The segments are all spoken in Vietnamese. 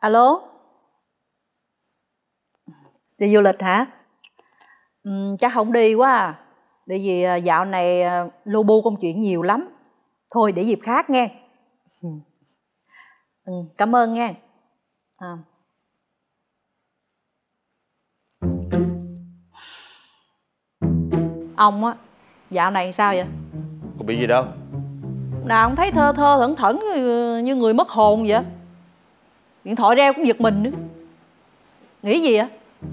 Alo. Đi du lịch hả? Chắc không đi quá à. Bởi vì dạo này lu bu công chuyện nhiều lắm. Thôi để dịp khác nghe. Cảm ơn nghe. Ông á, dạo này sao vậy? Có bị gì đâu. Nào không thấy thơ thơ thẩn thẩn như người mất hồn vậy. Điện thoại reo cũng giật mình nữa. Nghĩ gì vậy?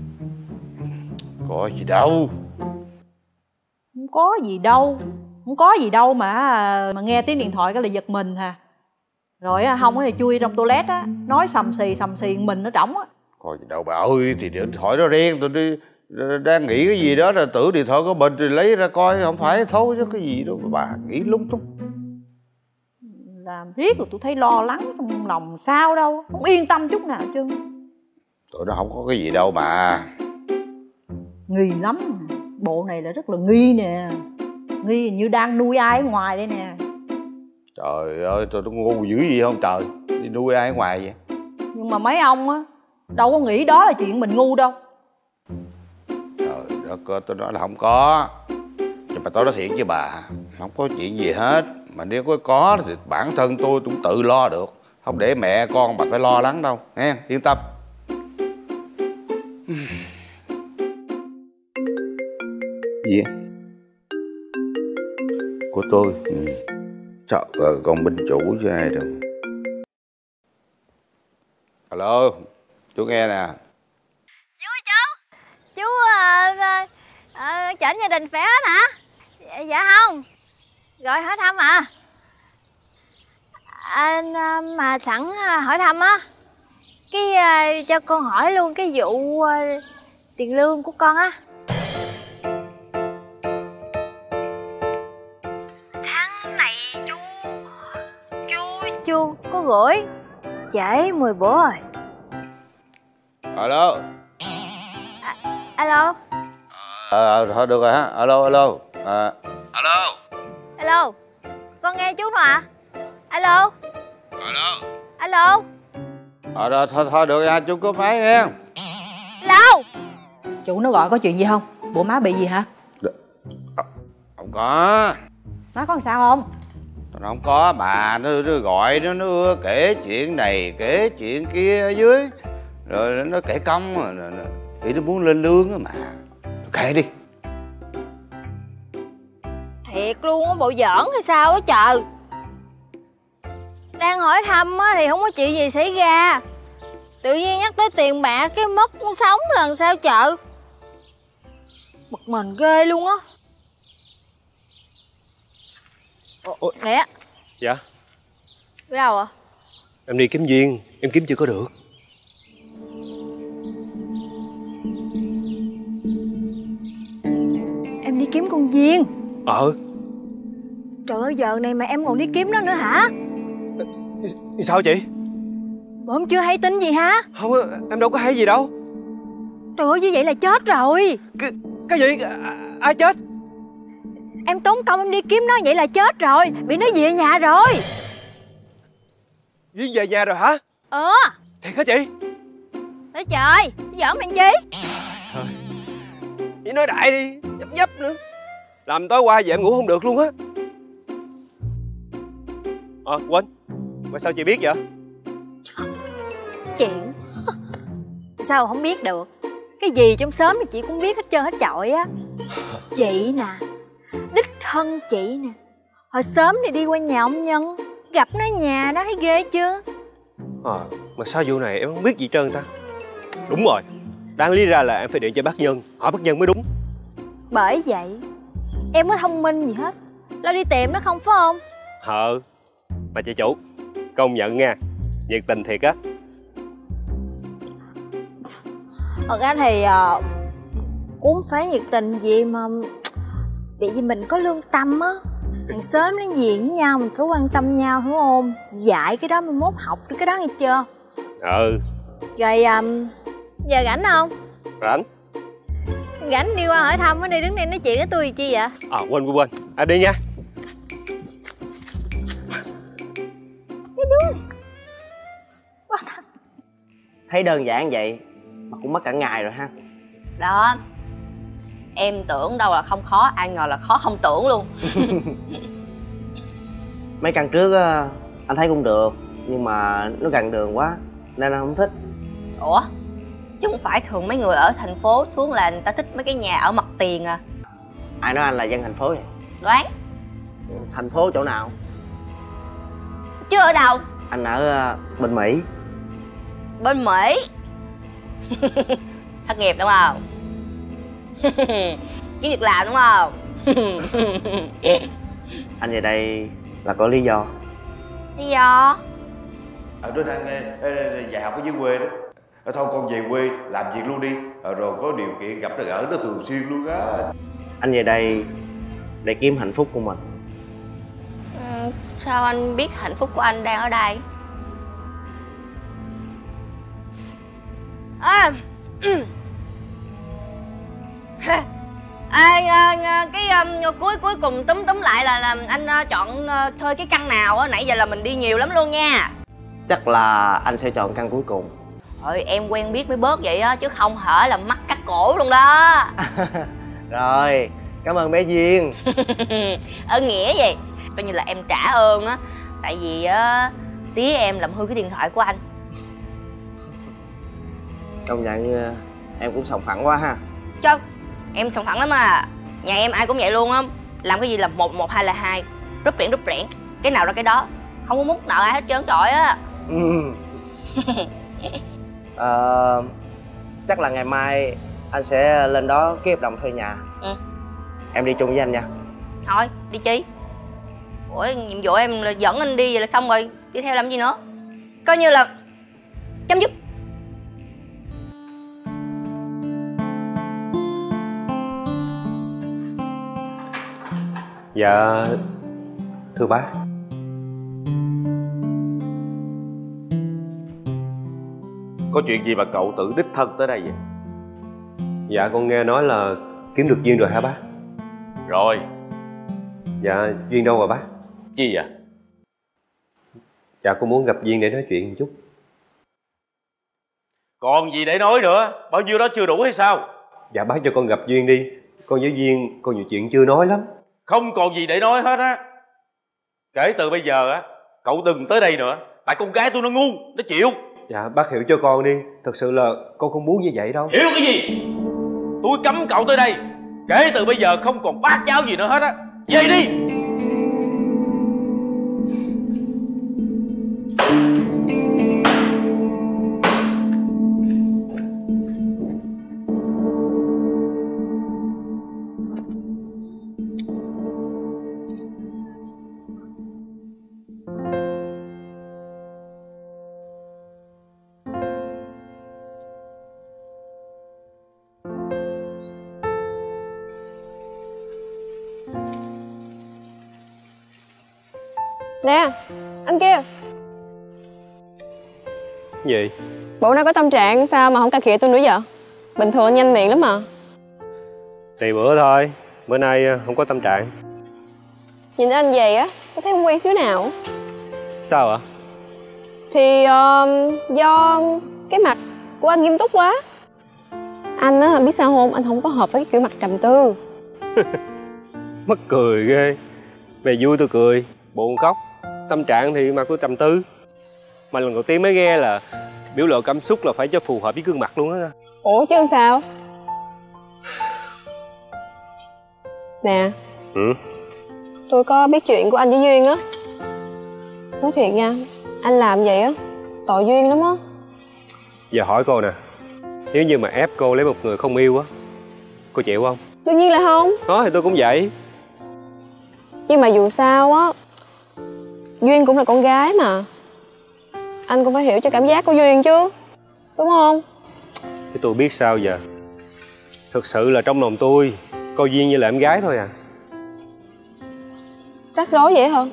Có gì đâu. Không có gì đâu. Không có gì đâu mà nghe tiếng điện thoại cái là giật mình hả? Rồi không thì chui trong toilet á, nói sầm xì mình nó trỏng á. Có gì đâu bà ơi, thì điện thoại nó reng, tôi đi đang nghĩ cái gì đó, là tưởng điện thoại của mình thì lấy ra coi, không phải thôi chứ cái gì đâu mà bà nghĩ lung tung. Làm riết rồi tôi thấy lo lắng trong lòng, sao đâu, không yên tâm chút nào chứ. Tụi nó không có cái gì đâu mà. Nghi lắm. Bộ này là rất là nghi nè. Nghi như đang nuôi ai ở ngoài đây nè. Trời ơi, tụi nó ngu dữ gì không trời. Đi nuôi ai ở ngoài vậy? Nhưng mà mấy ông á đâu có nghĩ đó là chuyện mình ngu đâu. Trời đất, tôi nói là không có. Nhưng mà tôi nói thiệt với bà, không có chuyện gì hết. Mà nếu có thì bản thân tôi cũng tự lo được. Không để mẹ con bà phải lo lắng đâu nghe, yên tâm. Gì vậy? Của tôi. Trời ơi, con binh chủ chứ ai đâu. Alo, chú nghe nè. Chú chỉnh gia đình khỏe hết hả? Dạ không. Gọi hỏi thăm à? Mà sẵn hỏi thăm á, cái cho con hỏi luôn cái vụ tiền lương của con á. Tháng này chú có gửi trễ 10 bữa rồi. Alo. Alo. Thôi được rồi ha. Alo. Alo. Con nghe chú rồi ạ. Alo. Thôi được rồi, chú có máy nghe. Alo. Chủ nó gọi có chuyện gì không? Bộ má bị gì hả? Không có. Má có làm sao không? Nó không có mà nó gọi nó kể chuyện này kể chuyện kia ở dưới, rồi nó kể công rồi thì nó muốn lên lương á mà. Kệ đi. Thiệt luôn á, bộ giỡn hay sao á trời. Đang hỏi thăm á thì không có chuyện gì xảy ra, tự nhiên nhắc tới tiền bạc cái mất sống lần sao chợ. Bực mình ghê luôn á. Nghĩa. Dạ. Ở đâu ạ? Em đi kiếm duyên, em kiếm chưa có được. Em đi kiếm con Duyên? Trời ơi, giờ này mà em còn đi kiếm nó nữa hả? Sao chị? Bộ em chưa hay tin gì hả? Không, em đâu có hay gì đâu. Trời ơi, như vậy là chết rồi. Cái gì? Ai chết? Em tốn công em đi kiếm nó, vậy là chết rồi. Bị nó về nhà rồi. Duyên về nhà rồi hả? Thiệt hả chị? Ôi trời, giỡn mình chi? Thôi, chị nói đại đi, nhấp nữa. Làm tối qua về em ngủ không được luôn á. Quên, mà sao chị biết vậy? Chuyện sao không biết được. Cái gì trong xóm thì chị cũng biết hết trơn hết trọi á. Chị nè, đích thân chị nè, hồi sớm thì đi qua nhà ông Nhân, gặp nó nhà đó, thấy ghê chưa? Mà sao vụ này em không biết gì trơn ta? Đúng rồi, đáng lý ra là em phải điện cho bác Nhân, hỏi bác Nhân mới đúng. Bởi vậy em có thông minh gì hết, lo đi tìm nó không phải không? Mà chị chủ, công nhận nha, nhiệt tình thiệt á. Thật ra thì cũng không phải nhiệt tình gì mà bị vì mình có lương tâm á. Hàng xóm nó gì với nhau mình phải quan tâm nhau, hiểu không? Dạy cái đó mai mốt học cái đó nghe chưa? Rồi giờ rảnh không? Rảnh. Rảnh đi qua hỏi thăm á, đi đứng đây nói chuyện với tôi chi vậy? Quên. Đi nha. Cái đứa này quá thật. Thấy đơn giản vậy mà cũng mất cả ngày rồi ha. Đó, em tưởng đâu là không khó, ai ngờ là khó không tưởng luôn. Mấy căn trước á, anh thấy cũng được, nhưng mà nó gần đường quá nên anh không thích. Ủa, chứ không phải thường mấy người ở thành phố xuống là người ta thích mấy cái nhà ở mặt tiền à? Ai nói anh là dân thành phố vậy? Đoán. Thành phố chỗ nào? Chứ ở đâu? Anh ở bên Mỹ. Bên Mỹ. Thất nghiệp đúng không? Kiếm việc làm đúng không? Anh về đây là có lý do. Lý do? Ở đó đang dạy học ở dưới quê đó. Thôi con về quê làm việc luôn đi, rồi có điều kiện gặp nó gỡ nó thường xuyên luôn á. Anh về đây để kiếm hạnh phúc của mình. Sao anh biết hạnh phúc của anh đang ở đây? Cuối cùng túm lại là anh chọn thuê cái căn nào á? Nãy giờ là mình đi nhiều lắm luôn nha. Chắc là anh sẽ chọn căn cuối cùng. Thôi em quen biết mới bớt vậy á, chứ không hở là mắc cắt cổ luôn đó. Rồi, cảm ơn bé Duyên. Ơn nghĩa gì? Coi như là em trả ơn á. Tại vì á tía em làm hư cái điện thoại của anh. Công nhận em cũng sòng phẳng quá ha. Chứ em sòng phẳng lắm à. Nhà em ai cũng vậy luôn á. Làm cái gì là một, một hai là hai. Rút rẽn. Cái nào ra cái đó. Không có mút nào ai hết trơn trọi á. Chắc là ngày mai anh sẽ lên đó ký hợp đồng thuê nhà. Em đi chung với anh nha. Thôi đi chi? Ủa nhiệm vụ em là dẫn anh đi vậy là xong rồi. Đi theo làm gì nữa? Coi như là chấm dứt. Dạ thưa bác. Có chuyện gì mà cậu tự đích thân tới đây vậy? Dạ con nghe nói là kiếm được Duyên rồi hả bác? Rồi. Dạ Duyên đâu rồi bác? Chi vậy? Dạ con muốn gặp Duyên để nói chuyện một chút. Còn gì để nói nữa? Bao nhiêu đó chưa đủ hay sao? Dạ bác cho con gặp Duyên đi. Con với Duyên còn nhiều chuyện chưa nói lắm. Không còn gì để nói hết á. Kể từ bây giờ á, cậu đừng tới đây nữa. Tại con gái tôi nó ngu, nó chịu. Dạ bác hiểu cho con đi. Thật sự là con không muốn như vậy đâu. Hiểu cái gì? Tôi cấm cậu tới đây. Kể từ bây giờ không còn bát cháo gì nữa hết á. Về đi. Nè, anh kia. Gì? Bộ nay có tâm trạng sao mà không cà khịa tôi nữa vậy? Bình thường anh nhanh miệng lắm mà. Tùy bữa thôi. Bữa nay không có tâm trạng. Nhìn anh vậy á, tôi thấy không quen xíu nào. Sao ạ? Thì do cái mặt của anh nghiêm túc quá. Anh á, biết sao không? Anh không có hợp với cái kiểu mặt trầm tư. Mắc cười ghê. Về vui tôi cười, buồn khóc. Tâm trạng thì mặt tôi trầm tư. Mà lần đầu tiên mới nghe là biểu lộ cảm xúc là phải cho phù hợp với gương mặt luôn á. Ủa chứ sao? Nè. Tôi có biết chuyện của anh với Duyên á. Nói thiệt nha, anh làm vậy á tội Duyên lắm á. Giờ hỏi cô nè, nếu như mà ép cô lấy một người không yêu á, cô chịu không? Đương nhiên là không. Đó thì tôi cũng vậy. Nhưng mà dù sao á, Duyên cũng là con gái mà. Anh cũng phải hiểu cho cảm giác của Duyên chứ, đúng không? Thì tôi biết sao giờ. Thực sự là trong lòng tôi coi Duyên như là em gái thôi à. Rắc rối vậy hả?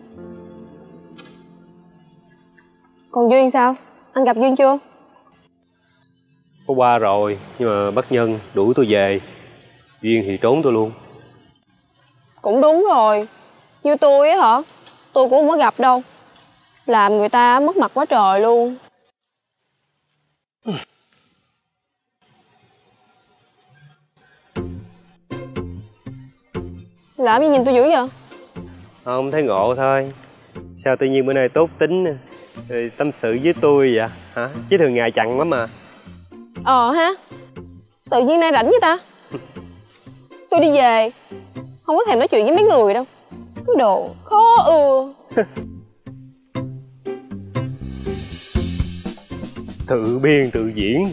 Còn Duyên sao? Anh gặp Duyên chưa? Có qua rồi, nhưng mà bất nhân đuổi tôi về. Duyên thì trốn tôi luôn. Cũng đúng rồi. Như tôi á hả? Tôi cũng không có gặp đâu. Làm người ta mất mặt quá trời luôn. Làm gì nhìn tôi dữ vậy? Không, thấy ngộ thôi. Sao tự nhiên bữa nay tốt tính rồi tâm sự với tôi vậy hả? Chứ thường ngày chặn lắm mà. Ha, tự nhiên nay rảnh với ta. Tôi đi về không có thèm nói chuyện với mấy người đâu. Cái đồ khó ưa. Tự biên tự diễn.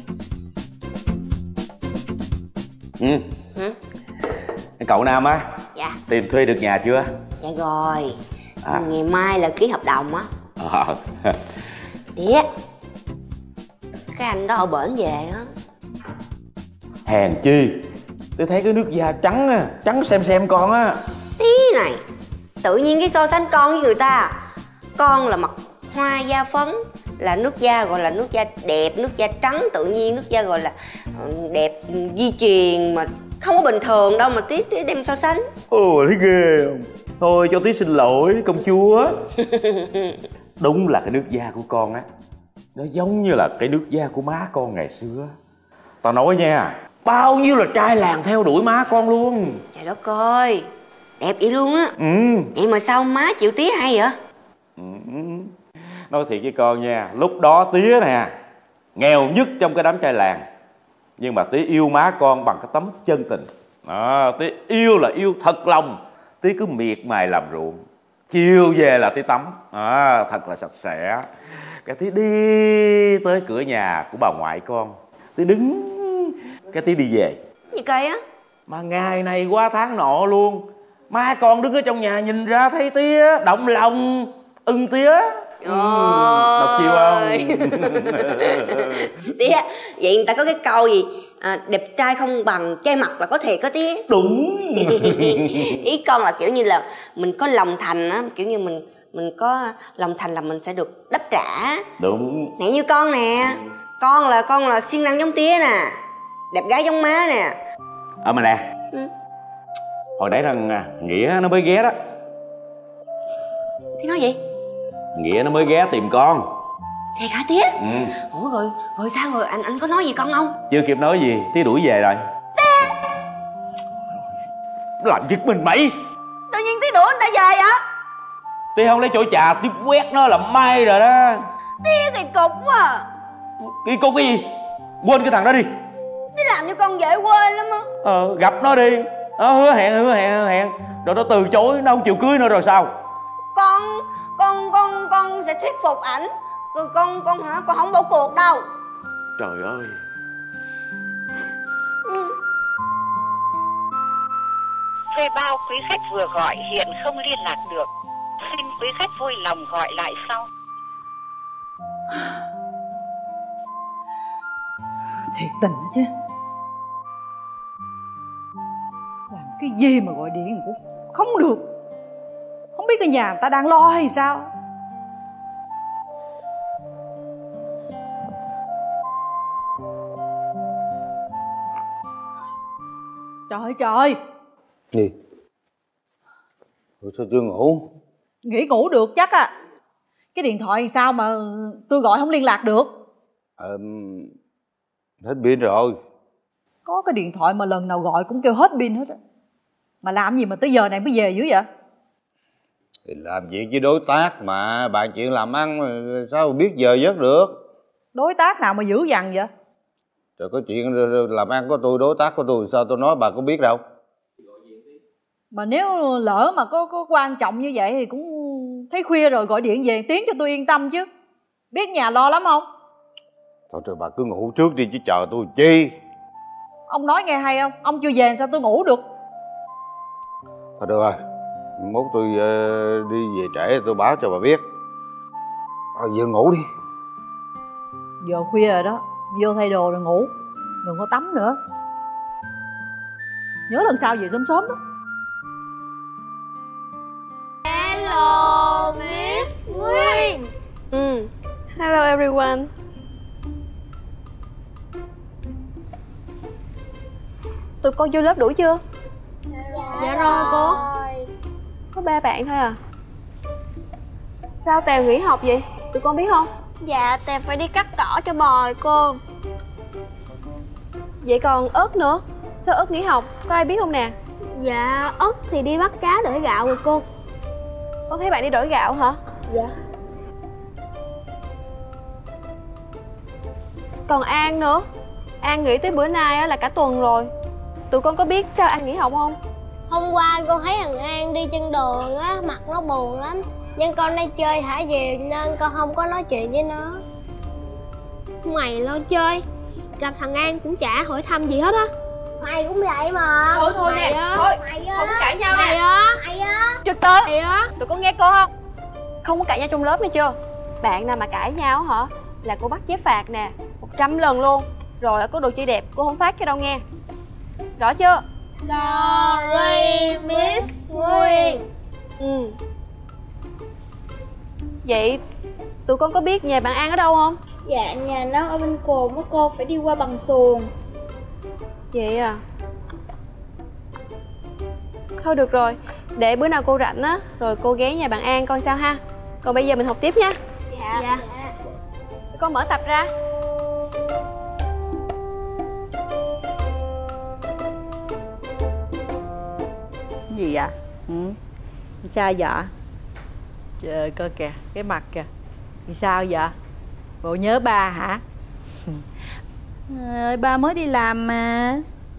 Cái cậu Nam á. Dạ. Tìm thuê được nhà chưa? Dạ rồi. Ngày mai là ký hợp đồng á. Tía, cái anh đó ở bển về á. Hèn chi tôi thấy cái nước da trắng á, trắng xem con á. Tí này, tự nhiên cái so sánh con với người ta. Con là mặt hoa da phấn, là nước da gọi là nước da đẹp, nước da trắng tự nhiên, nước da gọi là đẹp di truyền mà không có bình thường đâu mà tí đem so sánh. Ồ, thấy ghê không? Thôi cho tí xin lỗi công chúa. Đúng là cái nước da của con á, nó giống như là cái nước da của má con ngày xưa. Tao nói nha, bao nhiêu là trai làng theo đuổi má con luôn. Trời đất ơi, đẹp vậy luôn á. Vậy mà sao má chịu Tía hay vậy? Nói thiệt với con nha, lúc đó Tía nè nghèo nhất trong cái đám trai làng, nhưng mà Tía yêu má con bằng cái tấm chân tình. Tía yêu là yêu thật lòng. Tía cứ miệt mài làm ruộng, chiều về là Tía tắm, thật là sạch sẽ. Cái Tía đi tới cửa nhà của bà ngoại con, Tía đứng, cái Tía đi về. Gì kỳ á? Mà ngày này qua tháng nọ luôn, má con đứng ở trong nhà nhìn ra thấy Tía động lòng ưng Tía. Đọc chiêu không? Tía, vậy người ta có cái câu gì đẹp trai không bằng trai mặt là có thiệt có Tía. Đúng. Ý con là kiểu như là mình có lòng thành á, kiểu như mình có lòng thành là mình sẽ được đáp trả. Đúng. Nè như con nè, con là siêng năng giống Tía nè, đẹp gái giống má nè. Mà nè, hồi nãy thằng Nghĩa nó mới ghé đó. Tía nói gì? Nghĩa nó mới ghé tìm con. Thiệt hả Tía? Ủa rồi sao rồi, anh có nói gì con không? Chưa kịp nói gì, Tía đuổi về rồi. Làm giật mình mày. Tự nhiên Tía đuổi người ta về vậy? Tía không lấy chổi trà, Tía quét nó làm may rồi đó. Tía kỳ cục quá à. Kỳ cục cái gì? Quên cái thằng đó đi. Tía làm cho con dễ quên lắm á. Gặp nó đi, nó hứa hẹn rồi nó từ chối, nó không chịu cưới nữa rồi sao? Con sẽ thuyết phục ảnh. Con không bỏ cuộc đâu. Trời ơi. Thuê bao quý khách vừa gọi hiện không liên lạc được. Xin quý khách vui lòng gọi lại sau. Thiệt tình đó chứ. Làm cái gì mà gọi điện cũng không được. Không biết cái nhà người ta đang lo hay sao. Trời ơi trời. Gì? Ủa sao chưa ngủ? Nghĩ ngủ được chắc à. Cái điện thoại sao mà tôi gọi không liên lạc được? Hết pin rồi. Có cái điện thoại mà lần nào gọi cũng kêu hết pin hết á. Mà làm gì mà tới giờ này mới về dữ vậy? Thì làm việc với đối tác mà, bàn chuyện làm ăn sao biết giờ giấc được. Đối tác nào mà dữ dằn vậy? Rồi có chuyện làm ăn của tôi, đối tác của tôi sao tôi nói bà có biết đâu. Mà nếu lỡ mà có quan trọng như vậy thì cũng thấy khuya rồi gọi điện về tiếng cho tôi yên tâm chứ. Biết nhà lo lắm không? Thôi trời bà cứ ngủ trước đi chứ chờ tôi chi. Ông nói nghe hay không? Ông chưa về sao tôi ngủ được? Thôi được rồi, mốt tôi đi về trễ tôi báo cho bà biết. Giờ ngủ đi. Giờ khuya rồi đó, vô thay đồ rồi ngủ. Đừng có tắm nữa. Nhớ lần sau về sớm sớm đó. Hello Miss Nguyên. Hello everyone. Tụi con vô lớp đủ chưa? Dạ rồi cô. Có 3 bạn thôi à. Sao Tèo nghỉ học vậy? Tụi con biết không? Dạ Tè phải đi cắt cỏ cho bò rồi cô. Vậy còn ớt nữa, sao ớt nghỉ học, có ai biết không nè? Dạ ớt thì đi bắt cá đổi gạo rồi cô. Con thấy bạn đi đổi gạo hả? Dạ. Còn An nữa, An nghỉ tới bữa nay là cả tuần rồi. Tụi con có biết sao An nghỉ học không? Hôm qua con thấy thằng An đi trên đường á, mặt nó buồn lắm. Nhưng con đi chơi hả về nên con không có nói chuyện với nó. Mày lo chơi, gặp thằng An cũng chả hỏi thăm gì hết á. Mày cũng vậy mà. Thôi mày nè, á, thôi, mày á, không có cãi nhau mày nè. mày á. Trực tới, Mày á. tụi con nghe cô không? Không có cãi nhau trong lớp nghe chưa? Bạn nào mà cãi nhau hả là cô bắt giấy phạt nè, 100 lần luôn. Rồi có đồ chơi đẹp cô không phát cho đâu nghe. Rõ chưa? Sorry Miss Nguyên. Vậy tụi con có biết nhà bạn An ở đâu không? Dạ nhà nó ở bên cồn á cô, phải đi qua bằng xuồng. Vậy à? Thôi được rồi, để bữa nào cô rảnh á, rồi cô ghé nhà bạn An coi sao ha. Còn bây giờ mình học tiếp nha. Dạ. Con mở tập ra. Cái gì vậy? Sao vậy? Trời cơ kìa, cái mặt kìa. Thì sao vậy? Bộ nhớ ba hả? Ba mới đi làm mà.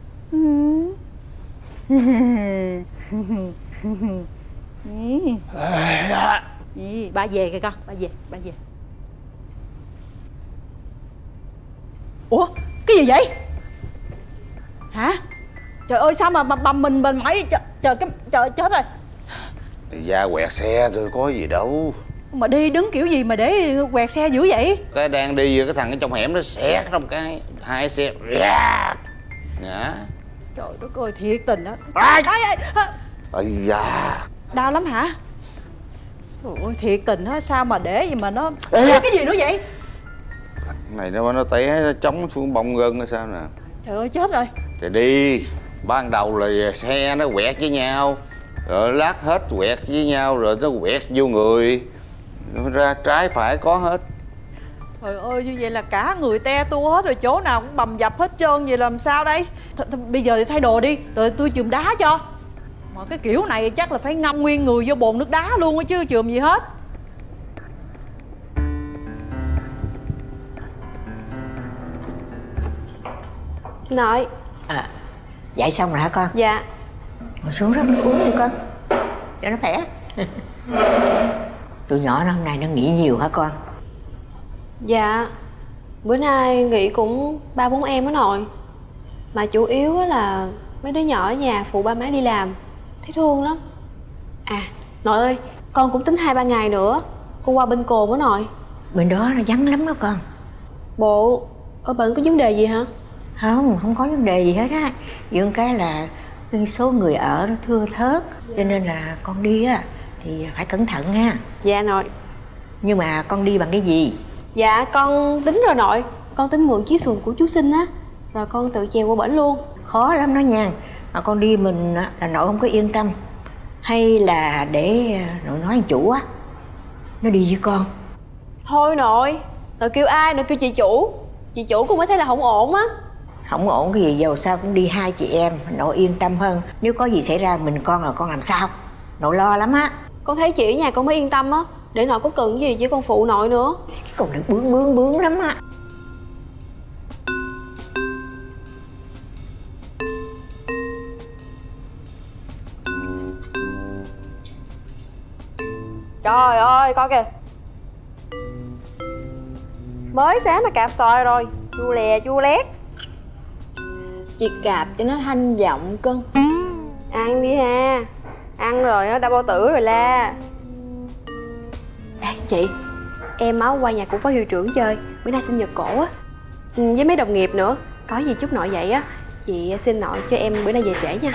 Ba về kìa con, ba về. Ủa, cái gì vậy? Hả? Trời ơi sao mà bầm mình mỏi. Trời chết rồi. Da quẹt xe thôi có gì đâu. Mà đi đứng kiểu gì mà để quẹt xe dữ vậy? Cái đang đi với cái thằng ở trong hẻm nó xẹt trong cái hai xe ngã. Trời đất ơi, thiệt tình đó. Ây da. Đau lắm hả? Trời ơi, thiệt tình á, sao mà để gì mà nó... Cái gì nữa vậy? Này nó té nó chống xuống bông gân hay sao nè. Trời ơi, chết rồi. Thì đi. Ban đầu là xe nó quẹt với nhau, rồi lát hết quẹt với nhau, rồi nó quẹt vô người, nó ra trái phải có hết. Trời ơi, như vậy là cả người te tua hết rồi, chỗ nào cũng bầm dập hết trơn, vậy làm sao đây? Bây giờ thì thay đồ đi, rồi tôi chườm đá cho. Mà cái kiểu này chắc là phải ngâm nguyên người vô bồn nước đá luôn á chứ chườm gì hết. Nội. Dạy xong rồi hả con? Dạ. Ngồi xuống rót nước uống đi con, cho nó khỏe. Tụi nhỏ nó hôm nay nó nghỉ nhiều hả con? Dạ, bữa nay nghỉ cũng 3-4 em á nội. Mà chủ yếu là mấy đứa nhỏ ở nhà phụ ba má đi làm, thấy thương lắm. À, nội ơi, con cũng tính 2-3 ngày nữa con qua bên Cồn á nội. Bên đó nó vắng lắm đó con. Bộ, ở bệnh có vấn đề gì hả? Không có vấn đề gì hết á. Nhưng cái là số người ở nó thưa thớt, cho nên là con đi á thì phải cẩn thận nha. Dạ nội. Nhưng mà con đi bằng cái gì? Dạ con tính rồi nội. Con tính mượn chiếc xuồng của chú Sinh á, rồi con tự chèo qua bển luôn. Khó lắm đó nha. Mà con đi mình là nội không có yên tâm. Hay là để nội nói với chủ á, nó đi với con. Thôi nội kêu ai? Nội kêu chị chủ. Chị chủ cũng mới thấy là không ổn á. Không ổn cái gì, dầu sao cũng đi hai chị em, nội yên tâm hơn. Nếu có gì xảy ra mình con là con làm sao? Nội lo lắm á. Con thấy chị ở nhà con mới yên tâm á. Để nội có cần gì chứ con phụ nội nữa. Cái con này bướng lắm á. Trời ơi coi kìa, mới sáng mà cạp xoài rồi, chua lè chua lét. Chị cạp cho nó thanh giọng cưng. Ăn đi ha, ăn rồi á, đã bao tử rồi la. Ê chị, em á qua nhà của phó hiệu trưởng chơi, bữa nay sinh nhật cổ á, với mấy đồng nghiệp nữa. Có gì chút nội vậy á, chị xin nội cho em bữa nay về trễ nha.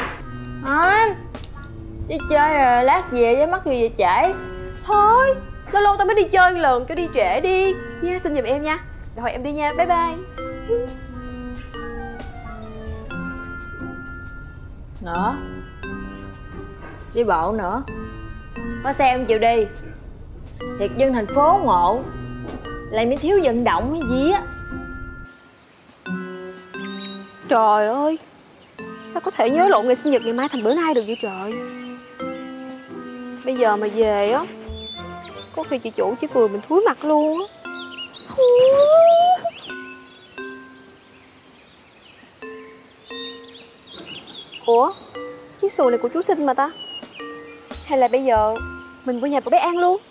Đi chơi rồi lát về với mắc gì về trễ. Thôi, lâu lâu tao mới đi chơi một lần, cho đi trễ đi nha, xin giùm em nha. Rồi em đi nha, bye bye. Nữa đi bộ nữa, có xe em chịu đi. Thiệt dân thành phố ngộ, lại mới thiếu vận động hay gì á. Trời ơi, sao có thể nhớ lộn ngày sinh nhật ngày mai thành bữa nay được vậy trời. Bây giờ mà về á, có khi chị chủ chỉ cười mình thúi mặt luôn á. Ủa, chiếc xuồng này của chú Sinh mà ta. Hay là bây giờ mình qua nhà của bé An luôn.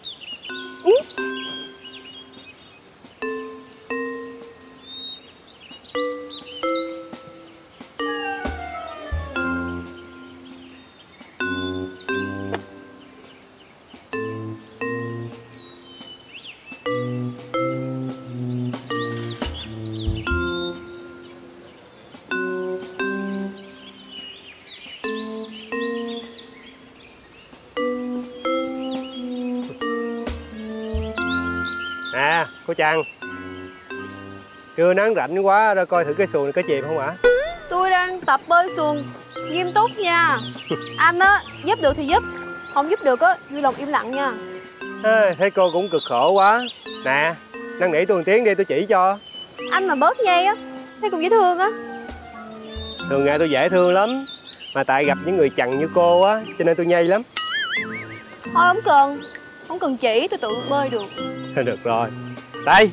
À, cô Trần, trưa nắng rảnh quá ra coi thử cái xuồng này có chìm không ạ? Tôi đang tập bơi xuồng nghiêm túc nha. Anh á, giúp được thì giúp, không giúp được á, vui lòng im lặng nha. Thấy cô cũng cực khổ quá. Nè, năn nỉ tôi một tiếng đi, tôi chỉ cho. Anh mà bớt nhây á, thấy cũng dễ thương á. Thường ngày tôi dễ thương lắm, mà tại gặp những người chằn như cô á, cho nên tôi nhây lắm. Thôi không cần chỉ, tôi tự bơi được. Được rồi, đây.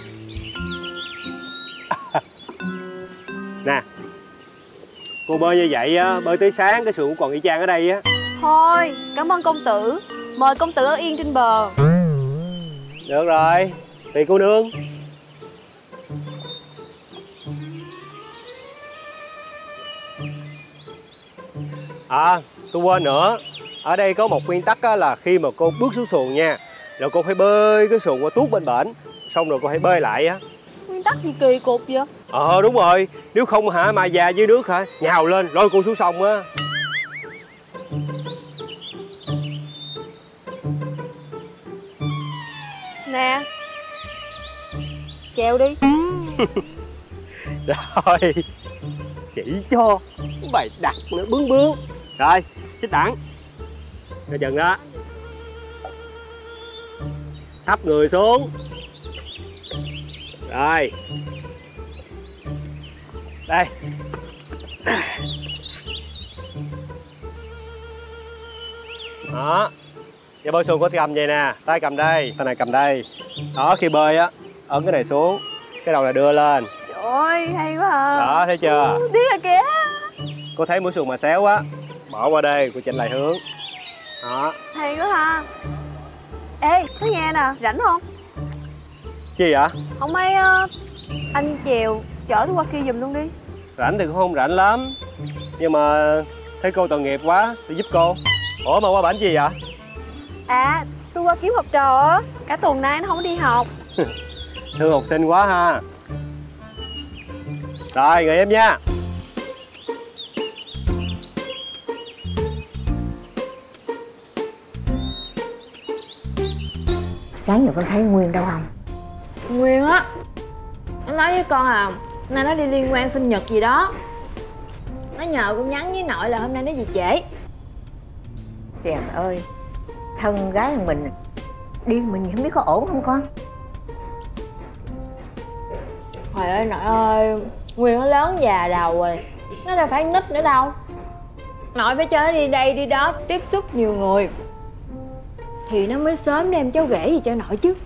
Nè, cô bơi như vậy á, bơi tới sáng cái xuồng cũng còn y chang ở đây á. Thôi, cảm ơn công tử. Mời công tử ở yên trên bờ. Được rồi, tùy cô nương. À, tôi quên nữa. Ở đây có một nguyên tắc á, là khi mà cô bước xuống xuồng nha, rồi cô phải bơi cái xuồng qua tuốt bên bển, xong rồi cô phải bơi lại á. Nguyên tắc gì kỳ cục vậy? Đúng rồi, nếu không hả mà già dưới nước hả, nhào lên lôi cô xuống sông á. Nè, chèo đi. Rồi, chỉ cho bài đặt nữa, bướng. Rồi, xích đẳng coi chừng đó, thấp người xuống. Rồi, đây. Đó, giờ bơi xuồng có cầm vậy nè, tay cầm đây, tay này cầm đây. Đó, khi bơi á, ấn cái này xuống, cái đầu này đưa lên. Trời ơi, hay quá à. Đó, thấy chưa? Biết rồi kìa. Cô thấy mũi xuồng mà xéo á, bỏ qua đây, cô chỉnh lại hướng. Đó. Hay quá ha. Ê, nói nghe nè, rảnh không? Chi vậy? Không mấy anh chèo chở tôi qua kia giùm luôn đi. Rảnh thì cũng không rảnh lắm, nhưng mà thấy cô tội nghiệp quá, tôi giúp cô. Ủa mà qua bển gì vậy? À, tôi qua kiếm học trò á. Cả tuần nay nó không có đi học. Thương học sinh quá ha. Rồi, nghỉ em nha. Sáng giờ con thấy Nguyên đâu không? Nguyên á, nó nói với con à, nay nó đi liên quan sinh nhật gì đó. Nó nhờ con nhắn với nội là hôm nay nó về trễ. Trời ơi, thân gái mình đi mình không biết có ổn không con? Trời ơi nội ơi, Nguyên nó lớn già đầu rồi, nó đâu phải nít nữa đâu. Nội phải cho nó đi đây đi đó, tiếp xúc nhiều người thì nó mới sớm đem cháu rể gì cho nội chứ.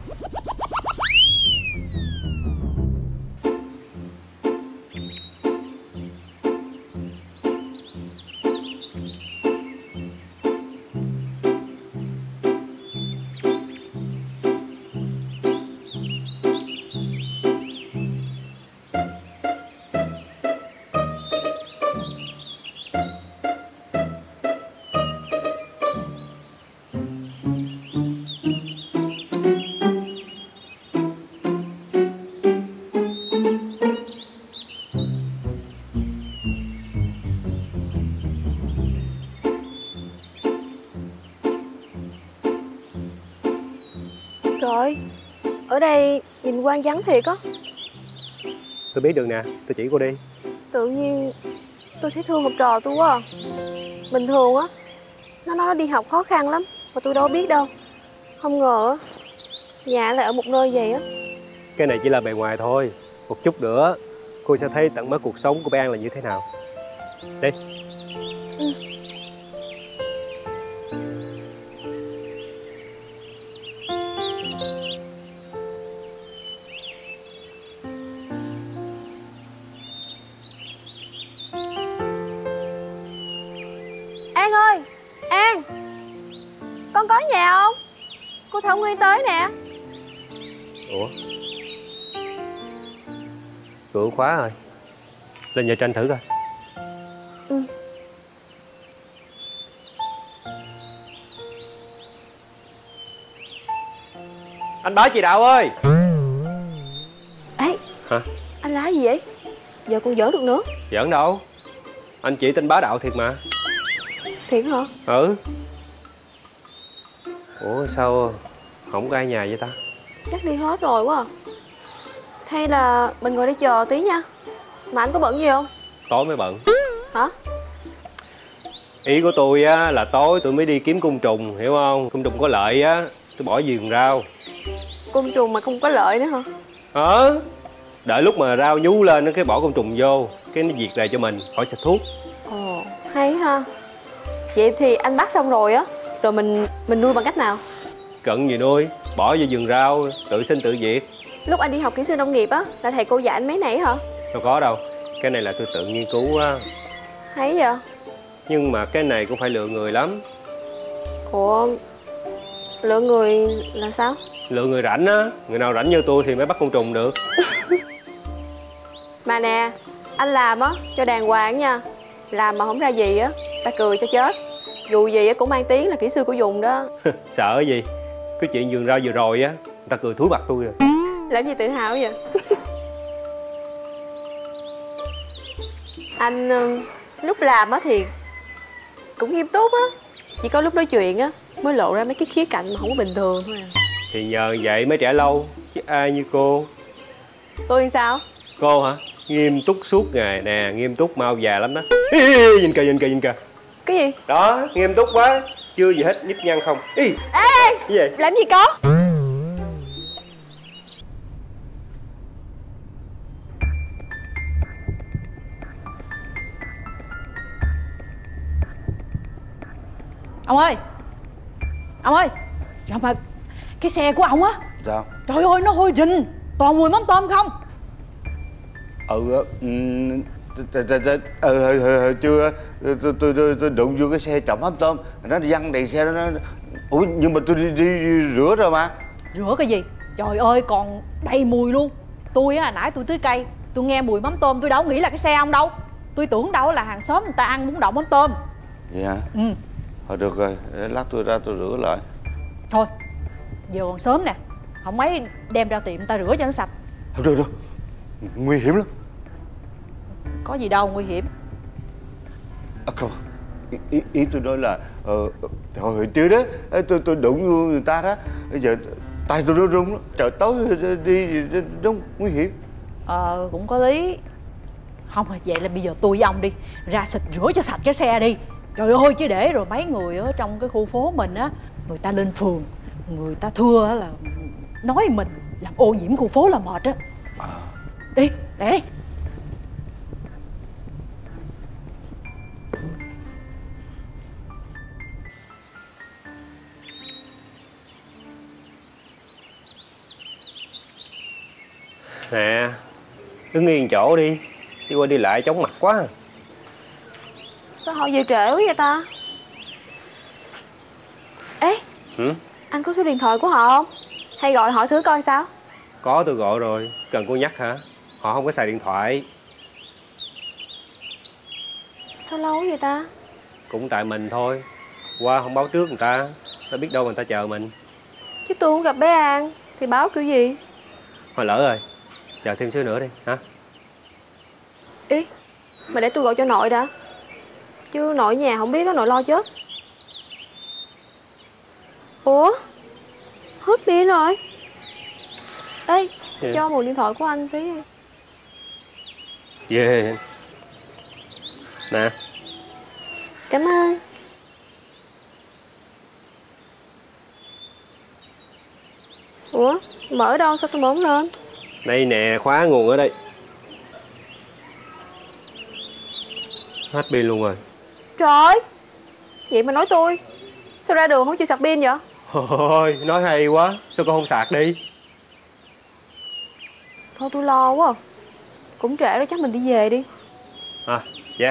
Trời, ở đây nhìn quan vắng thiệt á. Tôi biết được nè, tôi chỉ cô đi. Tự nhiên tôi thấy thương học trò tôi quá à. Bình thường á, nó nói đi học khó khăn lắm, mà tôi đâu biết đâu. Không ngờ á, nhà lại ở một nơi vậy á. Cái này chỉ là bề ngoài thôi. Một chút nữa cô sẽ thấy tận mắt cuộc sống của bé An là như thế nào. Đi. An ơi, An, con có nhà không? Cô Thảo Nguyên tới nè. Ủa, cửa khóa rồi. Lên nhà tranh thử coi. Ừ. Anh báo chị Đạo ơi. Ê, hả? Anh lá gì vậy? Giờ con giỡn được nữa. Giỡn đâu, anh chỉ tên Bá Đạo thiệt mà. Thiệt hả? Ừ. Ủa sao không có ai nhà vậy ta? Chắc đi hết rồi quá à. Hay là mình ngồi đây chờ tí nha. Mà anh có bận gì không? Tối mới bận. Hả? Ý của tôi á là tối tôi mới đi kiếm côn trùng, hiểu không? Côn trùng có lợi á, tôi bỏ vườn rau. Côn trùng mà không có lợi nữa hả? Đợi lúc mà rau nhú lên nó cái bỏ côn trùng vô, cái nó diệt lại cho mình, khỏi xịt thuốc. Ồ, hay ha. Vậy thì anh bắt xong rồi á, rồi mình nuôi bằng cách nào? Cận gì nuôi, bỏ vô vườn rau, tự sinh tự diệt. Lúc anh đi học kỹ sư nông nghiệp á, là thầy cô dạy anh mấy này hả? Đâu có đâu, cái này là tôi tự nghiên cứu á. Hay vậy? Nhưng mà cái này cũng phải lựa người lắm. Ủa, lựa người là sao? Lựa người rảnh á, người nào rảnh như tôi thì mới bắt côn trùng được. Mà nè, anh làm á, cho đàng hoàng nha. Làm mà không ra gì á, ta cười cho chết. Dù gì cũng mang tiếng là kỹ sư của vùng đó. Sợ gì, cái chuyện vườn rau vừa rồi á, người ta cười thúi mặt tôi rồi. Làm gì tự hào vậy? Anh lúc làm á thì cũng nghiêm túc á. Chỉ có lúc nói chuyện á mới lộ ra mấy cái khía cạnh mà không có bình thường thôi à. Thì nhờ vậy mới trẻ lâu, chứ ai như cô. Tôi làm sao? Cô hả? Nghiêm túc suốt ngày nè, nghiêm túc mau già lắm đó. Nhìn kìa, nhìn kìa, nhìn kìa. Cái gì? Đó, nghiêm túc quá. Chưa gì hết, nhíp nhăn không. Ê, cái gì vậy? Làm gì có? Ông ơi, ông ơi, sao mà cái xe của ông á? Sao? Trời ơi, nó hôi rình, toàn mùi mắm tôm không? Chưa, tôi đụng vô cái xe chậm mắm tôm, nó văng đầy xe nó. Ủa nhưng mà tôi đi rửa rồi mà. Rửa cái gì? Trời ơi, còn đầy mùi luôn. Tôi á, nãy tôi tưới cây, tôi nghe mùi mắm tôm, tôi đâu nghĩ là cái xe ông đâu. Tôi tưởng đâu là hàng xóm người ta ăn bún đậu mắm tôm. Vậy hả? Ừ. Thôi được rồi, để lát tôi ra tôi rửa lại. Thôi, giờ còn sớm nè, không mấy đem ra tiệm ta rửa cho nó sạch. Không được đâu, nguy hiểm lắm. Có gì đâu nguy hiểm. Không, ý tôi nói là hồi trước đó tôi đụng vô người ta đó, bây giờ tay tôi nó run đó. Trời, tối đi đúng nguy hiểm. Cũng có lý. Không, vậy là bây giờ tôi với ông đi ra xịt rửa cho sạch cái xe đi. Trời ơi, chứ để rồi mấy người ở trong cái khu phố mình á, người ta lên phường, người ta thưa là nói mình làm ô nhiễm khu phố là mệt á. Đi, để đi. Nè, đứng yên chỗ đi, đi qua đi lại chóng mặt quá. Sao họ về trễ quá vậy ta? Ê, anh có số điện thoại của họ không? Hay gọi họ thử coi sao? Có, tôi gọi rồi, cần cô nhắc hả? Họ không có xài điện thoại. Sao lâu vậy ta? Cũng tại mình thôi, qua không báo trước người ta biết đâu người ta chờ mình. Chứ tôi không gặp bé An thì báo kiểu gì? Thôi lỡ rồi, chờ thêm xíu nữa đi, hả? Ý, mà để tôi gọi cho nội đã. Chứ nội nhà không biết có nội lo chết. Ủa? Hết pin rồi. Ê, cho mượn điện thoại của anh tí. Ghê. Nè. Cảm ơn. Ủa, mở đâu sao tôi mở không lên? Đây nè, khóa nguồn ở đây. Hết pin luôn rồi. Trời ơi, vậy mà nói tôi sao ra đường không chịu sạc pin vậy? Ôi, nói hay quá. Sao con không sạc đi? Thôi tôi lo quá à. Cũng trễ rồi, chắc mình đi về đi. À, về.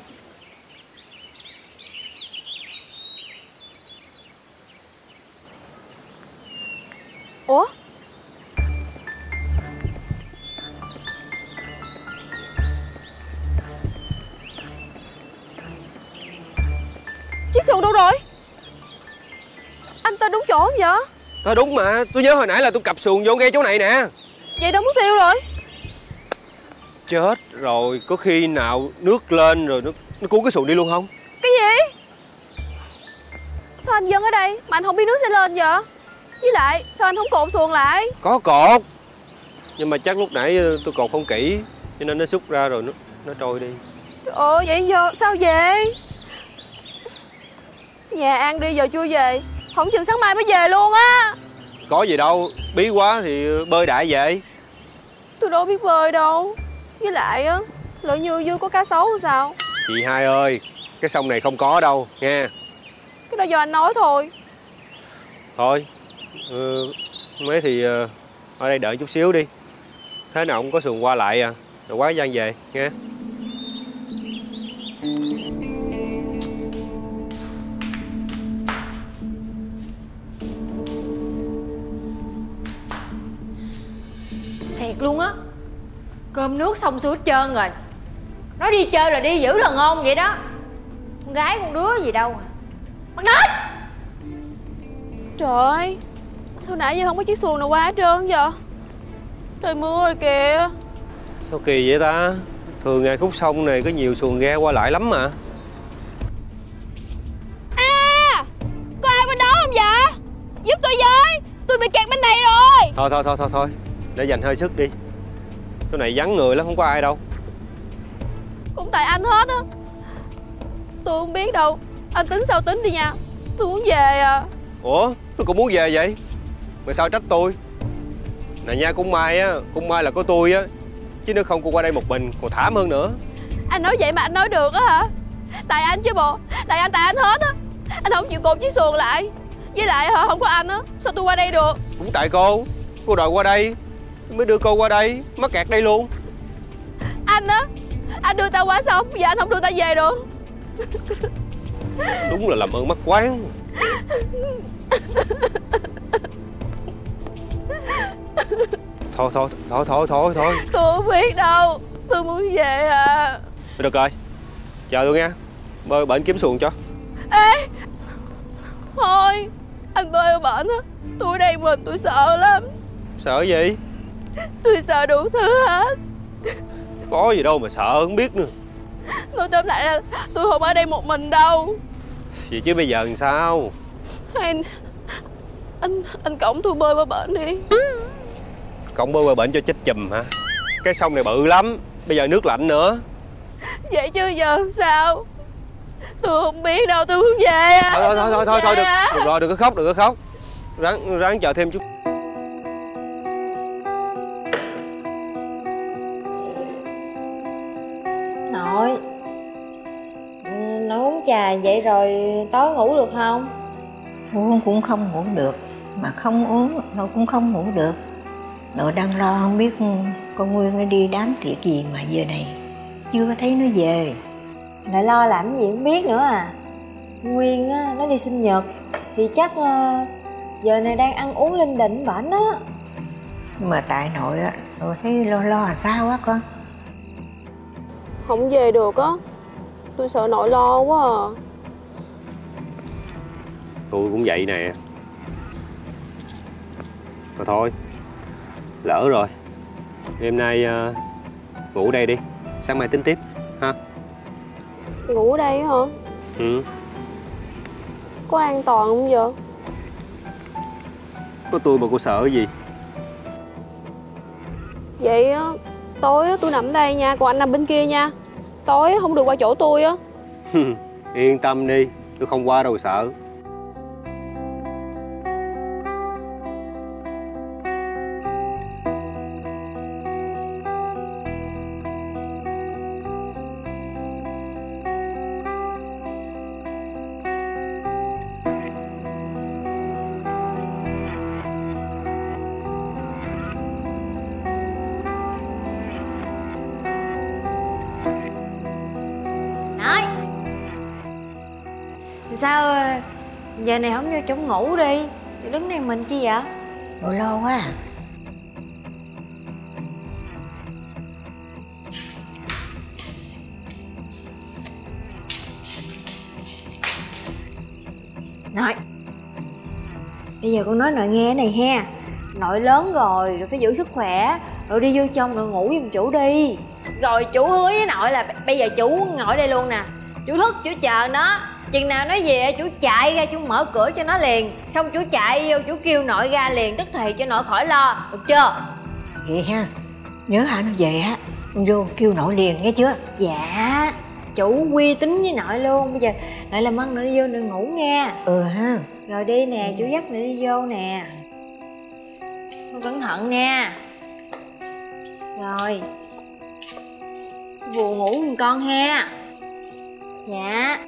Ủa? Chiếc xuồng đâu rồi? Anh tới đúng chỗ không vậy? Thôi đúng mà, tôi nhớ hồi nãy là tôi cặp xuồng vô ngay chỗ này nè. Vậy đâu mất tiêu rồi? Chết rồi, có khi nào nước lên rồi nó cuốn cái xuồng đi luôn không? Cái gì? Sao anh dâng ở đây mà anh không biết nước sẽ lên vậy? Với lại sao anh không cột xuồng lại? Có cột, nhưng mà chắc lúc nãy tôi cột không kỹ, cho nên nó xúc ra rồi nó trôi đi. Ồ vậy giờ sao về? Nhà An đi giờ chưa về, không chừng sáng mai mới về luôn á. Có gì đâu, bí quá thì bơi đại vậy. Tôi đâu biết bơi đâu. Với lại á, lỡ như dưới có cá sấu hay sao? Chị hai ơi, cái sông này không có đâu nghe. Cái đó do anh nói thôi. Thôi mấy thì ở đây đợi chút xíu đi. Thế nào cũng có xuồng qua lại à, rồi quá gian về nghe. Thiệt luôn á, cơm nước xong xuôi hết trơn rồi. Nói đi chơi là đi giữ đàn ông vậy đó. Con gái con đứa gì đâu à. Bắt đến. Trời ơi, sao nãy giờ không có chiếc xuồng nào qua hết trơn vậy? Trời mưa rồi kìa. Sao kỳ vậy ta? Thường ngày khúc sông này có nhiều xuồng ghe qua lại lắm mà. À, có ai bên đó không vậy? Giúp tôi với, tôi bị kẹt bên này rồi. Thôi, để dành hơi sức đi. Chỗ này vắng người lắm, không có ai đâu. Cũng tại anh hết á. Tôi không biết đâu, anh tính sao tính đi nha. Tôi muốn về à. Ủa, tôi cũng muốn về vậy mà sao trách tôi? Nè nha, cũng may là có tôi á, chứ nếu không cô qua đây một mình còn thảm hơn nữa. Anh nói vậy mà anh nói được á hả? Tại anh chứ bộ, tại anh hết á. Anh không chịu cột chiếc xuồng lại. Với lại hả, không có anh á, sao tôi qua đây được? Cũng tại cô đòi qua đây mới đưa cô qua đây, mắc kẹt đây luôn. Anh á, anh đưa tao qua xong, giờ anh không đưa tao về được. Đúng là làm ơn mắc quán. Thôi. Tôi không biết đâu, tôi muốn về à. Được rồi, chờ tôi nha, bơi bển kiếm xuồng cho. Ê, thôi, anh bơi ở bển á, tôi ở đây mình tôi sợ lắm. Sợ gì? Tôi sợ đủ thứ hết. Có gì đâu mà sợ, không biết nữa. Nói tóm lại là tôi không ở đây một mình đâu. Vậy chứ bây giờ làm sao? Anh cõng tôi bơi qua bển đi. Cõng bơi qua bển cho chết chùm hả? Cái sông này bự lắm, bây giờ nước lạnh nữa. Vậy chứ giờ sao? Tôi không biết đâu, tôi muốn về à. Thôi, được rồi, đừng có khóc. Ráng chờ thêm chút. Nội, nội uống trà vậy rồi tối ngủ được không? Uống cũng không ngủ được, mà không uống nội cũng không ngủ được. Nội đang lo không biết con Nguyên nó đi đám tiệc gì mà giờ này chưa thấy nó về. Lại lo làm gì không biết nữa à. Nguyên á, nó đi sinh nhật thì chắc giờ này đang ăn uống linh đình bển á. Nhưng mà tại nội á, nội thấy lo là sao á con? Không về được á, tôi sợ nội lo quá à. Tôi cũng vậy nè. Thôi, lỡ rồi. Đêm nay ngủ đây đi, sáng mai tính tiếp ha. Ngủ ở đây hả? Ừ. Có an toàn không vậy? Có tôi mà cô sợ cái gì? Vậy á, tối á tôi nằm đây nha, còn anh nằm bên kia nha. Tối không được qua chỗ tôi á. Yên tâm đi, tôi không qua đâu sợ. Sao giờ này không vô chỗ ngủ đi, đứng đây mình chi vậy? Nội lo quá à. Nội, bây giờ con nói nội nghe này ha. Nội lớn rồi phải giữ sức khỏe. Nội đi vô trong nội ngủ giùm chủ đi. Rồi chủ hứa với nội là bây giờ chủ ngồi đây luôn nè. Chủ thức chủ chờ nó. Chừng nào nó về chủ chạy ra chủ mở cửa cho nó liền. Xong chủ chạy vô chủ kêu nội ra liền, tức thì cho nội khỏi lo. Được chưa? Vậy ha. Nhớ hả nó về á, vô kêu nội liền nghe chưa? Dạ. Chủ uy tín với nội luôn. Bây giờ nội làm ơn nội đi vô nội ngủ nghe. Ừ ha. Rồi đi nè, chủ dắt nội đi vô nè. Con cẩn thận nha. Rồi. Buồn ngủ cùng con ha. Dạ.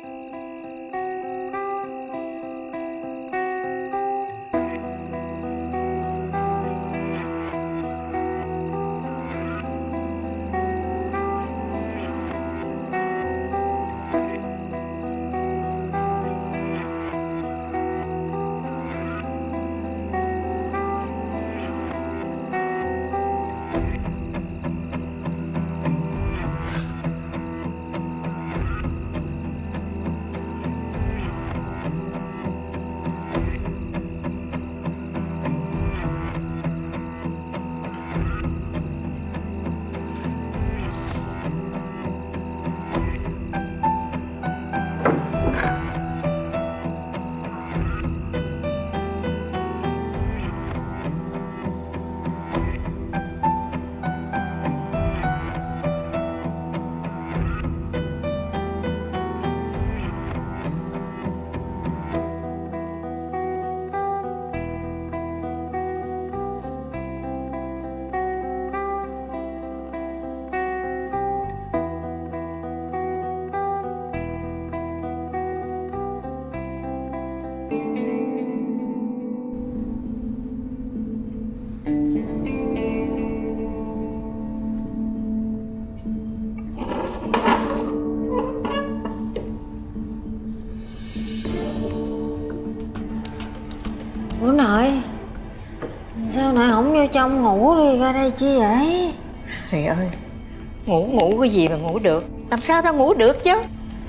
Ủa nội, sao nội không vô trong ngủ đi, ra đây chi vậy? Trời ơi, ngủ cái gì mà ngủ được? Làm sao tao ngủ được chứ?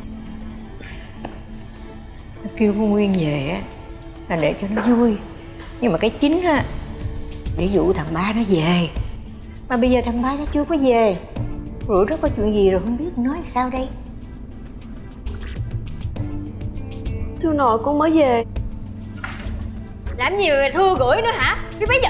Nó kêu con Nguyên về á là để cho nó vui. Nhưng mà cái chính á, để dụ thằng ba nó về. Mà bây giờ thằng ba nó chưa có về. Rồi đó có chuyện gì rồi không biết nói sao đây? Thưa nội, con mới về. Làm gì mà thưa gửi nữa hả? Biết bây giờ.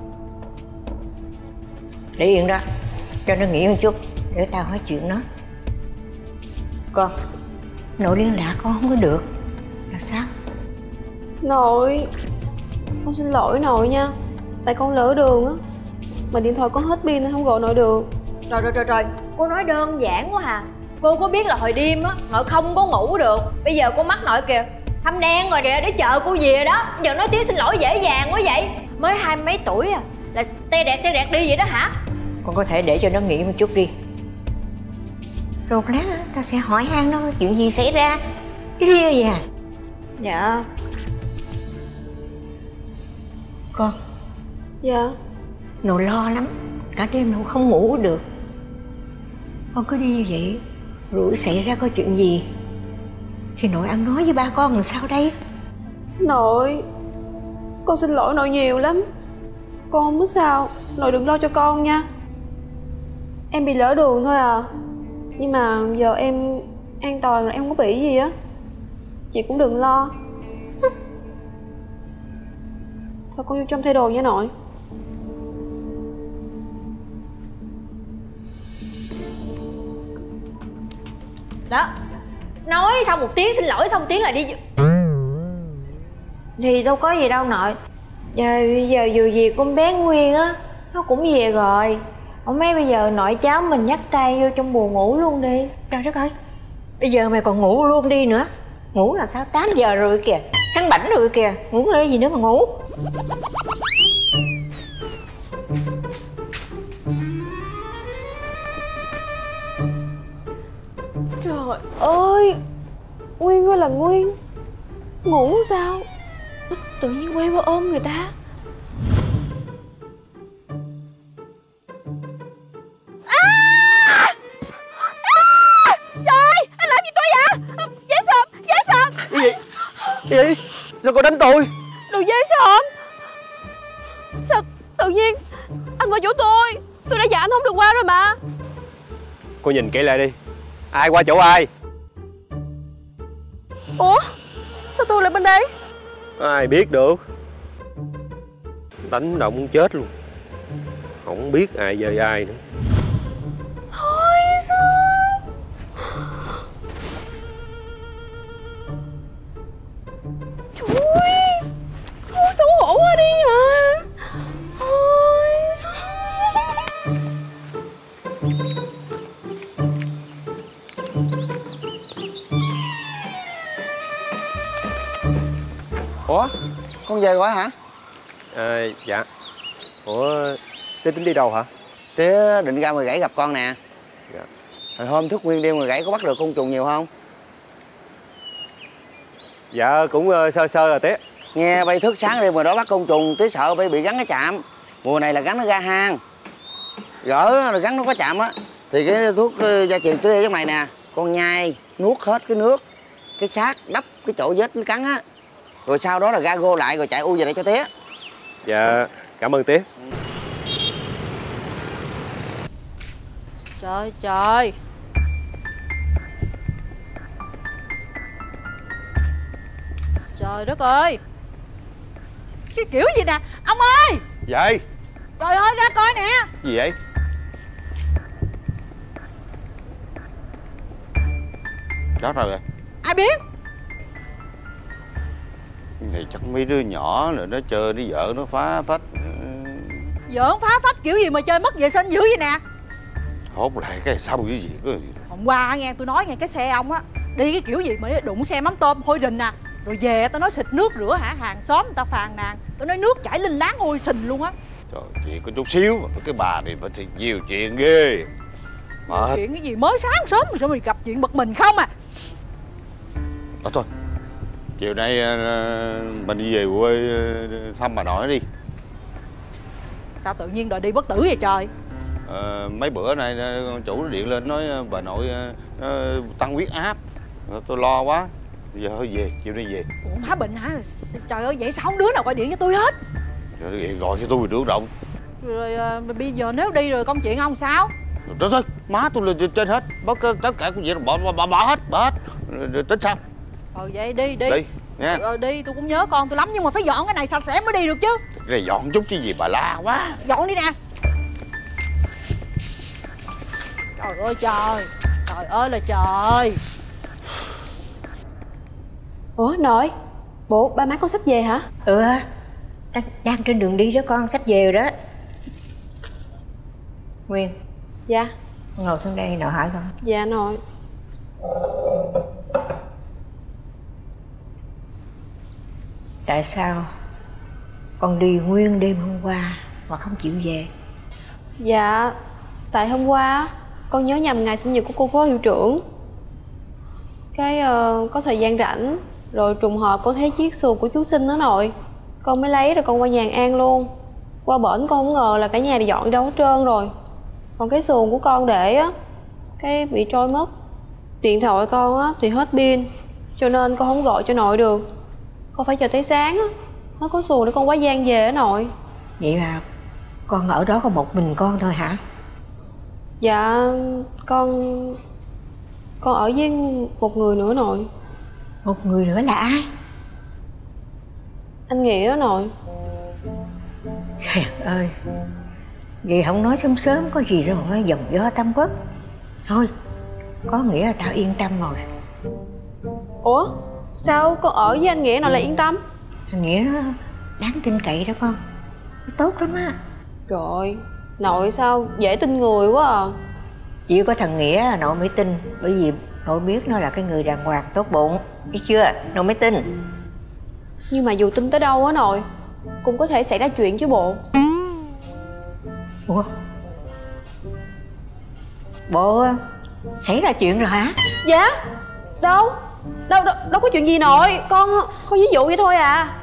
Để yên đó, cho nó nghỉ một chút để tao hỏi chuyện nó. Con, nội liên lạc con không có được là sao? Nội, con xin lỗi nội nha. Tại con lỡ đường á, mà điện thoại con hết pin nên không gọi nội được. Rồi, cô nói đơn giản quá à. Cô có biết là hồi đêm á, nội không có ngủ được. Bây giờ cô mắc nội kìa, thâm đen rồi kìa, để chờ cô về đó. Giờ nói tiếng xin lỗi dễ dàng quá vậy. Mới 20 mấy tuổi à, là te rẹt đi vậy đó hả? Con có thể để cho nó nghỉ một chút đi. Rồi lát tao sẽ hỏi han nó chuyện gì xảy ra. Cái lia vậy à? Dạ. Con. Dạ. Nội lo lắm, cả đêm nội không ngủ được. Con cứ đi như vậy, rồi xảy ra có chuyện gì thì nội ăn nói với ba con làm sao đây? Nội, con xin lỗi nội nhiều lắm. Con không biết sao, nội đừng lo cho con nha. Em bị lỡ đường thôi à. Nhưng mà giờ em an toàn rồi, em không có bị gì á. Chị cũng đừng lo. Thôi con vô trong thay đồ nha nội. Đó, nói xong một tiếng xin lỗi xong tiếng là đi. Thì đâu có gì đâu nội. Bây giờ dù gì con bé Nguyên á, nó cũng về rồi. Không mấy bây giờ nội cháu mình nhắc tay vô trong buồng ngủ luôn đi. Trời đất ơi, bây giờ mày còn ngủ luôn đi nữa. Ngủ là sao 8 giờ rồi kìa, sáng bảnh rồi kìa, ngủ ngơi gì nữa mà ngủ. Trời ơi, Nguyên ơi là Nguyên. Ngủ sao tự nhiên quay qua ôm người ta. Trời, anh làm gì tôi vậy? Dễ sợ. Gì? Sao cô đánh tôi? Đồ dế sợm. Sao tự nhiên anh qua chỗ tôi đã dặn anh không được qua rồi mà. Cô nhìn kỹ lại đi, ai qua chỗ ai? Ủa, sao tôi lại bên đây? Ai biết được. Đánh động muốn chết luôn, không biết ai về ai nữa. Thôi sao? Trời ơi, thôi xấu hổ quá đi hả? Thôi sao? Ủa, con về rồi hả? Dạ. Ủa, Tía tính đi đâu hả? Tía định ra 17 gặp con nè. Dạ. Hồi hôm thức nguyên đêm 17 có bắt được côn trùng nhiều không? Dạ cũng sơ sơ rồi Tía. Nghe bay thức sáng đêm mà đó bắt côn trùng, Tía sợ bay bị gắn cái chạm. Mùa này là gắn nó ra hang. Gỡ rồi gắn nó có chạm á thì cái thuốc gia truyền Tía để trong này nè. Con nhai nuốt hết cái nước, cái xác đắp cái chỗ vết nó cắn á. Rồi sau đó là ra gô lại rồi chạy u về đây cho Tía. Dạ, cảm ơn Tía. Trời trời. Trời đất ơi. Cái kiểu gì nè, ông ơi. Vậy? Trời ơi, ra coi nè. Gì vậy? Chết rồi. Ai biết? Này chắc mấy đứa nhỏ rồi nó chơi, nó vợ nó phá phách. Giỡn phá phách kiểu gì mà chơi mất vệ sinh dữ vậy nè. Hốt lại cái sao cái gì có. Hôm qua nghe tôi nói nghe cái xe ông á đi cái kiểu gì mà đụng xe mắm tôm hôi rình nè. Rồi về tao nói xịt nước rửa hả, hàng xóm người ta phàn nàn. Tao nói nước chảy linh láng hôi sình luôn á. Trời, chuyện có chút xíu mà cái bà này thì nhiều chuyện ghê. Mệt. Chuyện cái gì mới sáng sớm mà sao mình gặp chuyện bực mình không à. Thôi chiều nay mình đi về quê thăm bà nội đi. Sao tự nhiên đòi đi bất tử vậy trời? Mấy bữa nay con chủ nó điện lên nói bà nội tăng huyết áp. Tôi lo quá. Bây giờ thôi về, chiều nay về. Ủa má bệnh hả? Trời ơi vậy sao không đứa nào gọi điện cho tôi hết? Rồi gọi cho tôi trước động. Rồi bây giờ nếu đi rồi công chuyện ông sao? Thôi má tôi lên trên hết. Bất tất cả công việc bỏ hết. Rồi tính sao? Vậy đi Đi nha. Rồi đi, tôi cũng nhớ con tôi lắm nhưng mà phải dọn cái này sạch sẽ mới đi được chứ. Cái này dọn chút chứ gì bà la quá. Dọn đi nè. Trời ơi trời. Trời ơi là trời. Ủa nội, bộ ba má con sắp về hả? Đang trên đường đi đó con, sắp về rồi đó. Nguyên. Dạ. Ngồi xuống đây nội hỏi con. Dạ nội. Tại sao con đi nguyên đêm hôm qua mà không chịu về? Dạ, tại hôm qua con nhớ nhầm ngày sinh nhật của cô phó hiệu trưởng. Cái có thời gian rảnh, rồi trùng hợp con thấy chiếc xuồng của chú Sinh đó nội. Con mới lấy rồi con qua nhà An luôn. Qua bển con không ngờ là cả nhà đi dọn đi đâu hết trơn rồi. Còn cái xuồng của con để á, cái bị trôi mất. Điện thoại con á thì hết pin, cho nên con không gọi cho nội được. Con phải chờ tới sáng á mới có xuồng để con quá giang về á nội. Vậy mà con ở đó có một mình con thôi hả? Dạ con ở với một người nữa nội. Một người nữa là ai? Anh Nghĩa á nội. Trời ơi, vậy không nói sớm sớm có gì đâu mà nói dòng gió tâm quất. Thôi, có nghĩa là tao yên tâm rồi. Ủa, sao con ở với anh Nghĩa nào là yên tâm? Anh Nghĩa nó đáng tin cậy đó con, nó tốt lắm á. Trời ơi, nội sao dễ tin người quá à. Chỉ có thằng Nghĩa là nội mới tin, bởi vì nội biết nó là cái người đàng hoàng tốt bụng, biết chưa, nội mới tin. Nhưng mà dù tin tới đâu á nội, cũng có thể xảy ra chuyện chứ bộ. Ủa, bộ xảy ra chuyện rồi hả? Dạ, đâu, đâu có chuyện gì nội. Con ví dụ vậy thôi à.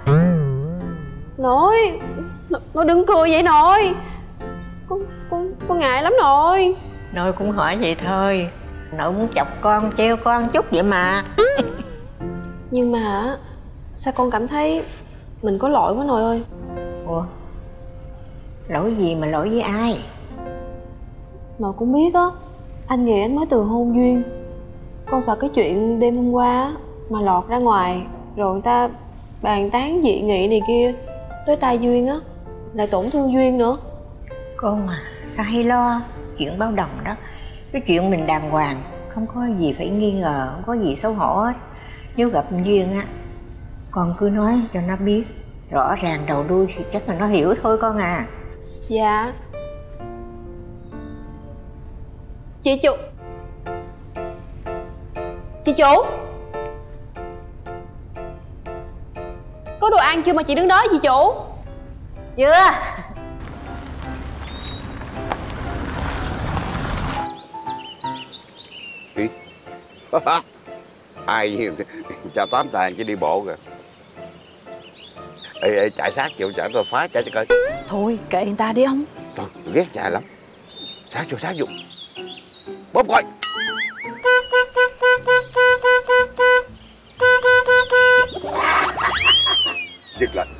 Nội đừng cười vậy nội. Con ngại lắm nội. Nội cũng hỏi vậy thôi. Nội muốn chọc con, treo con chút vậy mà. Nhưng mà sao con cảm thấy mình có lỗi quá nội ơi? Ủa, lỗi gì mà lỗi với ai? Nội cũng biết á, anh nghĩ anh mới từ hôn duyên. Con sợ cái chuyện đêm hôm qua á mà lọt ra ngoài, rồi người ta bàn tán dị nghị này kia, tới tai Duyên á, lại tổn thương Duyên nữa. Con mà sao hay lo chuyện bao đồng đó. Cái chuyện mình đàng hoàng, không có gì phải nghi ngờ, không có gì xấu hổ hết. Nếu gặp Duyên á, con cứ nói cho nó biết rõ ràng đầu đuôi thì chắc là nó hiểu thôi con à. Dạ. Chị chủ. Có đồ ăn chưa mà chị đứng đó chị chủ? Chưa. Ai chào tám tàn chứ đi bộ kìa. Ê, chạy sát chịu chạy tôi phá chạy cho coi. Thôi kệ người ta đi ông. Trời, tôi ghét chạy lắm. Sát vô bóp coi. Dừng lại.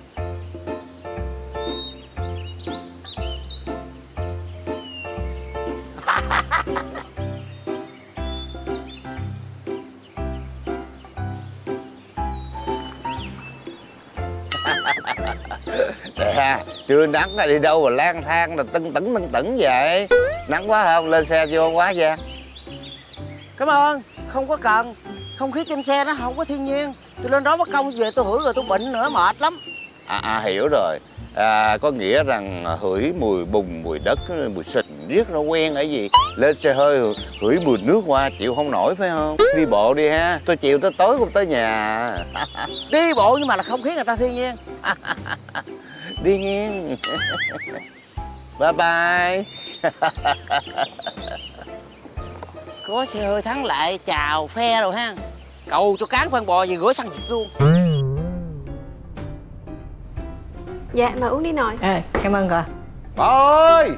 Nè, trưa nắng là đi đâu mà lang thang là tưng tửng vậy? Nắng quá không? Lên xe vô quá Giang. Cảm ơn, không có cần. Không khí trên xe nó không có thiên nhiên. Tôi lên đó mất công về tôi hửi rồi tôi bệnh nữa, mệt lắm. Hiểu rồi. Có nghĩa rằng hửi mùi bùn, mùi đất, mùi xịt riết nó quen ở gì. Lên xe hơi hửi mùi nước hoa chịu không nổi phải không? Đi bộ đi ha, tôi chiều tới tối cũng tới nhà. Đi bộ nhưng mà là không khí người ta thiên nhiên. Đi nghiêng. Bye bye. Có xe hơi thắng lại chào phe rồi ha. Cầu cho cán khoan bò gì gửi xăng dịch luôn. Dạ mà uống đi nội. Cảm ơn con. Bà ơi.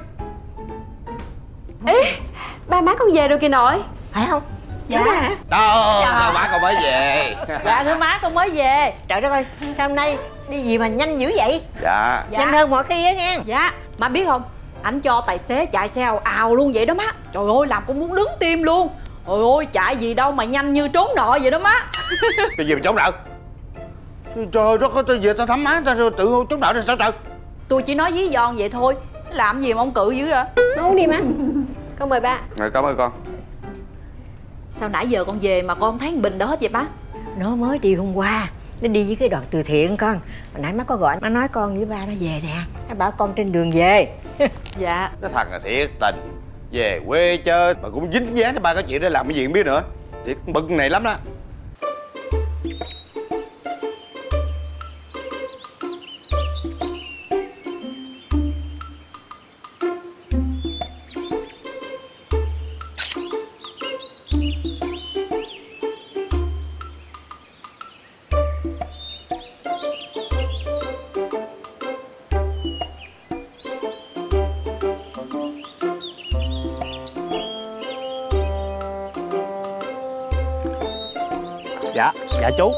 Ê, ba má con về rồi kìa nội. Phải không? Dạ. Đâu, má con mới về. Dạ thưa má con mới về. Trời đất ơi, sao hôm nay đi gì mà nhanh dữ vậy? Dạ. Nhanh hơn mọi khi á nghe. Dạ, má biết không? Ảnh cho tài xế chạy xe ào luôn vậy đó má. Trời ơi, làm con muốn đứng tim luôn. Trời ơi, chạy gì đâu mà nhanh như trốn nợ vậy đó má. Cái gì mà trốn nợ? Trời đất ơi, tao về tao thăm má, tao tự trốn nợ rồi sao trời? Tôi chỉ nói ví von vậy thôi. Làm gì mà ông cự dữ vậy? Nó uống đi má. Con mời ba. Rồi, cảm ơn con. Sao nãy giờ con về mà con không thấy Bình đâu hết vậy má? Nó mới đi hôm qua. Nó đi với cái đoàn từ thiện con. Hồi nãy má có gọi, má nói con với ba nó về nè. Nó bảo con trên đường về. Dạ. Cái thằng là thiệt tình. Về quê chơi mà cũng dính dáng cho ba cái chuyện để làm cái gì không biết nữa. Thiệt bực này lắm đó. Dạ chú.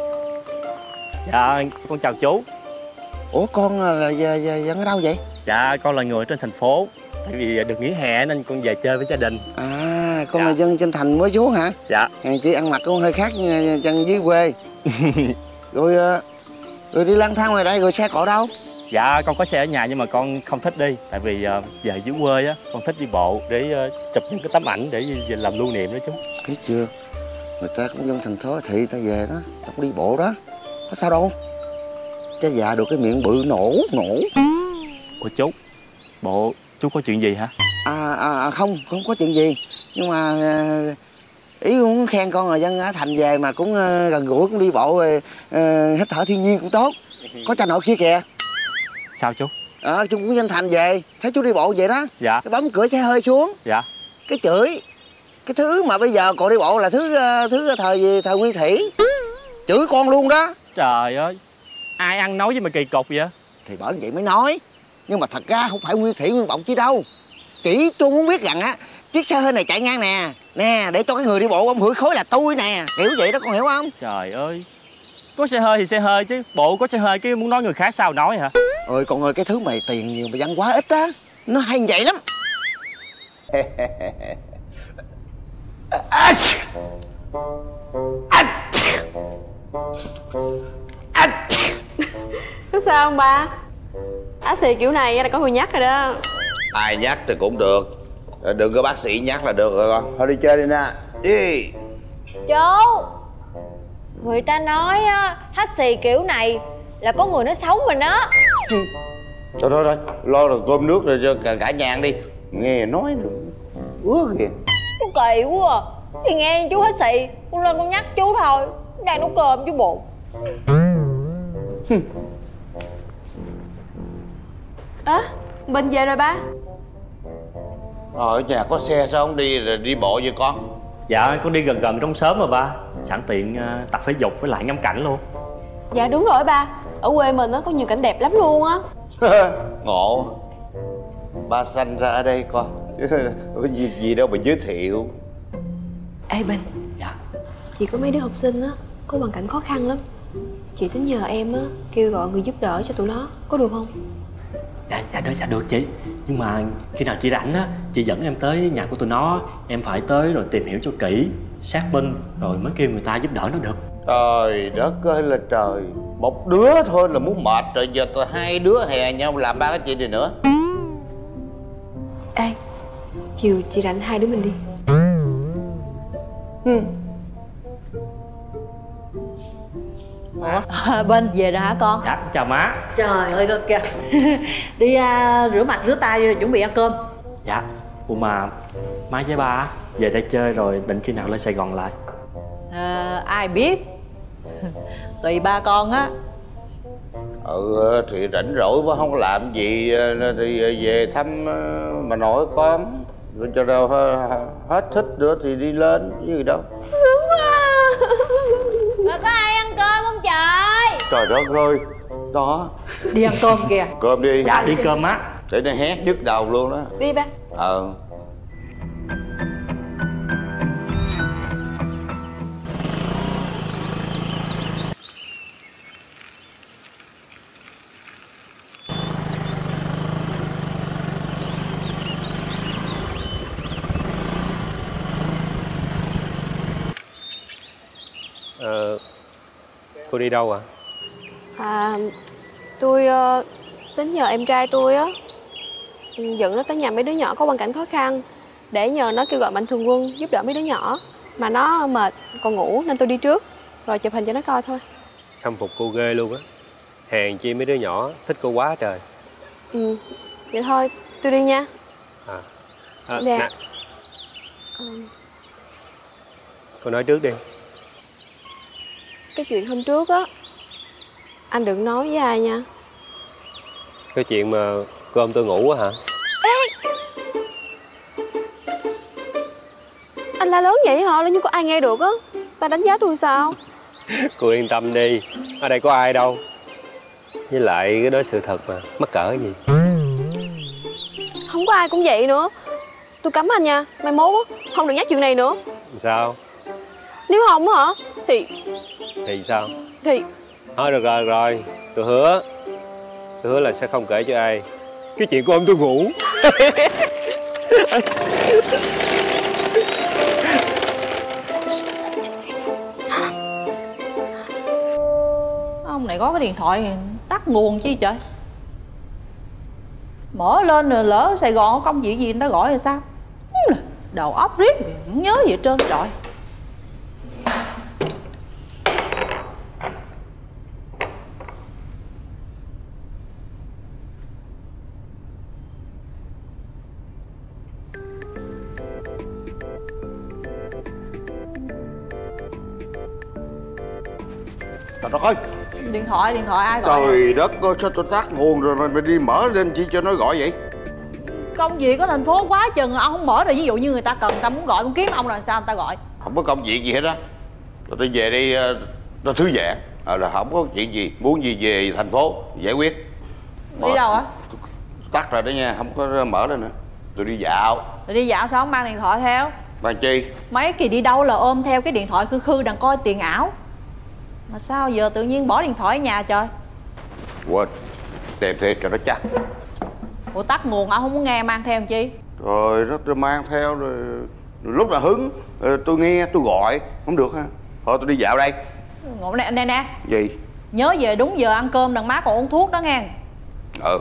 Dạ con chào chú. Ủa con là dân ở đâu vậy? Dạ con là người trên thành phố. Tại vì được nghỉ hè nên con về chơi với gia đình. Con là dân trên thành mới xuống hả? Dạ. Chỉ ăn mặc con hơi khác dân dưới quê. Rồi đi lang thang ngoài đây rồi xe cộ đâu? Dạ con có xe ở nhà nhưng mà con không thích đi. Tại vì về dưới quê á, con thích đi bộ để chụp những cái tấm ảnh để về làm lưu niệm đó chú. Biết chưa? Người ta cũng dân thành phố thị ta về đó, ta cũng đi bộ đó. Có sao đâu. Cha già được cái miệng bự nổ. Ủa chú, bộ chú có chuyện gì hả? Không có chuyện gì. Nhưng mà ý muốn khen con là dân ở thành về mà cũng gần gũi, cũng đi bộ hít thở thiên nhiên cũng tốt. Có cha nội kia kìa. Sao chú? Chú cũng dân thành về, thấy chú đi bộ vậy đó. Dạ. Cái bấm cửa xe hơi xuống. Dạ. Cái chửi. Cái thứ mà bây giờ còn đi bộ là thứ thời Nguyên Thủy. Chửi con luôn đó. Trời ơi, ai ăn nói với mày kỳ cục vậy? Thì bởi vậy mới nói. Nhưng mà thật ra không phải Nguyên Thủy Nguyên Vọng chi đâu. Chỉ tôi muốn biết rằng á, chiếc xe hơi này chạy ngang nè, để cho cái người đi bộ ông hửi khối là tôi nè, kiểu vậy đó, con hiểu không? Trời ơi, có xe hơi thì xe hơi chứ, bộ có xe hơi cái muốn nói người khác sao nói hả? Ôi con ơi, cái thứ mày tiền nhiều mà văn hóa ít á, nó hay như vậy lắm. Có sao không ba? Á xì kiểu này là có người nhắc rồi đó. Ai nhắc thì cũng được, đừng có bác sĩ nhắc là được rồi con. Thôi đi chơi đi nè, đi. Chú, người ta nói á, hắt xì kiểu này là có người nói xấu mình á. Thôi, lo rồi cơm nước rồi cho cả nhà ăn đi. Nghe nói ứa kìa. Chú kỳ quá à. Thì nghe chú hít xì, con lên con nhắc chú thôi. Đang nấu cơm chứ bộ. Bình về rồi ba. Ở nhà có xe sao không đi rồi đi bộ vậy con? Dạ con đi gần trong xóm mà ba. Sẵn tiện tập thể dục với lại ngắm cảnh luôn. Dạ đúng rồi ba. Ở quê mình có nhiều cảnh đẹp lắm luôn á. Ngộ. Ba sanh ra ở đây con, chứ có gì đâu mà giới thiệu. Ê Bình. Dạ. Chị có mấy đứa học sinh á, có hoàn cảnh khó khăn lắm. Chị tính nhờ em á, kêu gọi người giúp đỡ cho tụi nó, có được không? Dạ được chị. Nhưng mà khi nào chị rảnh á, chị dẫn em tới nhà của tụi nó. Em phải tới rồi tìm hiểu cho kỹ, xác minh, rồi mới kêu người ta giúp đỡ nó được. Trời đất ơi là trời. Một đứa thôi là muốn mệt rồi, giờ hai đứa hè nhau làm ba cái chuyện gì nữa. Ê, chiều chị rảnh hai đứa mình đi. Ủa, Bên về rồi hả con? Dạ, chào má. Trời ơi con kìa. Đi rửa mặt rửa tay rồi chuẩn bị ăn cơm. Dạ. Ủa mà má với ba về đây chơi rồi định khi nào lên Sài Gòn lại? Ai biết. Tùy ba con á. Thì rảnh rỗi quá không làm gì thì về thăm bà nội con. Rồi cho đâu hết thích nữa thì đi lên chứ gì đâu. Mà có ai ăn cơm không trời? Trời đất ơi. Đó. Đi ăn cơm kìa. Cơm đi. Dạ đi cơm má. Để nó hét nhức đầu luôn đó. Đi ba. Cô đi đâu ạ? Tôi tính nhờ em trai tôi á dẫn nó tới nhà mấy đứa nhỏ có hoàn cảnh khó khăn, để nhờ nó kêu gọi mạnh thường quân giúp đỡ mấy đứa nhỏ. Mà nó mệt còn ngủ nên tôi đi trước rồi chụp hình cho nó coi thôi. Khâm phục cô ghê luôn á. Hèn chi mấy đứa nhỏ thích cô quá trời. Vậy thôi tôi đi nha. Nè. Cô nói trước đi. Cái chuyện hôm trước á, anh đừng nói với ai nha. Cái chuyện mà cô ông tôi ngủ á hả? Ê! Anh la lớn vậy hả? Như có ai nghe được á. Ba đánh giá tôi sao? Cô yên tâm đi, ở đây có ai đâu. Với lại cái đó sự thật mà, mắc cỡ gì. Không có ai cũng vậy nữa. Tôi cấm anh nha, mai mốt á không được nhắc chuyện này nữa. Sao? Nếu không á hả thì sao? Thì thôi được rồi, tôi hứa là sẽ không kể cho ai cái chuyện của ông tôi ngủ. Ông này có cái điện thoại tắt nguồn chi trời. Mở lên rồi lỡ Sài Gòn có công việc gì người ta gọi rồi sao? Đầu óc riết không nhớ gì hết trơn trời. Trời đất ơi. Điện thoại ai gọi? Trời đất ơi, sao tôi tắt nguồn rồi mà đi mở lên chi cho nó gọi vậy? Công việc ở thành phố quá chừng ông không mở rồi. Ví dụ như người ta cần, ta muốn gọi, muốn kiếm ông rồi sao người ta gọi? Không có công việc gì hết á. Rồi tôi về đây tôi thư giãn. Là không có chuyện gì, muốn gì về thành phố giải quyết. Đi đâu hả? Tắt rồi đó nha, không có mở lên nữa. Tôi đi dạo. Rồi đi dạo sao không mang điện thoại theo? Mang chi? Mấy kỳ đi đâu là ôm theo cái điện thoại khư khư đằng coi tiền ảo. Mà sao giờ tự nhiên bỏ điện thoại ở nhà trời? Quên, tìm thiệt cho nó chắc. Ủa tắt nguồn ông không muốn nghe mang theo làm chi? Rồi nó mang theo rồi lúc nào hứng tôi nghe tôi gọi không được ha. Thôi tôi đi dạo đây. Ngộ nè nè. Gì? Nhớ về đúng giờ ăn cơm, đằng má còn uống thuốc đó nghe. Ừ.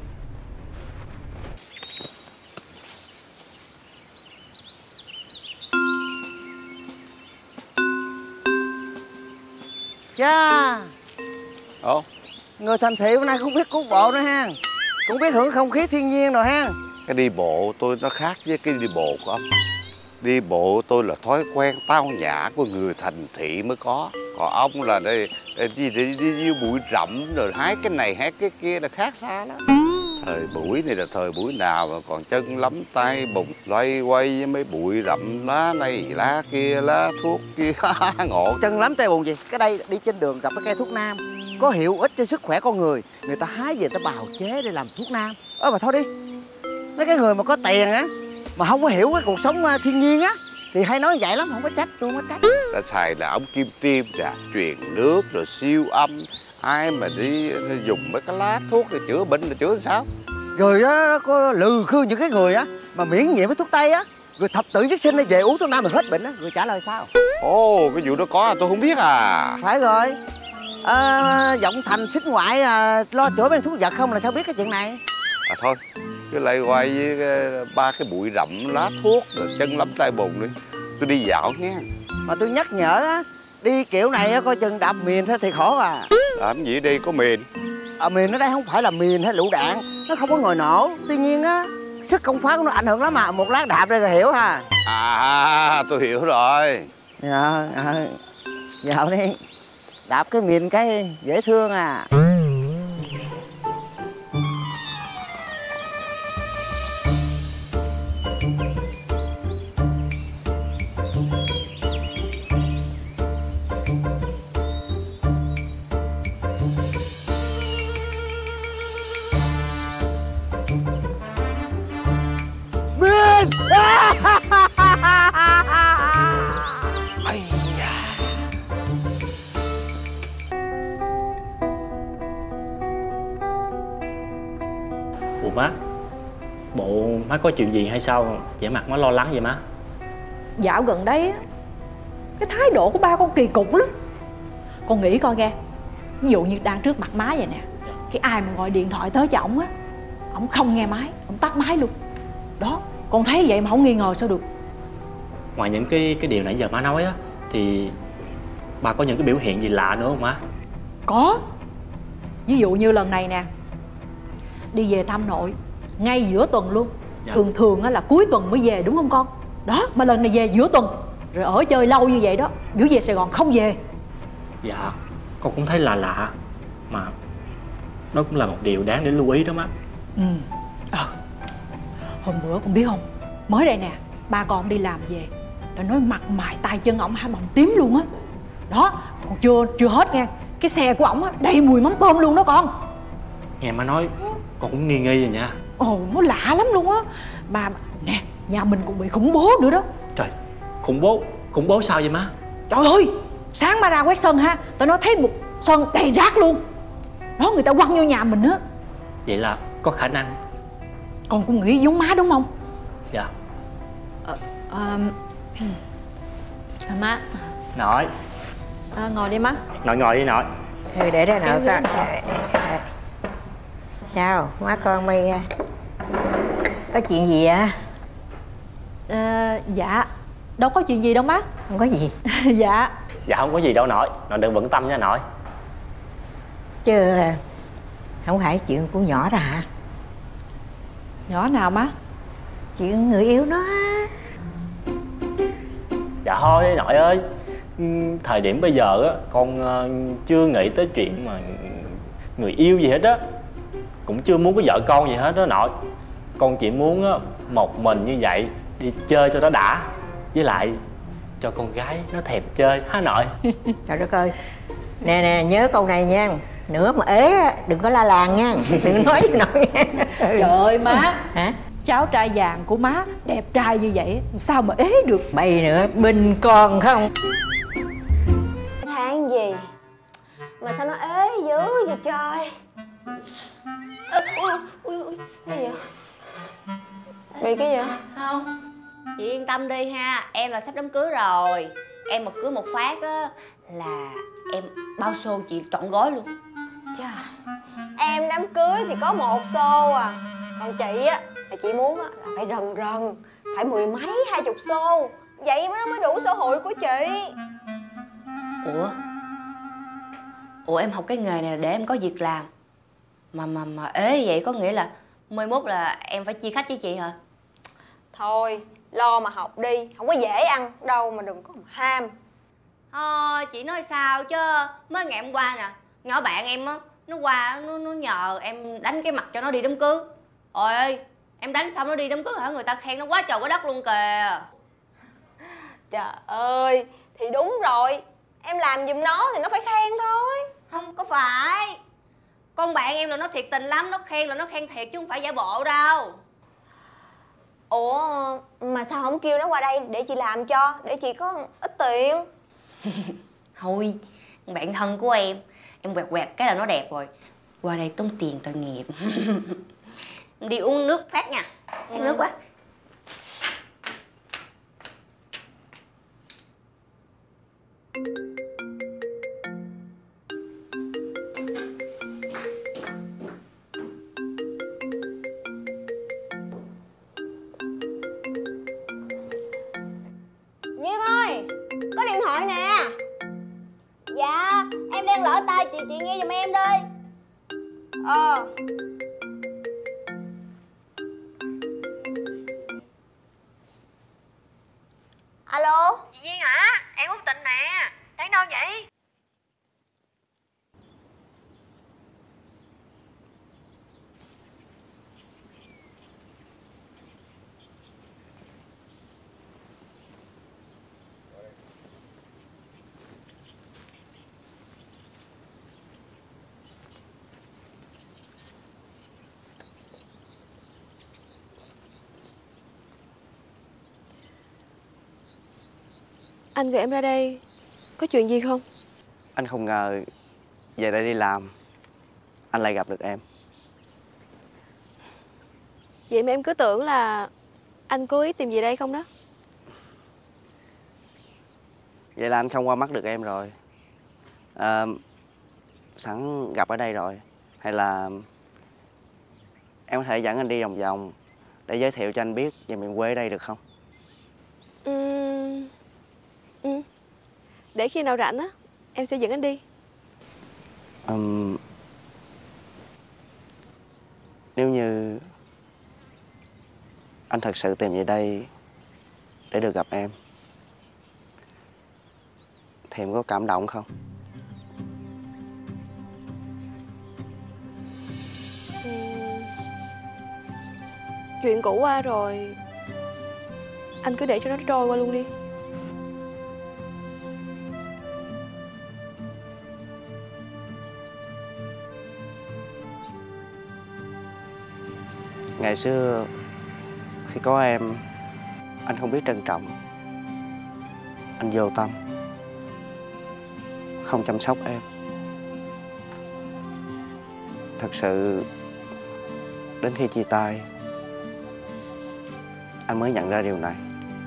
Chà. Ồ. Người thành thị bữa nay cũng biết cứu bộ nữa ha. Cũng biết hưởng không khí thiên nhiên rồi ha. Cái đi bộ tôi nó khác với cái đi bộ của ông. Đi bộ tôi là thói quen tao nhã của người thành thị mới có. Còn ông là đi bụi rậm rồi hái cái này hái cái kia là khác xa lắm. Thời buổi này là thời buổi nào mà còn chân lắm tay bụng loay quay với mấy bụi rậm lá này lá kia lá thuốc kia. Ngộ. Chân lắm tay bụng gì? Cái đây đi trên đường gặp cái cây thuốc nam có hiệu ích cho sức khỏe con người. Người ta hái về ta bào chế để làm thuốc nam. Mà thôi đi. Mấy cái người mà có tiền á mà không có hiểu cái cuộc sống thiên nhiên á thì hay nói vậy lắm, không có trách, tôi không có trách. Ta xài là ống kim tiêm nè, truyền nước rồi siêu âm. Ai mà đi dùng mấy cái lá thuốc để chữa bệnh là chữa sao? Rồi đó có lừ khư những cái người á mà miễn nhiễm với thuốc tây á, rồi thập tử nhất sinh nó về uống thuốc nam mà hết bệnh á, rồi trả lời sao? Ồ, cái vụ đó có tôi không biết à. Phải rồi. Giọng thành xích ngoại lo chữa mấy thuốc vật không là sao biết cái chuyện này? À thôi, cứ lay quay với ba cái bụi rậm lá thuốc rồi chân lấm tay bùn đi. Tôi đi dạo nghe. Mà tôi nhắc nhở á, đi kiểu này á coi chừng đạp mìn thôi thì khổ à. Làm gì đi có mìn? Mìn ở đây không phải là mìn hay lựu đạn, nó không có ngồi nổ. Tuy nhiên á, sức công phá của nó ảnh hưởng lắm mà. Một lát đạp đây là hiểu ha. À, tôi hiểu rồi. Dạo đi. Đạp cái mìn cái dễ thương à. Ủa má, bộ má có chuyện gì hay sao vẻ mặt má lo lắng vậy má? Dạo gần đây á, cái thái độ của ba con kỳ cục lắm. Con nghĩ coi nghe. Ví dụ như đang trước mặt má vậy nè, cái ai mà gọi điện thoại tới cho ổng á, ổng không nghe máy, ổng tắt máy luôn. Đó, con thấy vậy mà không nghi ngờ sao được. Ngoài những cái điều nãy giờ má nói á, thì ba có những cái biểu hiện gì lạ nữa không má? Có. Ví dụ như lần này nè, đi về thăm nội ngay giữa tuần luôn. Dạ. Thường á là cuối tuần mới về đúng không con? Đó, mà lần này về giữa tuần. Rồi ở chơi lâu như vậy đó, biểu về Sài Gòn không về. Dạ, con cũng thấy là lạ. Mà nó cũng là một điều đáng để lưu ý đó má. Hôm bữa con biết không, mới đây nè, ba con đi làm về, tao nói mặt mày tay chân ổng hả bầm tím luôn á. Đó, còn chưa hết nha. Cái xe của ổng á đầy mùi mắm tôm luôn đó con. Nghe má nói con cũng nghi rồi nha. Ồ, nó lạ lắm luôn á. Mà nè, nhà mình cũng bị khủng bố nữa đó. Trời, khủng bố sao vậy má? Trời ơi, sáng ba ra quét sân ha, tao nói thấy một sân đầy rác luôn. Đó, người ta quăng vô nhà mình á. Vậy là có khả năng. Con cũng nghĩ giống má đúng không? Dạ. Má. Nội. Ngồi đi má. Nội ngồi đi nội. Ừ, để đây nội con. Sao, má con mày có chuyện gì ạ? Dạ, đâu có chuyện gì đâu má. Không có gì. Dạ. Dạ không có gì đâu nội, nội đừng bận tâm nha nội. Chứ không phải chuyện của nhỏ đó hả? Nhỏ nào má? Chuyện người yêu nó. Dạ thôi nội ơi, thời điểm bây giờ á con chưa nghĩ tới chuyện mà người yêu gì hết á, cũng chưa muốn có vợ con gì hết đó nội. Con chỉ muốn á, một mình như vậy đi chơi cho nó đã. Với lại cho con gái nó thèm chơi hả nội? Trời đất ơi. Nè nè, nhớ câu này nha. Nữa mà ế đừng có la làng nha. Đừng nói với nội nha. Trời ơi má. Hả? Cháu trai vàng của má đẹp trai như vậy sao mà ế được. Bày nữa, bình con không? Than gì mà sao nó ế dữ vậy trời? Ui, cái gì vậy? Bị cái gì? Không, chị yên tâm đi ha. Em là sắp đám cưới rồi. Em mà cưới một phát á là em bao xô chị trọn gói luôn. Trời, em đám cưới thì có một xô à. Còn chị á là chị muốn á là phải rần rần, phải 10 mấy 20 xô. Vậy mới nó mới đủ xã hội của chị. Ủa em học cái nghề này là để em có việc làm. Mà ế vậy có nghĩa là mai mốt là em phải chia khách với chị hả? Thôi, lo mà học đi, không có dễ ăn đâu mà đừng có mà ham. Thôi chị nói sao chứ. Mới ngày hôm qua nè, nhỏ bạn em á, nó qua nó nhờ em đánh cái mặt cho nó đi đám cưới. Ôi ơi, em đánh xong nó đi đám cưới hả? Người ta khen nó quá trời quá đất luôn kìa. Trời ơi, thì đúng rồi. Em làm giùm nó thì nó phải khen thôi. Không có phải. Con bạn em là nó thiệt tình lắm. Nó khen là nó khen thiệt chứ không phải giả bộ đâu. Ủa, mà sao không kêu nó qua đây để chị làm cho, để chị có ít tiền. Thôi, bạn thân của em quẹt quẹt cái là nó đẹp rồi. Qua đây tốn tiền tội nghiệp. Đi uống nước phát nha. Uống nước quá. Duyên ơi, có điện thoại nè. Dạ, em đang lỡ tay chị nghe giùm em đi. Alo. Chị Duyên hả? Em Út Tình nè. Đang đâu vậy? Anh gọi em ra đây có chuyện gì không? Anh không ngờ về đây đi làm anh lại gặp được em. Vậy mà em cứ tưởng là anh cố ý tìm gì đây không đó. Vậy là anh không qua mắt được em rồi. Sẵn gặp ở đây rồi, hay là em có thể dẫn anh đi vòng vòng để giới thiệu cho anh biết về miền quê ở đây được không? Để khi nào rảnh á em sẽ dẫn anh đi. Nếu như anh thật sự tìm về đây để được gặp em thì em có cảm động không? Chuyện cũ qua rồi, anh cứ để cho nó trôi qua luôn đi. Ngày xưa khi có em, anh không biết trân trọng. Anh vô tâm, không chăm sóc em. Thật sự đến khi chia tay anh mới nhận ra điều này.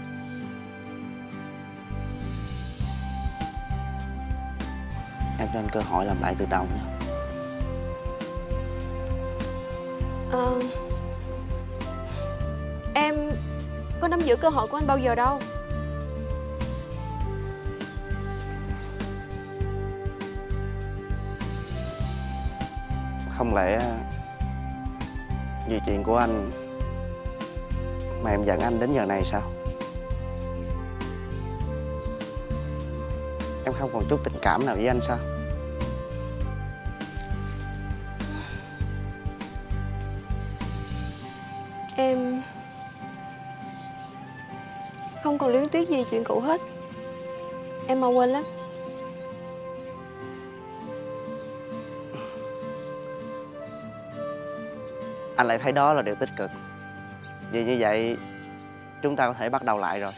Em cho anh cơ hội làm lại từ đầu nha. Em có nắm giữ cơ hội của anh bao giờ đâu. Không lẽ vì chuyện của anh mà em giận anh đến giờ này sao? Em không còn chút tình cảm nào với anh sao? Em không còn luyến tiếc gì chuyện cũ hết. Em mau quên lắm. Anh lại thấy đó là điều tích cực. Vì như vậy chúng ta có thể bắt đầu lại rồi.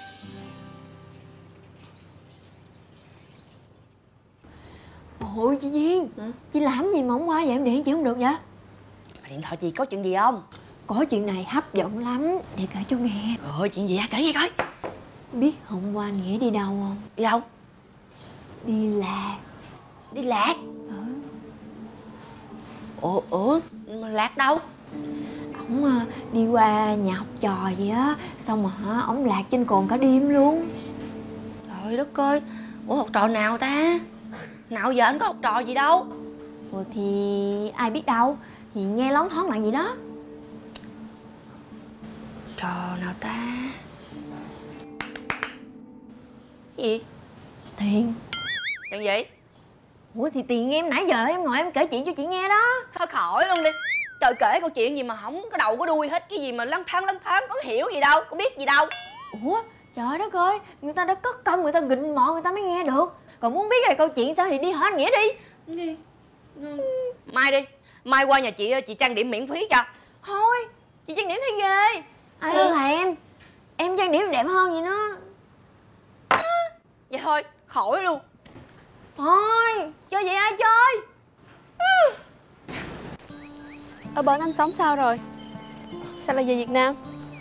Ôi chị Duyên, chị làm gì mà không qua vậy? Em điện chị không được vậy? Mà điện thoại chị có chuyện gì không? Có chuyện này hấp dẫn lắm, để kể cho nghe. Chuyện gì hả? Kể nghe coi. Biết hôm qua anh Nghĩa đi đâu không? Đi đâu? Đi lạc. Đi lạc? Ủa? Lạc đâu? Ổng đi qua nhà học trò vậy á, xong mà ổng lạc trên cồn cả đêm luôn. Trời đất ơi, ủa học trò nào ta? Nào giờ anh có học trò gì đâu. Thì ai biết đâu, thì nghe lón thoáng lại gì đó. Trò nào ta? Cái gì? Tiền. Tiền gì? Ủa thì tiền em nãy giờ em ngồi em kể chuyện cho chị nghe đó. Thôi khỏi luôn đi. Trời, kể câu chuyện gì mà không có đầu có đuôi hết. Cái gì mà lăng thang có hiểu gì đâu, có biết gì đâu. Ủa trời đất ơi, người ta đã cất công, người ta gịnh mọ người ta mới nghe được. Còn muốn biết về câu chuyện sao thì đi hỏi anh Nghĩa đi. Đi. Mai đi. Mai qua nhà chị trang điểm miễn phí cho. Thôi, chị trang điểm thấy ghê. Ai đâu thèm. Em trang điểm đẹp hơn vậy nó. Vậy thôi, khỏi luôn. Thôi, chơi vậy ai chơi? Ở bên anh sống sao rồi? Sao lại về Việt Nam?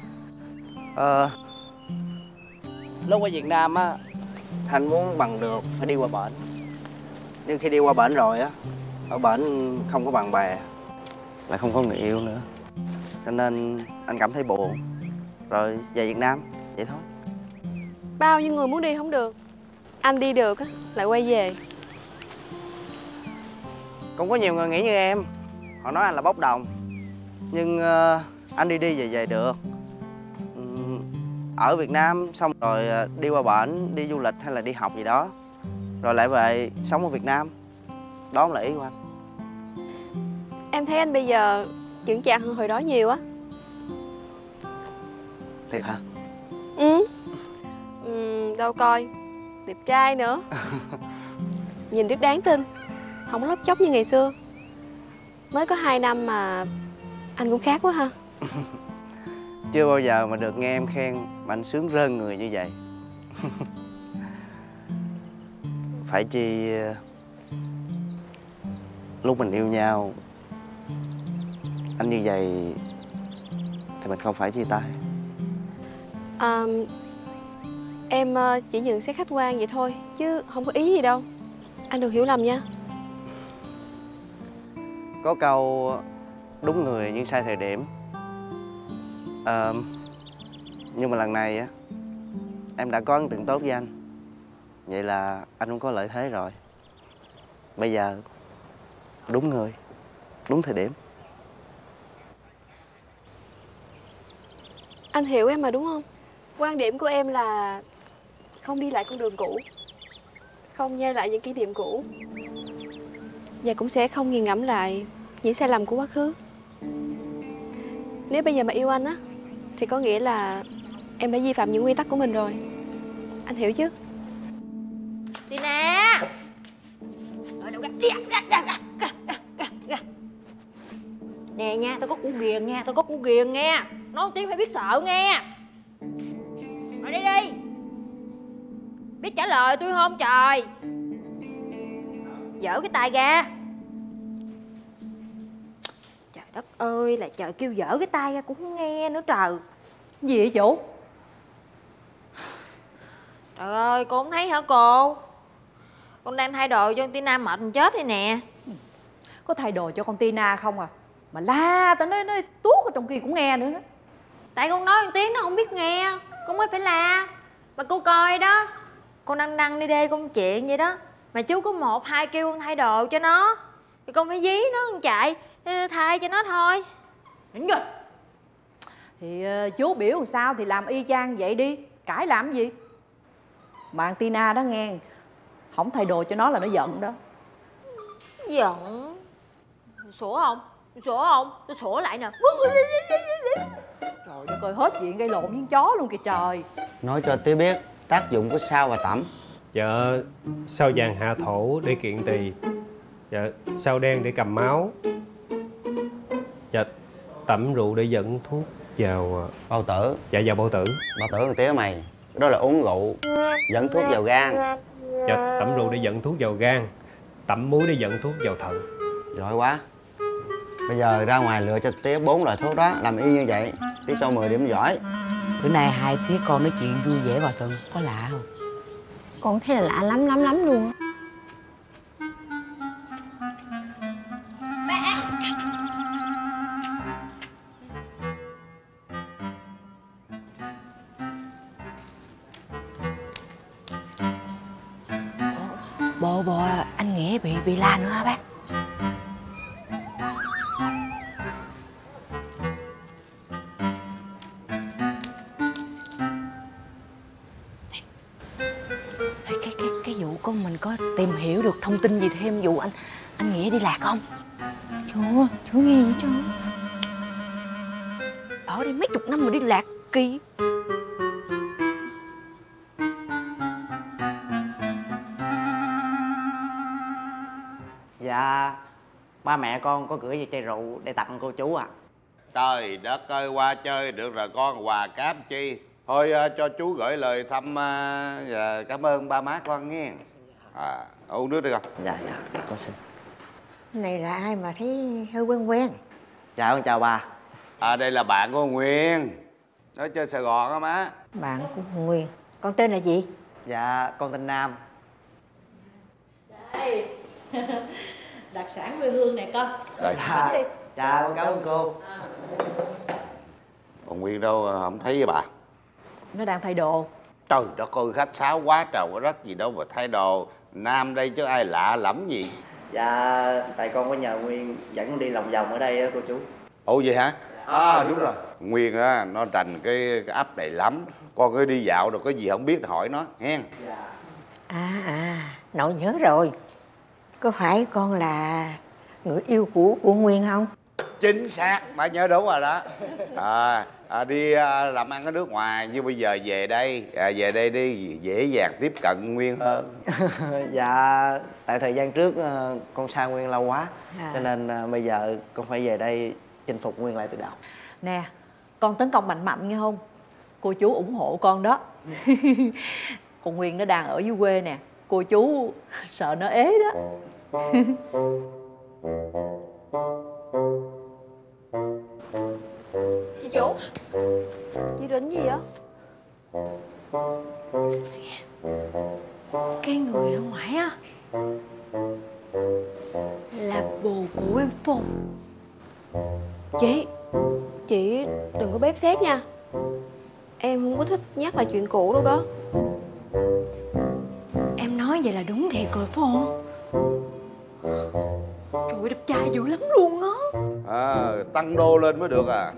Lúc qua Việt Nam á, Thanh muốn bằng được phải đi qua bển. Nhưng khi đi qua bển rồi á, ở bển không có bạn bè, lại không có người yêu nữa, cho nên anh cảm thấy buồn. Rồi về Việt Nam, vậy thôi. Bao nhiêu người muốn đi không được. Anh đi được á, lại quay về. Cũng có nhiều người nghĩ như em. Họ nói anh là bốc đồng. Nhưng anh đi về được. Ở Việt Nam xong rồi đi qua bển, đi du lịch hay là đi học gì đó, rồi lại về sống ở Việt Nam. Đó là ý của anh. Em thấy anh bây giờ chững chạc hơn hồi đó nhiều á. Thiệt hả? Đâu coi. Đẹp trai nữa. Nhìn rất đáng tin. Không có lóc chóc như ngày xưa. Mới có 2 năm mà anh cũng khác quá ha. Chưa bao giờ mà được nghe em khen mà anh sướng rơn người như vậy. Phải chi lúc mình yêu nhau anh như vậy thì mình không phải chia tay. Em chỉ nhận xét khách quan vậy thôi, chứ không có ý gì đâu. Anh đừng hiểu lầm nha. Có câu đúng người nhưng sai thời điểm. Nhưng mà lần này á, em đã có ấn tượng tốt với anh. Vậy là anh cũng có lợi thế rồi. Bây giờ đúng người, đúng thời điểm. Anh hiểu em mà đúng không? Quan điểm của em là không đi lại con đường cũ, không nhai lại những kỷ niệm cũ, và cũng sẽ không nghiền ngẫm lại những sai lầm của quá khứ. Nếu bây giờ mà yêu anh á, thì có nghĩa là em đã vi phạm những nguyên tắc của mình rồi. Anh hiểu chứ? Tina! Nè nha, tôi có củ ghiền nha, tôi có củ ghiền nha. Nói một tiếng phải biết sợ nghe. Rồi đi đi. Biết trả lời tôi không trời? Dở cái tay ra. Trời đất ơi, là trời kêu dở cái tay ra cũng không nghe nữa trời. Gì vậy chủ? Trời ơi, cô không thấy hả cô? Con đang thay đồ cho con Tina mệt chết đi nè. Có thay đồ cho con Tina không à? Mà la tao nói tuốt ở trong kia cũng nghe nữa đó. Tại con nói một tiếng nó không biết nghe, con mới phải la. Mà cô coi đó, con đang đi đê công chuyện vậy đó, mà chú có 1, 2 kêu con thay đồ cho nó, thì con phải dí nó con chạy thay cho nó thôi. Đúng rồi. Thì chú biểu làm sao thì làm y chang vậy đi. Cãi làm gì? Bạn Tina đó nghe, không thay đồ cho nó là nó giận đó. Giận? Sủa không? Sủa không? Tôi sủa lại nè. Trời Trời đất ơi, hết chuyện gây lộn với chó luôn kìa trời. Nói cho tía biết tác dụng của sao và tẩm. Dạ, sao vàng hạ thổ để kiện tỳ. Dạ, sao đen để cầm máu. Dạ, tẩm rượu để dẫn thuốc vào bao tử. Dạ, vào bao tử. Bao tử thằng tía mày, đó là uống rượu dẫn thuốc vào gan. Dạ, tẩm rượu để dẫn thuốc vào gan, tẩm muối để dẫn thuốc vào thận. Giỏi quá. Bây giờ ra ngoài lựa cho tía 4 loại thuốc đó, làm y như vậy. Tía cho 10 điểm giỏi. Bữa nay hai tía con nói chuyện vui vẻ hòa thuận, có lạ không? Con thấy là lạ lắm luôn á. Bộ anh Nghĩa bị la nữa hả bác? Cái vụ con mình có tìm hiểu được thông tin gì thêm vụ anh Nghĩa đi lạc không? Chưa nghe gì hết trơn. Ở đây mấy chục năm mà đi lạc kỳ. Dạ, ba mẹ con có gửi về chai rượu để tặng cô chú ạ. Trời đất ơi, qua chơi được rồi con, quà cáp chi. Thôi cho chú gửi lời thăm và cảm ơn ba má con nghe. Uống nước đi con. Dạ, con xin. Này là ai mà thấy hơi quen? Dạ, con chào bà. Đây là bạn của Nguyên, nó chơi Sài Gòn á má. Bạn của Nguyên. Con tên là gì? Dạ, con tên Nam. Đây. Đặc sản quê hương này con. Dạ, con cảm ơn cô. Còn Nguyên đâu không thấy với bà? Nó đang thay đồ. Trời đất ơi, khách sáo quá trời quá đất gì đâu mà thay đồ. Nam đây chứ ai lạ lẫm gì. Dạ, tại con có nhờ Nguyên dẫn con đi lòng vòng ở đây á cô chú. Ủa vậy hả? Đúng rồi. Nguyên á, nó rành cái ấp này lắm. Con cứ đi dạo rồi có gì không biết thì hỏi nó hen. Nội nhớ rồi. Có phải con là người yêu của Nguyên không? Chính xác, bà nhớ đúng rồi đó. Đi làm ăn ở nước ngoài nhưng bây giờ về đây, về đây đi dễ dàng tiếp cận Nguyên hơn. Dạ, tại thời gian trước con xa Nguyên lâu quá, cho nên bây giờ con phải về đây chinh phục Nguyên lại từ đầu. Nè, con tấn công mạnh nghe không? Cô chú ủng hộ con đó. Còn Nguyên nó đang ở dưới quê nè, cô chú sợ nó ế đó. Chị chủ, chị định gì vậy? Cái người ở ngoài á là bồ của em Phong. Chị đừng có bếp xếp nha. Em không có thích nhắc lại chuyện cũ đâu đó. Em nói vậy là đúng thiệt rồi phải không? Trời ơi, đẹp trai dữ lắm luôn á. Tăng đô lên mới được à.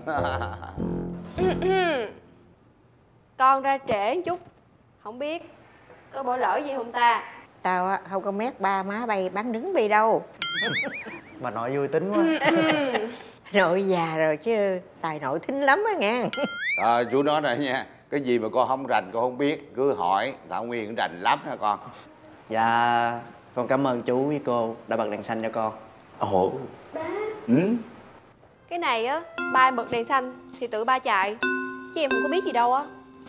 Con ra trễ một chút, không biết có bỏ lỡ gì không ta? Tao á không có mét ba má bay bán đứng đi đâu. Bà nội vui tính quá. Nội già rồi chứ tài nội thính lắm á nghe. Chú nói này nha, cái gì mà con không rành con không biết cứ hỏi. Thảo Nguyên cũng rành lắm hả con? Dạ, con cảm ơn chú với cô đã bật đèn xanh cho con. Ồ. Ba. Cái này á, ba em bật đèn xanh thì tự ba chạy, chứ em không có biết gì đâu á.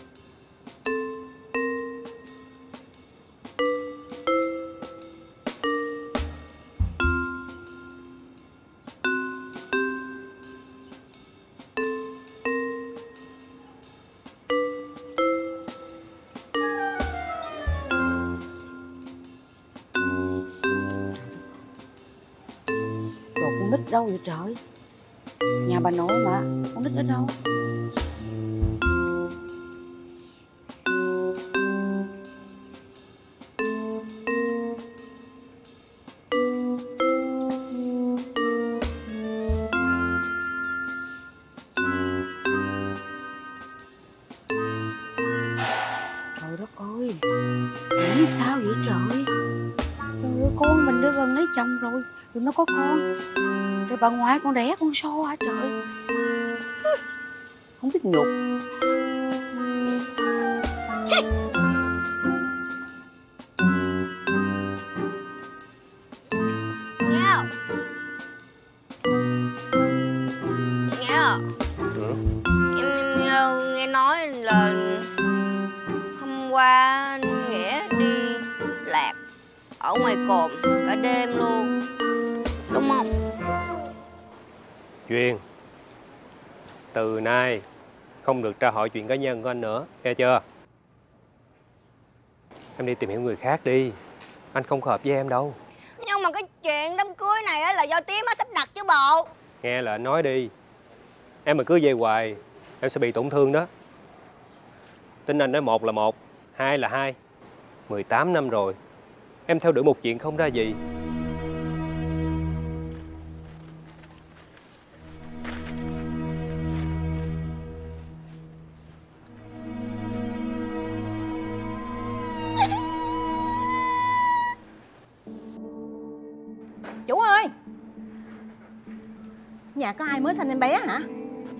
Con nít đâu vậy trời? Nhà bà nội mà, con nít ở đâu? Trời đất ơi, nghĩ sao vậy trời? Trời ơi, con mình đã gần lấy chồng rồi nó có con. Rồi bà ngoại con đẻ con so hả trời? không biết nhục. Nghe không? Nghe à? Em nghe nói là hôm qua anh Nghĩa đi lạc ở ngoài cồn cả đêm luôn, đúng không? Duyên, từ nay không được tra hỏi chuyện cá nhân của anh nữa, nghe chưa? Em đi tìm hiểu người khác đi, anh không hợp với em đâu. Nhưng mà cái chuyện đám cưới này á là do Tím á sắp đặt chứ bộ. Nghe là anh nói đi, em mà cứ về hoài em sẽ bị tổn thương đó. Tin anh nói một là một, hai là hai. 18 năm rồi, em theo đuổi một chuyện không ra gì. Chủ ơi, nhà có ai mới sanh em bé hả?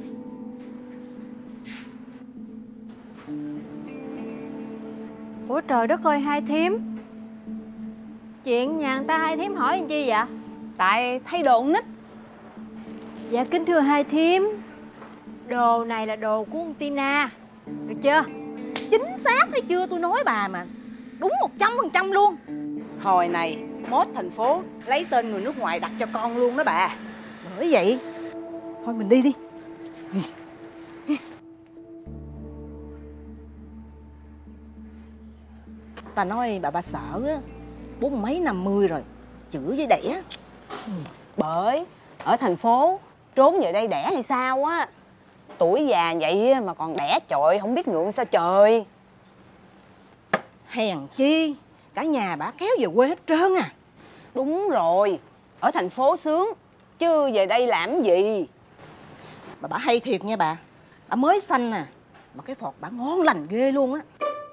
Ủa trời đất ơi hai thím, chuyện nhà người ta hai thím hỏi làm chi vậy? Tại thay đồ con nít. Dạ kính thưa hai thím, đồ này là đồ của con Tina, được chưa? Chính xác thấy chưa, tôi nói bà mà, đúng 100% luôn. Hồi này mốt thành phố lấy tên người nước ngoài đặt cho con luôn đó bà. Bởi vậy thôi mình đi đi. Ta nói bà sợ á, 40 mấy 50 rồi, chữ với đẻ. Bởi ở thành phố trốn về đây đẻ hay sao á, tuổi già vậy mà còn đẻ chọi không biết ngượng sao trời. Hèn chi cả nhà bà kéo về quê hết trơn à. Đúng rồi, ở thành phố sướng chứ về đây làm gì. Bà hay thiệt nha bà. Bà mới sanh à mà cái phọt bà ngon lành ghê luôn á.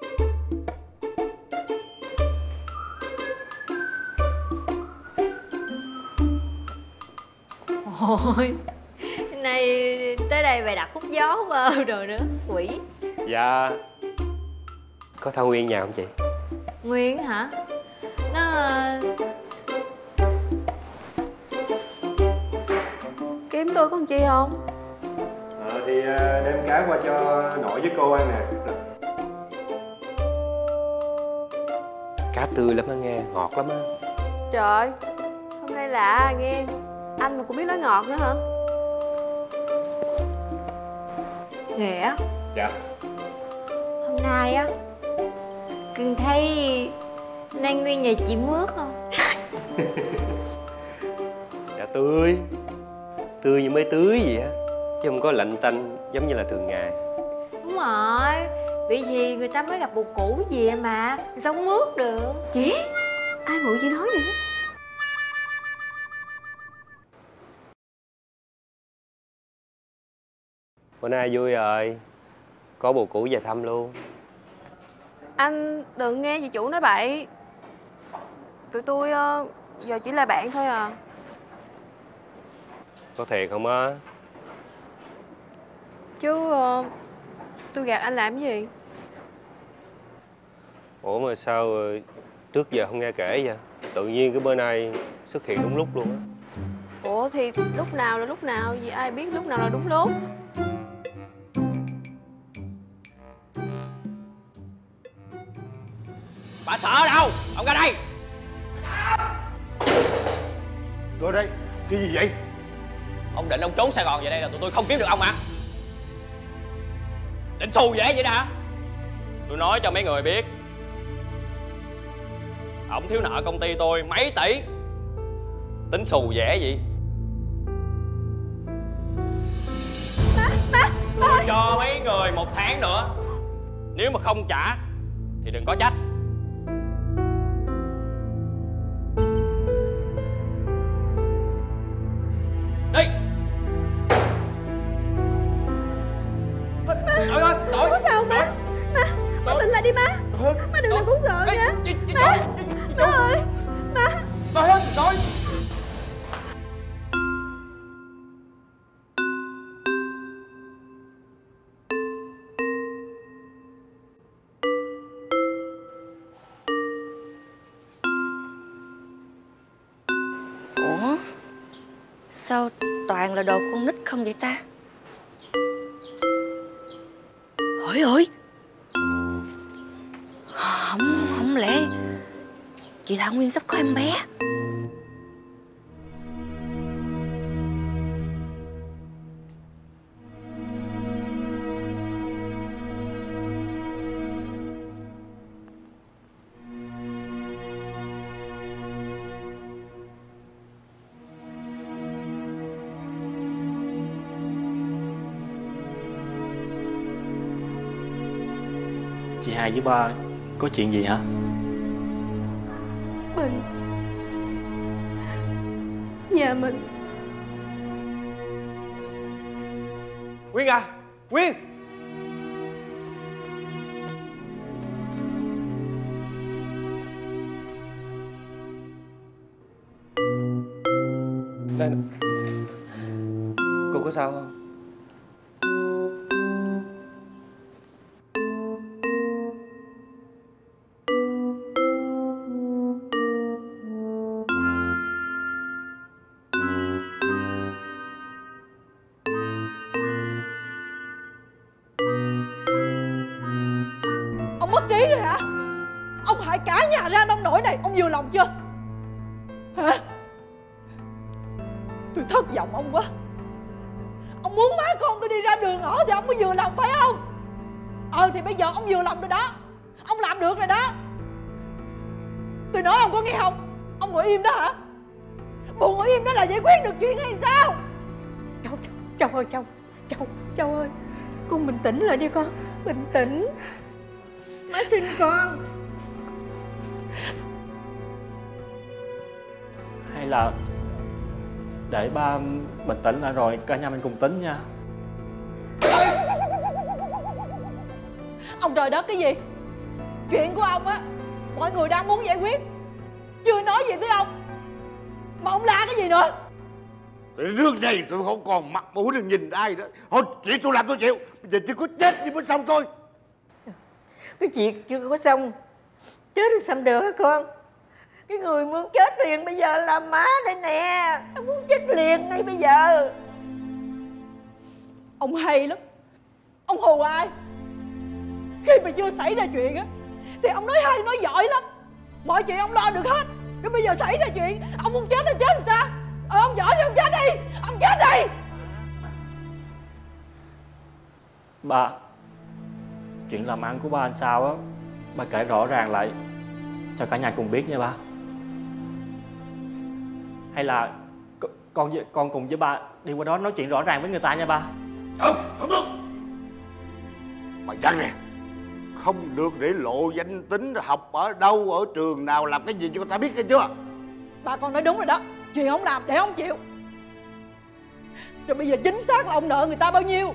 Ôi, nay tới đây bày đặt hút gió mơ rồi nữa, quỷ. Dạ, có Thảo Nguyên nhà không chị? Nguyên hả? Nó... Kiếm tôi có làm chi không? Thì đem cá qua cho nội với cô ăn nè. Cá tươi lắm á nghe, ngọt lắm á. Trời, hôm nay lạ nghe. Anh mà cũng biết nói ngọt nữa hả? Nghĩa. Dạ. Hôm nay á, Cưng thấy nay Nguyên nhà chị Mướt không? Dạ tươi. Tươi như mới tưới vậy á, chứ không có lạnh tanh giống như là thường ngày. Đúng rồi, bị gì người ta mới gặp bồ cũ gì mà sao không mướt được. Chị, ai mượn chị nói vậy? Bữa nay vui rồi, có bồ cũ về thăm luôn. Anh đừng nghe chị chủ nói bậy. Tụi tôi giờ chỉ là bạn thôi à. Có thiệt không á? Chứ tôi gạt anh làm gì? Ủa mà sao trước giờ không nghe kể vậy? Tự nhiên cái bữa nay xuất hiện đúng lúc luôn á. Ủa thì lúc nào là lúc nào, vì ai biết lúc nào là đúng lúc. Bà sợ đâu? Ông ra đây. Rồi đây, cái gì vậy? Ông định ông trốn Sài Gòn về đây là tụi tôi không kiếm được ông hả? Định xù dễ vậy đó hả? Tôi nói cho mấy người biết, ổng thiếu nợ công ty tôi mấy tỷ. Tính xù dễ gì? Tôi cho mấy người 1 tháng nữa. Nếu mà không trả thì đừng có trách. Đi. Trời ơi, Má có sao má? Má tỉnh lại đi má. Má đừng làm con sợ nha. Má, má ơi, má. Trời ơi, trời. Sao toàn là đồ con nít không vậy ta? Hỡi ơi, không lẽ chị Thảo Nguyên sắp có em bé? Chị hai với ba có chuyện gì hả? Nhà mình. Nguyên à, Nguyên. Đây nè. Cô có sao không? Ông mất trí rồi hả? Ông hại cả nhà ra nông nổi này, ông vừa lòng chưa? Hả? Tôi thất vọng ông quá. Ông muốn má con tôi đi ra đường ở thì ông mới vừa lòng phải không? Thì bây giờ ông vừa lòng rồi đó. Ông làm được rồi đó. Tôi nói ông có nghe không? Ông ngồi im đó hả? Bộ ngồi im đó là giải quyết được chuyện hay sao? Châu ơi, Châu ơi, con bình tĩnh lại đi con. Bình tĩnh. Má xin con. Hay là để ba bình tĩnh lại rồi cả nhà mình cùng tính nha. Ông trời đất cái gì? Chuyện của ông á, mọi người đang muốn giải quyết, chưa nói gì tới ông mà ông la cái gì nữa? Cái nước này tôi không còn mặt mũi để nhìn ai nữa. Thôi chuyện tôi làm tôi chịu. Bây giờ chỉ có chết thì mới xong thôi. Cái chuyện chưa có xong. Chết thì xong được hả con? Cái người muốn chết liền bây giờ là má đây nè. Nó muốn chết liền ngay bây giờ. Ông hay lắm. Ông hù ai? Khi mà chưa xảy ra chuyện á thì ông nói hay nói giỏi lắm. Mọi chuyện ông lo được hết. Rồi bây giờ xảy ra chuyện, ông muốn chết thì chết làm sao? Ông giỏi thì ông chết đi. Ông chết đi. Ba, chuyện làm ăn của ba làm sao á, ba kể rõ ràng lại cho cả nhà cùng biết nha ba. Hay là con cùng với ba đi qua đó nói chuyện rõ ràng với người ta nha ba. Không được. Bà Trăng nè, không được để lộ danh tính học ở đâu, ở trường nào, làm cái gì cho người ta biết hay chưa? Bà con nói đúng rồi đó. Chuyện ông làm để ông chịu. Rồi bây giờ chính xác là ông nợ người ta bao nhiêu?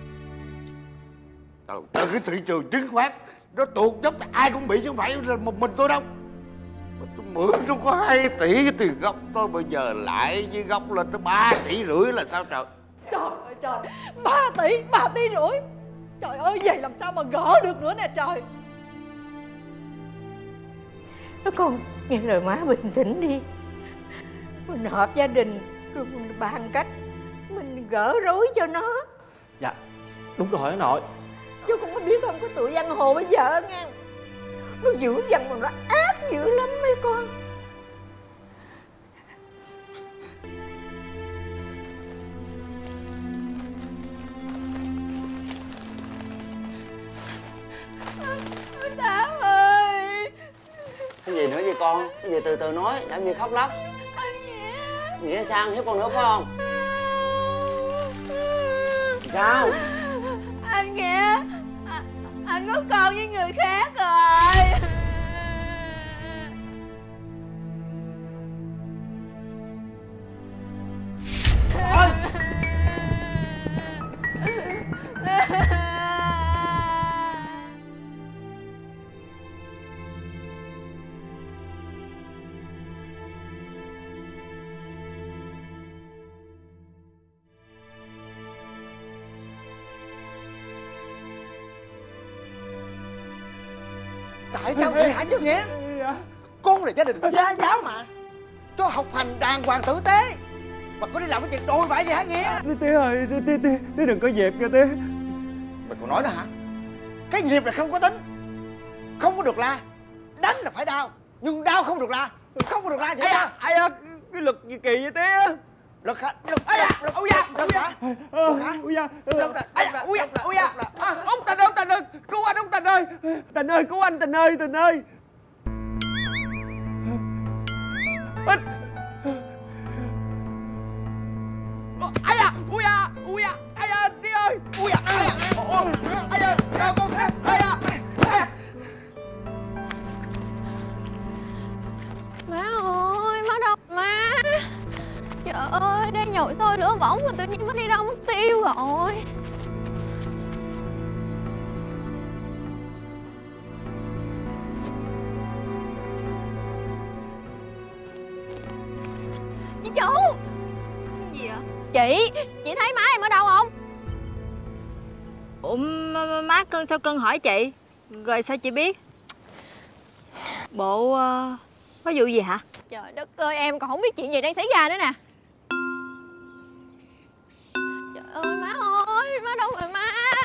Cái thị trường chứng khoán nó tuột dốc thì ai cũng bị chứ không phải là một mình tôi đâu. Tôi mượn nó có 2 tỷ cái tiền gốc tôi, bây giờ lại với gốc lên tới 3,5 tỷ là sao trời? Trời ơi trời, 3 tỷ rưỡi. Trời ơi, vậy làm sao mà gỡ được nữa nè trời. Nó con nghe lời má bình tĩnh đi. Mình họp gia đình rồi mình bàn cách mình gỡ rối cho nó. Dạ, đúng rồi nội. Chú cũng có biết không, cái tụi giang hồ bây giờ nghe, nó dữ dằn mà nó ác dữ lắm mấy con. Thảo ơi. Cái gì nữa vậy con? Cái gì từ từ nói, làm gì khóc lóc? Anh Nghĩa. Nghĩa sao, hiếp con nữa phải không? Sao? Anh Nghĩa, anh có con với người khác rồi. Tại sao vậy hả chứ Nghĩa? Con là gia đình gia giáo mà, cho học hành đàng hoàng tử tế. mà có đi làm cái chuyện đôi bại gì hả Nghĩa? Tía ơi, tía đừng có dẹp kìa tía. Mày còn nói nữa hả? Cái nghiệp là không có tính, không có được la. Đánh là phải đau, nhưng đau không được la. Không có được la vậy đó. Ai da, cái lực gì kỳ vậy tía? Lực hả? Lực hả? Ôi da, ôi da, ôi da, ôi da. Ông Tình ơi, cứu anh ông Tình ơi. Tình ơi, cứu anh Tình ơi, Tình ơi. Ai da, ui da, ai da, tía ơi. Ui da, ai da, đau con thế, ai da. Má ơi, má đâu má? Trời ơi, đang nhồi sôi lửa bỏng mà tự nhiên má đi đâu mất tiêu rồi. Chị chủ. Gì vậy? Chị thấy má em ở đâu không? Ủa má Cưng sao Cưng hỏi chị? Rồi sao chị biết? Bộ có vụ gì hả? Trời đất ơi, em còn không biết chuyện gì đang xảy ra nữa nè. Trời ơi má ơi, má đâu rồi má?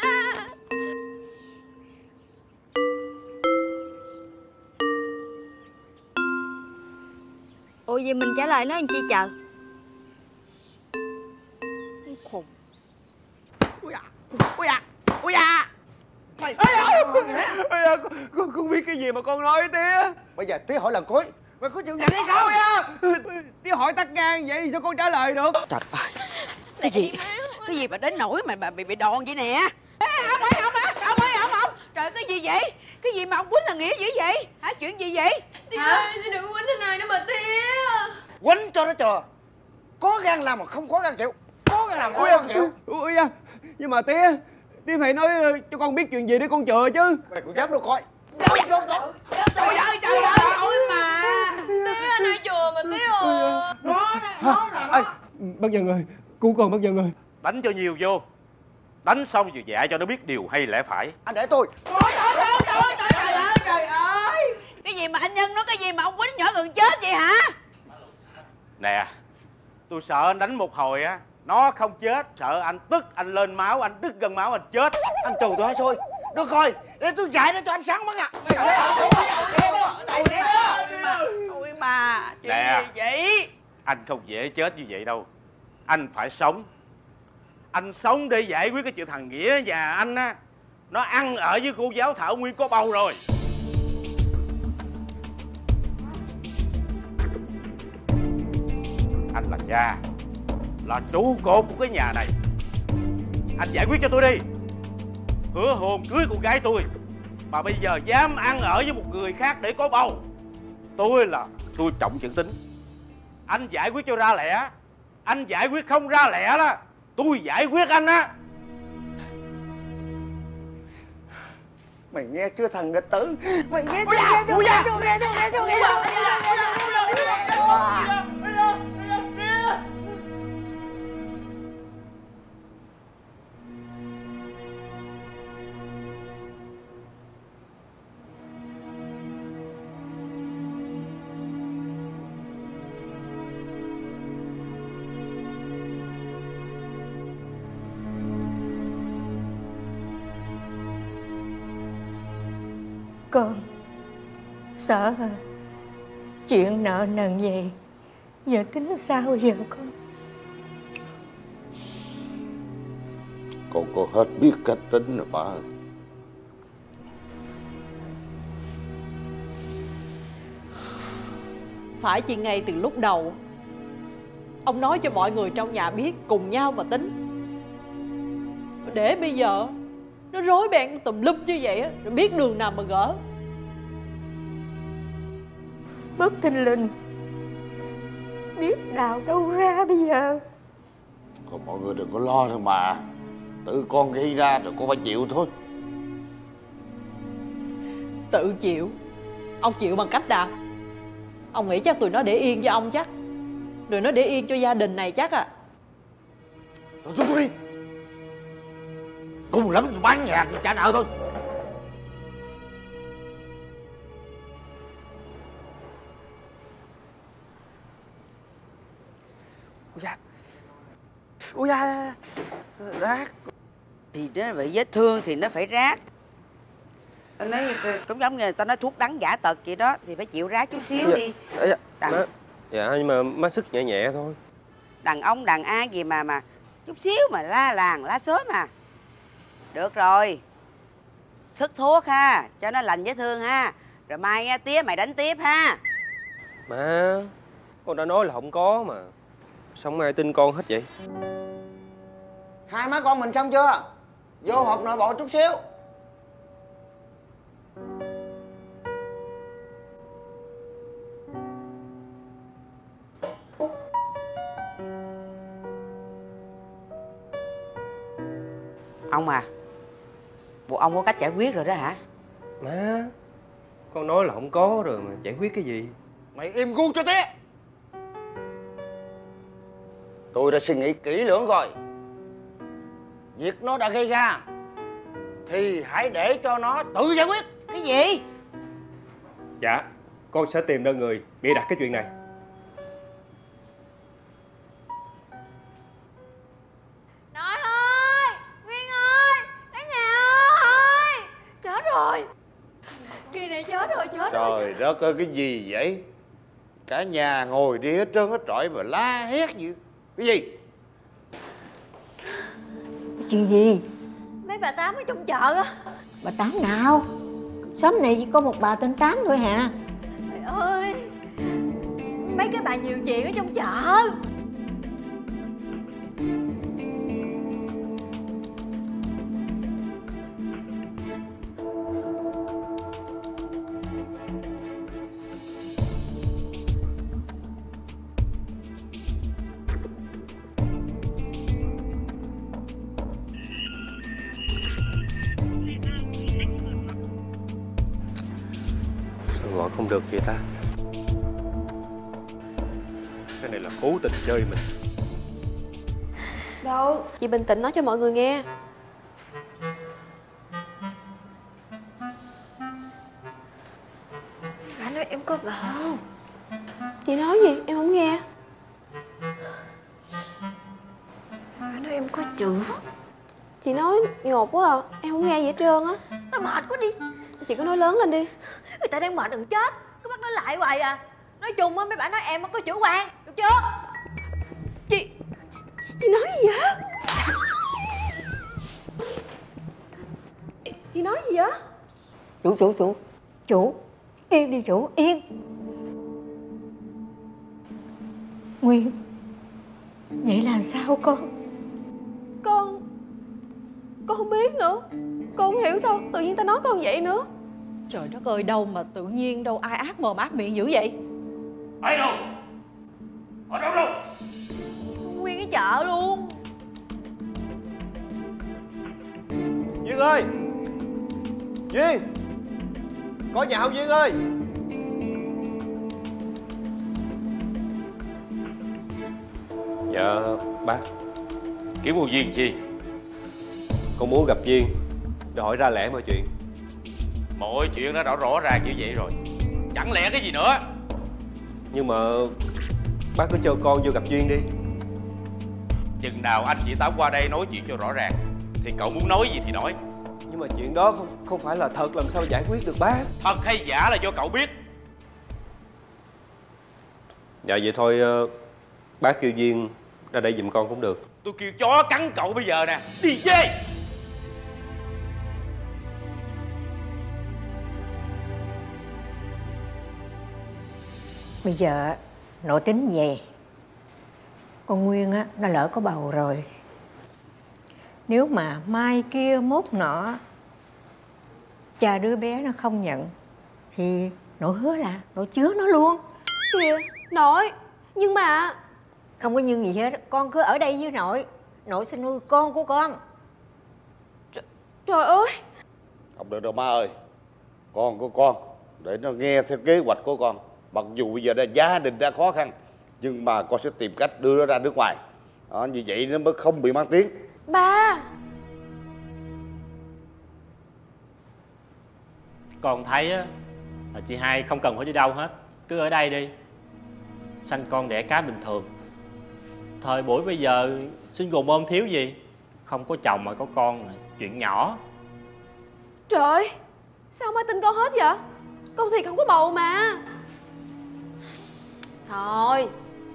Ủa vậy mình trả lời nó làm chi chờ? Khùng. Ui da. Mày con biết cái gì mà con nói tía. Bây giờ tía hỏi lần cuối, mày có chịu nhận hay không? Tía hỏi tắt ngang vậy sao con trả lời được? Trời ơi, cái gì mà đến nỗi mà bị đòn vậy nè? Ông, trời cái gì vậy? Cái gì mà ông quýnh là Nghĩa dữ vậy? Hả, chuyện gì vậy? Tía ơi, tía đừng có quýnh thế này nữa mà tía. Quýnh cho nó chờ. Có gan làm mà không có gan chịu. Có gan làm không có gan chịu. Ui da, nhưng mà tía phải nói cho con biết chuyện gì để con chừa chứ. Mày cũng dám đâu coi. Trời ơi, ôi mà. Tía anh ơi chừa mà tía ơi. Nó. Bác Dân ơi, cứu con bác Dân ơi. Đánh cho nhiều vô. Đánh xong rồi dạy cho nó biết điều hay lẽ phải. Anh để tôi. Trời ơi. Cái gì mà anh Nhân nói cái gì mà ông quýnh nhỏ gần chết vậy hả? Nè, tôi sợ anh đánh một hồi á nó không chết, sợ anh tức, anh lên máu, anh đứt gân máu, anh chết. Anh trù tôi hả xôi? Được rồi, để tôi dạy để cho anh sáng mắt à. Ôi mà, chuyện nè, gì vậy? anh không dễ chết như vậy đâu. Anh phải sống. Anh sống để giải quyết cái chuyện thằng Nghĩa và anh á. Nó ăn ở với cô giáo Thảo Nguyên có bầu rồi. Anh là cha, là trụ cột của cái nhà này. Anh giải quyết cho tôi đi. Hứa hôn cưới con gái tôi mà bây giờ dám ăn ở với một người khác để có bầu. Tôi trọng chữ tín. Anh giải quyết cho ra lẽ. Anh giải quyết không ra lẽ đó, tôi giải quyết anh á. Mày nghe chưa thằng nghịch tử? Mày nghe chưa? Con sợ hả? Chuyện nợ nần gì giờ tính sao giờ con? Con có hết biết cách tính rồi bà ơi. Phải chỉ ngay từ lúc đầu ông nói cho mọi người trong nhà biết cùng nhau mà tính, để bây giờ nó rối beng tùm lum như vậy á, rồi biết đường nào mà gỡ. Bất thình lình biết đào đâu ra bây giờ. Còn mọi người đừng có lo thôi mà. Tự con gây ra rồi con phải chịu thôi. Tự chịu? Ông chịu bằng cách nào? Ông nghĩ chắc tụi nó để yên cho ông chắc. Rồi nó để yên cho gia đình này chắc à. Thôi đi. Cùng lắm tôi bán nhà tôi trả nợ thôi. Ôi da, da, rát. Thì nó bị vết thương thì nó phải rát. Tao nói cũng giống như tao nói thuốc đắng giả tật vậy đó, thì phải chịu rát chút xíu đi. Dạ nhưng mà má sức nhẹ nhẹ thôi. Đàn ông đàn an gì mà chút xíu mà la làng lá xóm mà. Được rồi, sức thuốc ha, cho nó lành vết thương ha. Rồi mai nghe tía mày đánh tiếp ha. Má, con đã nói là không có mà. Sao ai tin con hết vậy? Hai má con mình xong chưa? Vô hộp nội bộ chút xíu. Ông à, bộ ông có cách giải quyết rồi đó hả? Má, con nói là không có rồi mà giải quyết cái gì? Mày im gu cho tía. Tôi đã suy nghĩ kỹ lưỡng rồi. Việc nó đã gây ra thì hãy để cho nó tự giải quyết. Cái gì? Dạ, con sẽ tìm ra người bịa đặt cái chuyện này. Nội ơi, Nguyên ơi, cả nhà ơi, chết rồi. Kỳ này chết rồi, chết rồi. Trời đất ơi, cái gì vậy? Cả nhà ngồi đi hết trơn hết trọi mà la hét gì? Cái gì? Chuyện gì? Mấy bà Tám ở trong chợ á. Bà Tám nào? Xóm này chỉ có một bà tên Tám thôi hả? Trời ơi, mấy cái bà nhiều chuyện ở trong chợ. Gọi không được vậy ta? Cái này là cố tình chơi mình. Đâu, chị bình tĩnh nói cho mọi người nghe. Bà nói em có bầu. Chị nói gì? Em không nghe. Bà nói em có chữa. Chị nói nhột quá à. Em không nghe gì hết trơn á. Tao mệt quá đi. Chị cứ nói lớn lên đi. Người ta đang mệt đừng chết. Cứ bắt nói lại hoài à. Nói chung á mấy bạn nói em có chữa quan. Được chưa? Chị nói gì vậy? Chị nói gì vậy? Chủ, yên đi chủ, yên. Nguyên, vậy là sao con? Con không biết nữa. Con không hiểu sao tự nhiên ta nói con vậy nữa. Trời đất ơi, đâu mà tự nhiên đâu, ai ác mồm ác miệng dữ vậy? Ở đâu? Ở đâu đâu? Nguyên cái chợ luôn. Duyên ơi! Duyên! Có nhà không Duyên ơi? Dạ bác. Kiếm cô Duyên chi? Con muốn gặp Duyên để hỏi ra lẽ mọi chuyện. Mọi chuyện nó đã rõ ràng như vậy rồi, chẳng lẽ cái gì nữa? Nhưng mà bác cứ cho con vô gặp Duyên đi. Chừng nào anh chị Tám qua đây nói chuyện cho rõ ràng thì cậu muốn nói gì thì nói. Nhưng mà chuyện đó không phải là thật, làm sao giải quyết được bác? Thật hay giả là do cậu biết. Dạ vậy thôi, bác kêu Duyên ra đây giùm con cũng được. Tôi kêu chó cắn cậu bây giờ nè. Đi về. Bây giờ nội tính về. Con Nguyên á, nó lỡ có bầu rồi. Nếu mà mai kia mốt nọ cha đứa bé nó không nhận thì nội hứa là nội chứa nó luôn. Kìa, nội. Nhưng mà không có nhưng gì hết. Con cứ ở đây với nội. Nội sẽ nuôi con của con. Trời ơi. Không được đâu má ơi. Con của con để nó nghe theo kế hoạch của con. Mặc dù bây giờ gia đình đã khó khăn nhưng mà con sẽ tìm cách đưa nó ra nước ngoài. Như vậy nó mới không bị mang tiếng. Ba. Con thấy á là chị hai không cần phải đi đâu hết, cứ ở đây đi, sanh con đẻ cái bình thường. Thời buổi bây giờ Sinh gồm ôm thiếu gì. Không có chồng mà có con là chuyện nhỏ. Trời, sao má tin con hết vậy? Con thiệt không có bầu mà. Thôi,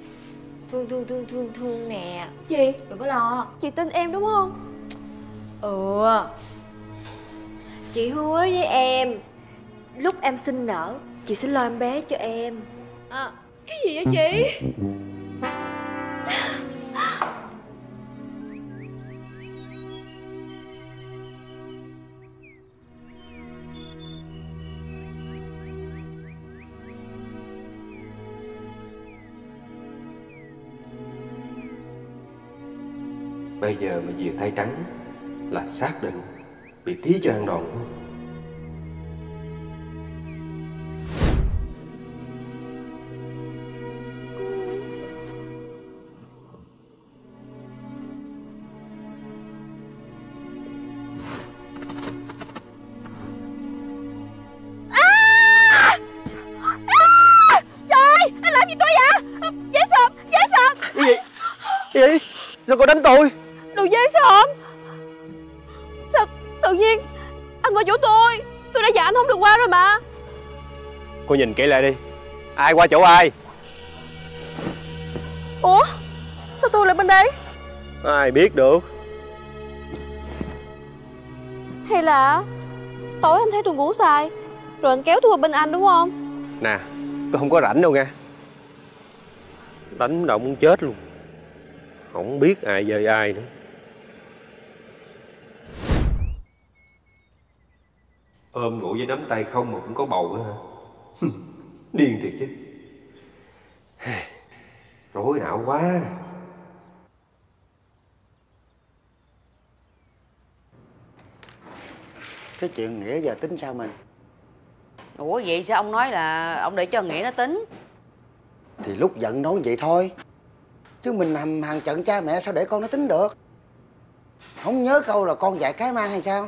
thương nè. Gì? Đừng có lo. Chị tin em đúng không? Ừ. Chị hứa với em, lúc em sinh nở, chị sẽ lo em bé cho em. Cái gì vậy chị? Bây giờ mà về tay trắng là xác định bị tí cho ăn đòn. Trời, anh làm gì tôi vậy? Dễ sợ. Cái gì? Sao cô đánh tôi? Đồ dê sợm. Sao tự nhiên anh qua chỗ tôi đã dặn anh không được qua rồi mà. Cô nhìn kỹ lại đi. Ai qua chỗ ai? Ủa, sao tôi lại bên đây? Ai biết được. Hay là tối anh thấy tôi ngủ sai rồi anh kéo tôi qua bên anh đúng không? Nè, tôi không có rảnh đâu nghe. Đánh động muốn chết luôn. Không biết ai dời ai nữa. Ôm ngủ với nắm tay không mà cũng có bầu nữa hả? Điên thiệt chứ. Rối não quá. Cái chuyện Nghĩa giờ tính sao mình? Ủa vậy sao ông nói là ông để cho Nghĩa nó tính? Thì lúc giận nói vậy thôi. Chứ mình hầm hàng trận cha mẹ sao để con nó tính được? Không nhớ câu là con dạy cái mang hay sao?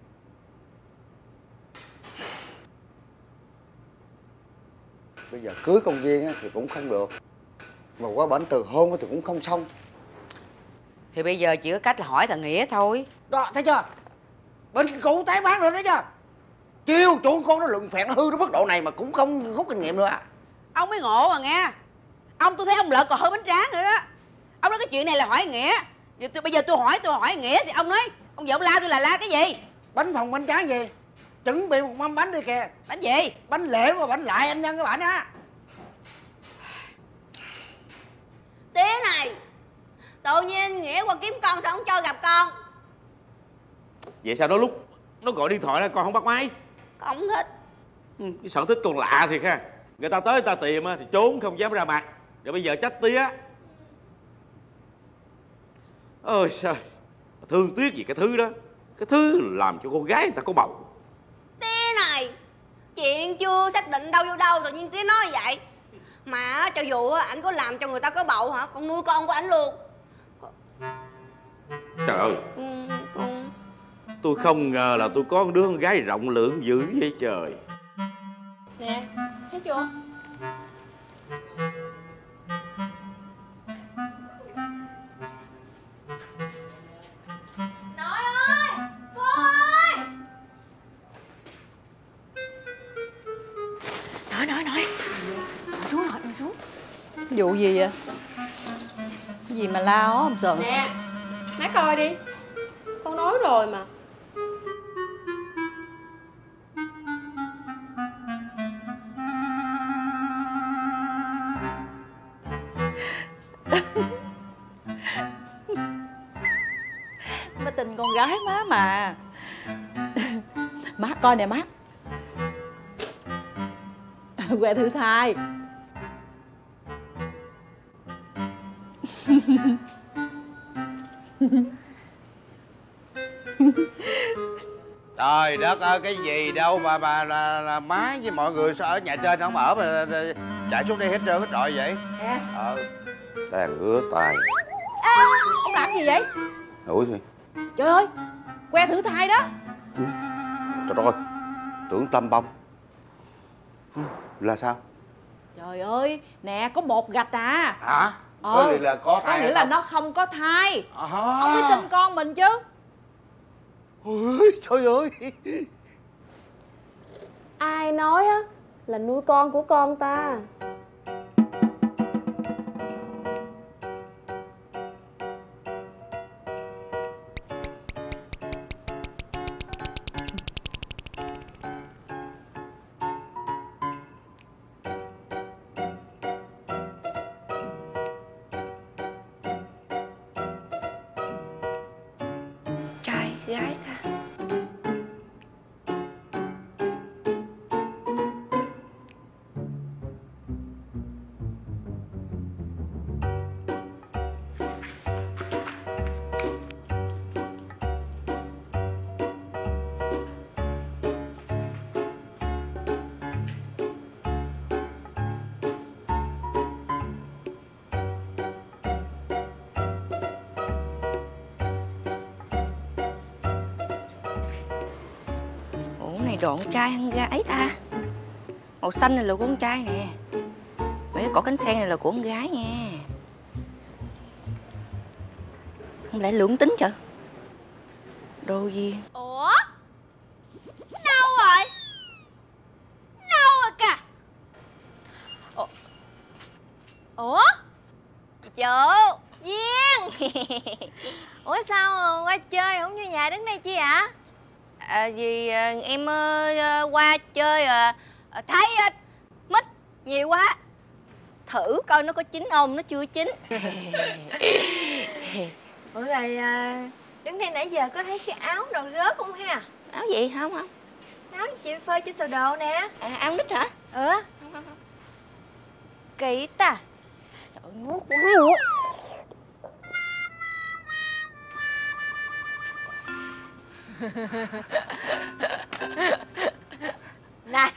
Bây giờ cưới con Duyên thì cũng không được, mà qua bển từ hôn thì cũng không xong. Thì bây giờ chỉ có cách là hỏi thằng Nghĩa thôi. Đó, thấy chưa? Bên cụ tái bán rồi, thấy chưa? Chiêu chuộng con nó lừng phẹn, nó hư đến mức độ này mà cũng không rút kinh nghiệm nữa. Ông mới ngộ à nghe. Ông tôi thấy ông lợn còn hơi bánh tráng nữa đó. Ông nói cái chuyện này là hỏi Nghĩa. Bây giờ tôi hỏi Nghĩa thì ông nói ông vợ ông la tôi là la cái gì? Bánh phòng bánh tráng gì? Chuẩn bị một mâm bánh đi kìa. Bánh gì? Bánh lễ và bánh lại anh nhân các bạn á. Tía này, tự nhiên Nghĩa qua kiếm con sao không cho gặp con? Vậy sao đó lúc nó gọi điện thoại là con không bắt máy? Con không thích. Cái sở thích con lạ thiệt ha. Người ta tới người ta tìm thì trốn không dám ra mặt. Rồi bây giờ trách tía. Ôi sao thương tiếc gì cái thứ đó. Cái thứ làm cho con gái người ta có bầu. Tía này, chuyện chưa xác định đâu vô đâu tự nhiên tía nói vậy. Mà cho dù ảnh có làm cho người ta có bầu hả, con nuôi con của ảnh luôn. Trời ơi, tôi không ngờ là tôi có một đứa con gái rộng lượng dữ vậy trời. Nè, thấy chưa? Nội ơi, cô ơi. Nội. Ngồi xuống. Vụ gì vậy? Cái gì mà la ó không sờn? Nè, má coi đi. Con nói rồi mà. Má tin con gái má mà. Má coi nè má. Que thử thai. Trời đất ơi, cái gì đâu mà là má với mọi người sao ở nhà trên không ở mà chạy xuống đây hết trơn hết trọi vậy? Nè. Đang ngứa tai. À, ông làm gì vậy? Ủa gì? Trời ơi, que thử thai đó. Trời ơi, tưởng Tâm bông. Là sao? Trời ơi, nè có một gạch à. Hả? Có nghĩa là có thai có nghĩa hay là không? nó không có thai. Ông phải tin con mình chứ. Ôi trời ơi. Ai nói á là nuôi con của con ta? Trai gái ta. Đồ con trai hay con gái ta? Màu xanh này là của con trai nè. Mấy cái cỏ cánh sen này là của con gái nha. Không lẽ lưỡng tính trời. Đồ gì? Ủa? Đâu rồi? Đâu rồi kìa? Ủa? Chú Duyên. Ủa sao qua chơi không vô nhà đứng đây chi ạ? Vì em qua chơi thấy mít nhiều quá, thử coi nó có chín không. Nó chưa chín. Ủa rồi đứng đây nãy giờ có thấy cái áo đồ rớt không ha? Áo gì? Không. Áo chị phơi trên sờ đồ nè. Áo nít hả? Không. Kỳ ta. Trời ngốt quá luôn. Này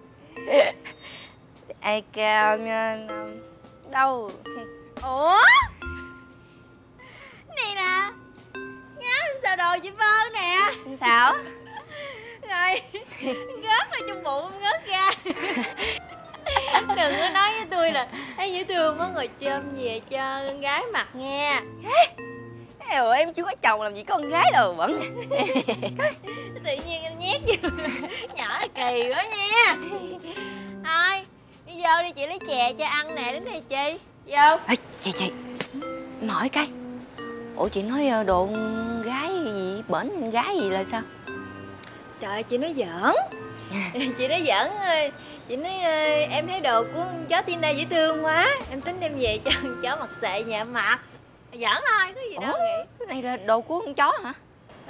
ai kêu đâu? Ủa? Này nè, ngáo sờ đồ chị Vơ nè. Sao? Rồi ngớt ra trong bụng không ngớt ra. Đừng có nói với tôi là thấy dễ thương có ngồi chôm về cho con gái mặc nghe. Ủa, em chưa có chồng làm gì có con gái đâu bẩn. Tự nhiên em nhét vô. Nhỏ kỳ quá nha. Thôi đi vô đi, chị lấy chè cho ăn nè. Đến đây chị vô. Ê, chị em hỏi cái. Ủa chị nói đồ con gái gì bển con gái gì là sao? Trời, chị nói giỡn. Chị nói giỡn ơi. Chị nói em thấy đồ của con chó Tina dễ thương quá, em tính đem về cho con chó mặc xệ nhà mặc. Giỡn thôi, có gì đâu nghĩ. Cái này là đồ của con chó hả?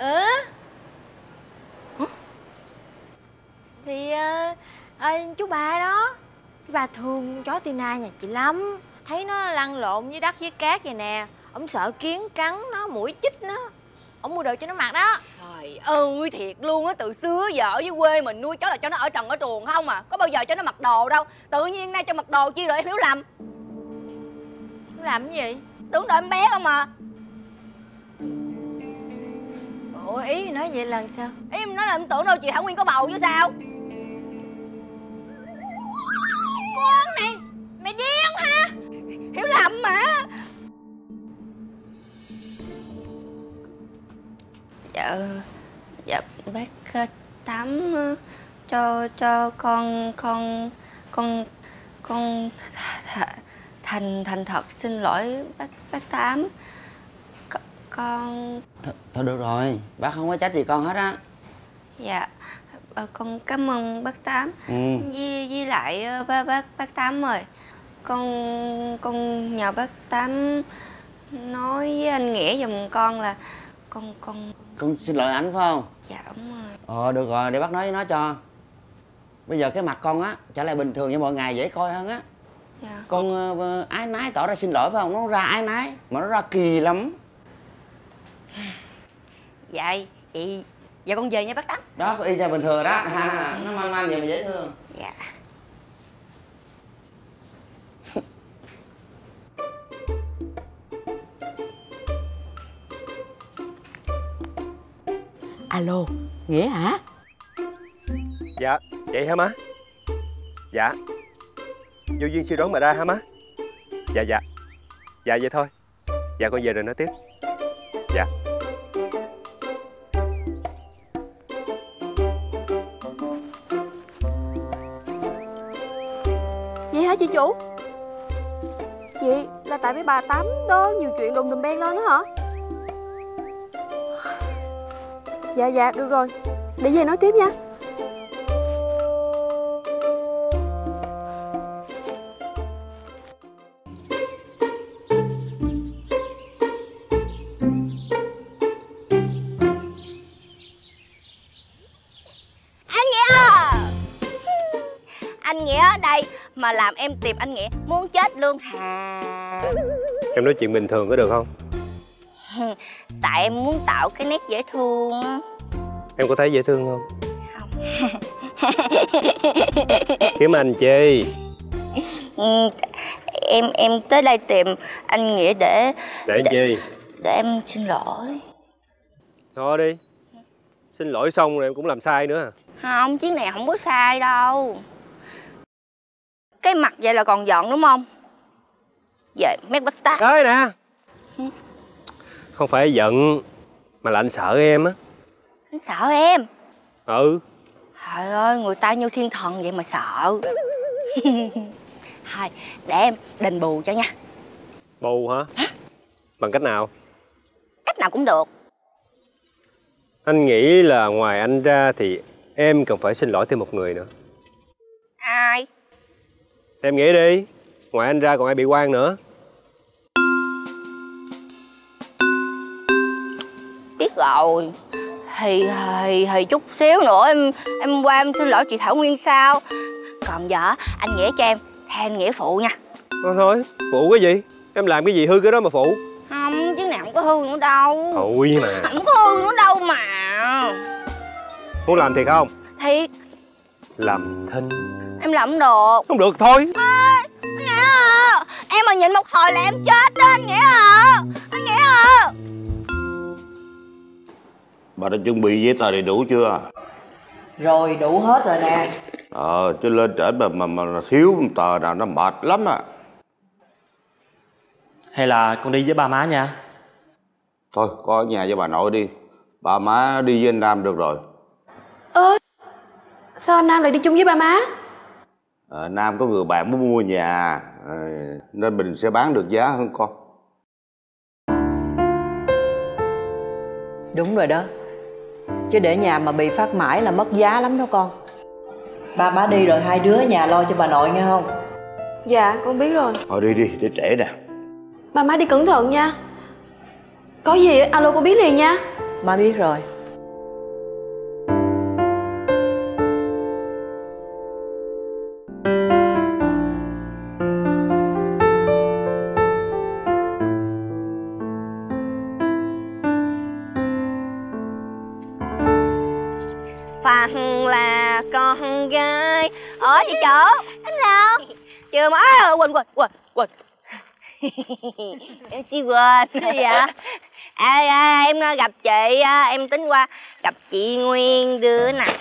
Thì chú ba đó, chú ba thương chó Tina nhà chị lắm. Thấy nó lăn lộn với đất với cát vậy nè, ổng sợ kiến cắn nó, muỗi chích nó, ổng mua đồ cho nó mặc đó. Trời ơi thiệt luôn á, từ xưa giờ ở dưới quê mình nuôi chó là cho nó ở trần ở truồng không à, có bao giờ cho nó mặc đồ đâu. Tự nhiên nay cho mặc đồ chi rồi em hiểu lầm. Làm cái gì? Tưởng đồ em bé không à. Ủa ý nói vậy là sao? Ý em nói là em tưởng đâu chị Thảo Nguyên có bầu chứ sao. Con này mày điên ha? Hiểu lầm mà. Dạ bác Tám cho con thành thật xin lỗi bác Tám. Con Thôi được rồi, bác không có trách gì con hết á. dạ con cảm ơn bác Tám. Với lại bác Tám ơi, con nhờ bác Tám nói với anh Nghĩa giùm con là Con xin lỗi anh phải không? Dạ đúng rồi. Được rồi, để bác nói với nó cho. Bây giờ cái mặt con á trở lại bình thường như mọi ngày, dễ coi hơn á. Dạ. Con ái nái tỏ ra xin lỗi phải không? Nó ra ái nái mà nó ra kỳ lắm. Dạ vậy giờ con về nha bác Tám. Đó, y ra bình thường đó. Nó mang mang vậy mà dễ thương. Dạ. Alo, Nghĩa hả? Dạ, vậy hả má? Dạ. Vô duyên suy đoán mà ra hả má? Dạ. Dạ vậy thôi. Dạ con về rồi nói tiếp. Dạ. Vậy hả chị chủ? Vậy là tại mấy bà Tám đó nhiều chuyện đùng đùm beng lên đó hả? Dạ được rồi, để về nói tiếp nha. Anh Nghĩa ở đây mà làm em tìm anh Nghĩa muốn chết luôn hà. Em nói chuyện bình thường có được không? Tại em muốn tạo cái nét dễ thương á. Em có thấy dễ thương không? Kiếm anh chi? Em tới đây tìm anh Nghĩa để chi? Để em xin lỗi. Thôi đi. Xin lỗi xong rồi em cũng làm sai nữa à? Không, chuyến này không có sai đâu. Cái mặt vậy là còn giận đúng không? Về mét bắt ta. Ê nè. Không phải giận, mà là anh sợ em á. Anh sợ em? Ừ. Trời ơi, người ta như thiên thần vậy mà sợ. Thôi, để em đền bù cho nha. Bù hả? Bằng cách nào? Cách nào cũng được. Anh nghĩ là ngoài anh ra thì em cần phải xin lỗi thêm một người nữa. Ai? Em nghĩ đi. Ngoài anh ra còn ai bị oan nữa? Biết rồi. Thì chút xíu nữa em qua em xin lỗi chị Thảo Nguyên sao. Còn giờ anh Nghĩa cho em thay anh Nghĩa phụ nha. Thôi, phụ cái gì? Em làm cái gì hư cái đó mà phụ? Không, chứ nào không có hư nữa đâu. Thôi mà. Không có hư nữa đâu mà. Muốn làm thiệt không? Thiệt. Làm thinh. Em làm không được. Không được thôi. Anh Nghĩa à, em mà nhịn một hồi là em chết đó anh Nghĩa à. Anh Nghĩa à. Bà đã chuẩn bị giấy tờ đầy đủ chưa? Rồi, đủ hết rồi nè. Chứ lên trển mà thiếu một tờ nào nó mệt lắm à. Hay là con đi với ba má nha. Thôi, con ở nhà với bà nội đi. Bà má đi với anh Nam được rồi. Sao anh Nam lại đi chung với ba má? Nam có người bạn muốn mua nhà, nên mình sẽ bán được giá hơn con. Đúng rồi đó. Chứ để nhà mà bị phát mãi là mất giá lắm đó con. Ba má đi rồi hai đứa nhà lo cho bà nội nghe không? Dạ con biết rồi. Thôi đi để trễ nè. Ba má đi cẩn thận nha. Có gì alo con biết liền nha. Má biết rồi. Phần là con gái. Chị chỗ anh nào chưa má quên em xin quên. Gì vậy? Em gặp chị, em tính qua gặp chị Nguyên đứa nè.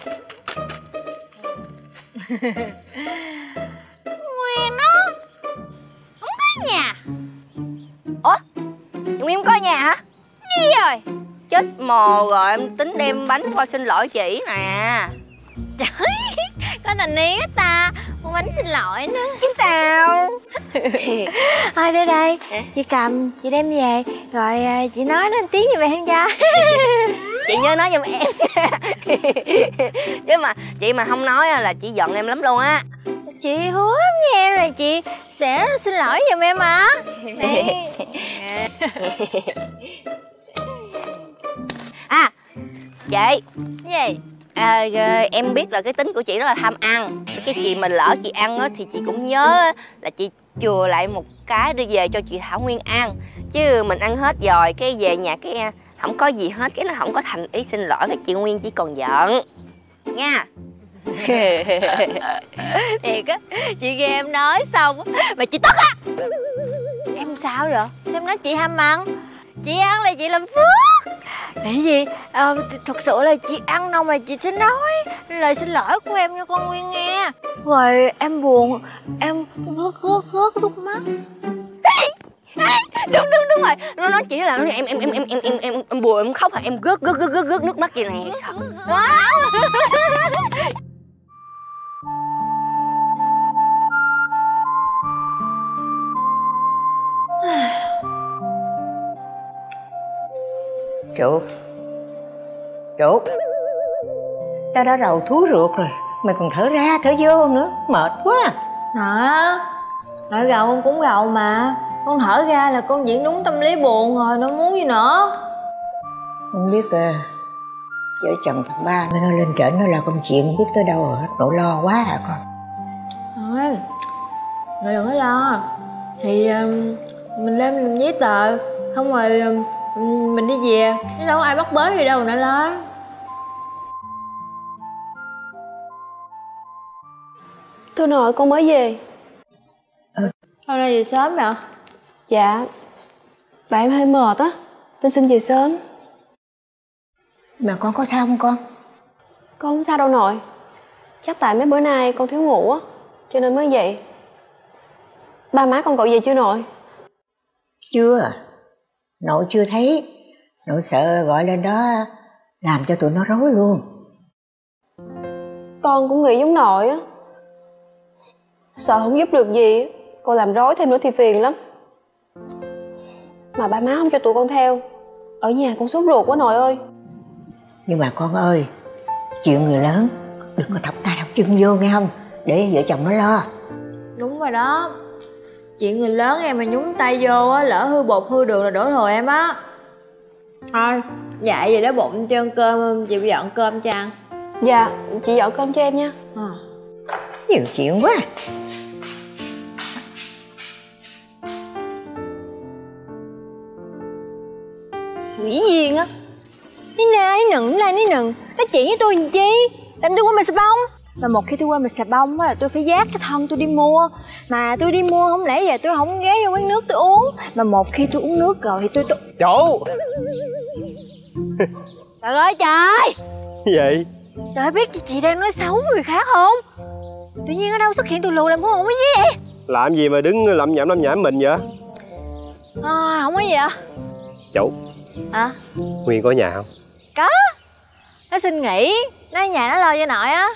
Nguyên nó không có nhà. Ủa, chị Nguyên không có nhà hả? Đi rồi. Chết mồ rồi, em tính đem bánh qua xin lỗi chị nè. Trời, con là né ta, mua bánh xin lỗi nữa. Chứ sao? Thôi đưa đây, chị cầm, chị đem về. Rồi chị nói nó tiếng gì về em cho. Chị nhớ nói giùm em. Chứ mà chị mà không nói là chị giận em lắm luôn á. Chị hứa với em là chị sẽ xin lỗi giùm em mà. Chị. Gì? Em biết là cái tính của chị rất là tham ăn. Cái chị mà lỡ chị ăn á thì chị cũng nhớ là chị chừa lại một cái đưa về cho chị Thảo Nguyên ăn. Chứ mình ăn hết rồi cái về nhà cái không có gì hết, cái nó không có thành ý xin lỗi, cái chị Nguyên chỉ còn giận nha. Thiệt á, chị nghe em nói xong mà chị tức á. Em sao vậy? Sao em nói chị ham ăn? Chị ăn là chị làm phước. Bởi vì thật sự là chị ăn đâu mà chị xin nói lời xin lỗi của em cho con Nguyên nghe. Rồi em buồn, em gớt nước mắt. Đúng rồi, nó chỉ là em buồn em khóc, em rớt nước mắt vậy nè. Trúc, ta đã rầu thú ruột rồi, mày còn thở ra thở vô nữa, mệt quá. Nội gầu con cũng gầu mà, con thở ra là con diễn đúng tâm lý buồn rồi, nó muốn gì nữa. Không biết vợ chồng thằng ba nó lên trển nó là công chuyện không biết tới đâu rồi, nội lo quá hả con? Thôi, nội đừng có lo. Thì mình lên mình làm giấy tờ, không rồi mình đi về, chứ đâu có ai bắt bớ gì đâu nội lo. Thưa nội, con mới về. Hôm nay về sớm vậy? Dạ, tại em hơi mệt á, nên xin về sớm. Mà con có sao không con? Con không sao đâu nội. Chắc tại mấy bữa nay con thiếu ngủ á, cho nên mới vậy. Ba má con gọi về chưa nội? Chưa, nội chưa thấy. Nội sợ gọi lên đó làm cho tụi nó rối luôn. Con cũng nghĩ giống nội á, sợ không giúp được gì, con làm rối thêm nữa thì phiền lắm. Mà ba má không cho tụi con theo, ở nhà con sốt ruột quá nội ơi. Nhưng mà con ơi, chuyện người lớn đừng có thọc tay thọc chân vô nghe không, để vợ chồng nó lo. Đúng rồi đó, chuyện người lớn em mà nhúng tay vô á, lỡ hư bột hư đường là đổ rồi em á. Thôi dạy vậy đó bụng cho ăn cơm, chị dọn cơm cho ăn. Dạ, chị dọn cơm cho em nha. Nhiều chuyện quá. Quỷ duyên á, ní na ní nựng ní nựng nói chuyện với tôi làm chi, làm tôi quên mình xà bông. Mà một khi tôi quên mình xà bông á là tôi phải vác cái thân tôi đi mua. Mà tôi đi mua không lẽ giờ tôi không ghé vô quán nước tôi uống. Mà một khi tôi uống nước rồi thì tôi Chủ. Trời ơi trời. Cái gì? Trời ơi, biết chị đang nói xấu người khác không? Tự nhiên ở đâu xuất hiện tù lù làm không có gì vậy? Làm gì mà đứng lẩm nhẩm mình vậy? Không có gì ạ. Chủ. Nguyên có nhà không? Có. Nó xin nghỉ, nó ở nhà nó lo cho nội á.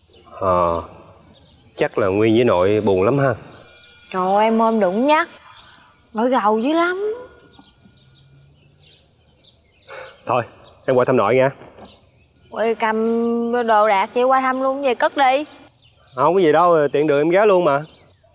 Chắc là Nguyên với nội buồn lắm ha. Trời ơi, em ôm đụng nhắc. Nội gầu dữ lắm. Thôi, em qua thăm nội nha. Ôi, cầm đồ đạc chị qua thăm luôn, về cất đi. Không có gì đâu, tiện đường em ghé luôn mà.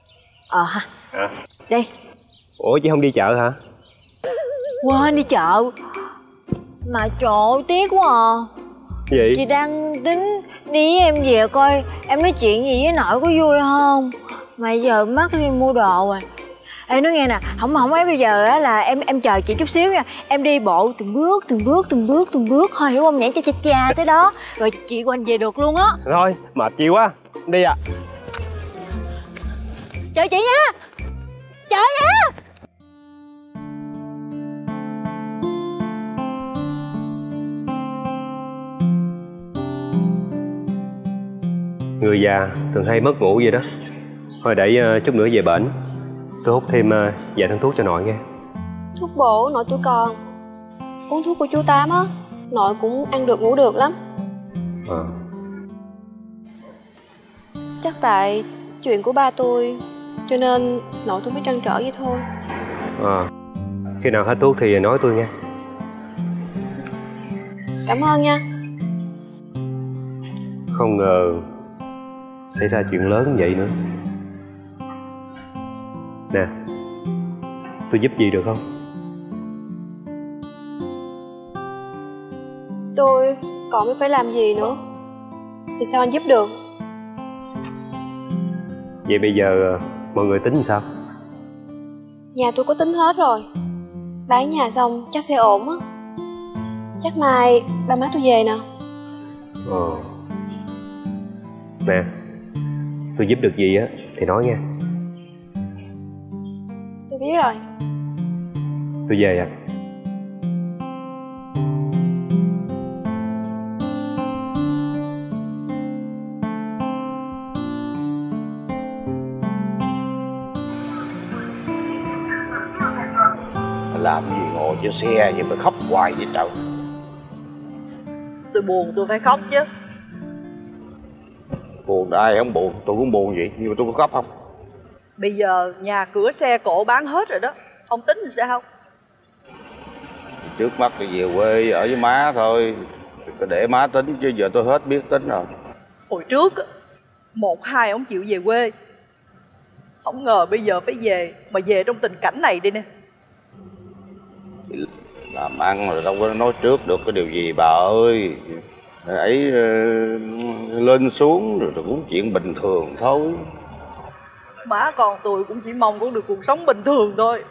Đi. Ủa chị không đi chợ hả? Quên đi chợ. Mà trời ơi, tiếc quá à. Gì? Chị đang tính đi với em về coi em nói chuyện gì với nội có vui không. Mà giờ mắc đi mua đồ rồi. Ê nói nghe nè, không ấy bây giờ á là em chờ chị chút xíu nha. Em đi bộ từng bước thôi, hiểu không? Nhảy cha tới đó rồi chị quanh về được luôn á. Thôi mệt chị quá, đi à. Chờ chị nha. Chờ nha. Người già thường hay mất ngủ vậy đó. Thôi để chút nữa về bển tôi hút thêm vài thang thuốc cho nội nghe. Thuốc bổ nội tôi còn. Uống thuốc của chú Tám á, nội cũng ăn được ngủ được lắm. Chắc tại chuyện của ba tôi cho nên nội tôi mới trăn trở vậy thôi. Khi nào hết thuốc thì nói tôi nghe. Cảm ơn nha. Không ngờ xảy ra chuyện lớn vậy nữa. Nè, tôi giúp gì được không? Tôi còn biết phải làm gì nữa thì sao anh giúp được? Vậy bây giờ mọi người tính sao? Nhà tôi có tính hết rồi. Bán nhà xong chắc sẽ ổn á. Chắc mai ba má tôi về nè. Nè, tôi giúp được gì á thì nói nghe. Tôi biết rồi. Tôi về à. Làm gì ngồi trên xe vậy mà khóc hoài vậy trời? Tôi buồn tôi phải khóc chứ. Buồn ai không buồn, tôi cũng buồn vậy, nhưng mà tôi có khóc không? Bây giờ nhà cửa xe cộ bán hết rồi đó, ông tính thì sao không? Trước mắt thì về quê ở với má thôi, cứ để má tính chứ giờ tôi hết biết tính rồi. Hồi trước một hai ông chịu về quê, không ngờ bây giờ phải về, mà về trong tình cảnh này đi nè. Làm ăn rồi đâu có nói trước được cái điều gì bà ơi. Ấy lên xuống rồi cũng chuyện bình thường thôi. Má con tôi cũng chỉ mong có được cuộc sống bình thường thôi.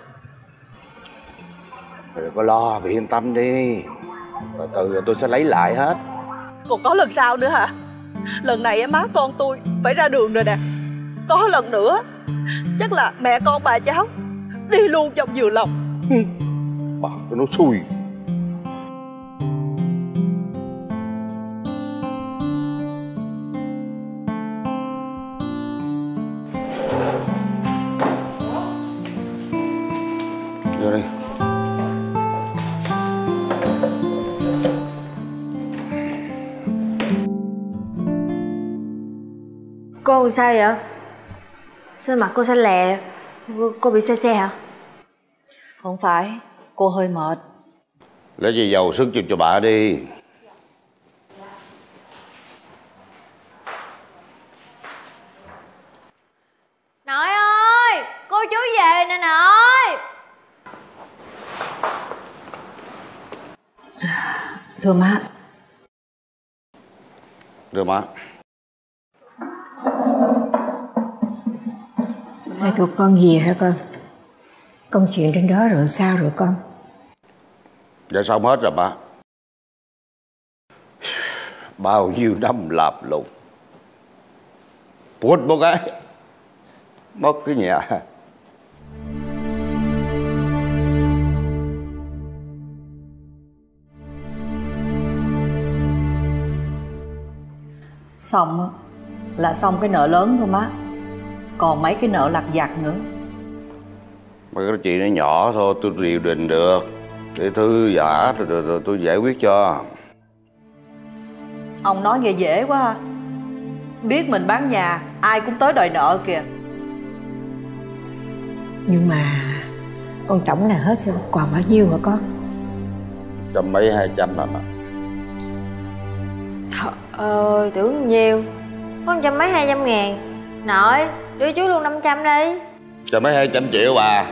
Đừng có lo, bị yên tâm đi. Từ từ tôi sẽ lấy lại hết. Còn có lần sau nữa hả? Lần này má con tôi phải ra đường rồi nè. Có lần nữa chắc là mẹ con bà cháu đi luôn trong vừa lòng. Bà tôi nói xui. Vô đi. Cô sao vậy? Sao mặt cô xanh lè? Cô bị say xe hả? Không phải, cô hơi mệt. Lấy gì dầu sức cho bà đi. Nội ơi, cô chú về nè nội. Thưa má. Thưa má. Hai tụi con về hả con? Công chuyện trên đó rồi sao rồi con? Dạ xong hết rồi má. Bao nhiêu năm lạp lụng, puốt một cái mất cái nhà. Xong là xong cái nợ lớn thôi má. Còn mấy cái nợ lặt vặt nữa. Mấy cái chuyện nó nhỏ thôi, tôi điều đình được. Để thư giả rồi tôi giải quyết cho. Ông nói nghe dễ quá ha. Biết mình bán nhà ai cũng tới đòi nợ kìa. Nhưng mà con tổng là hết rồi, còn bao nhiêu hả con? 100 mấy 200 mà. Trời ơi, tưởng nhiều. Có 100 mấy 200 ngàn. Nội, đưa chú luôn 500 đi. 100 mấy 200 triệu bà.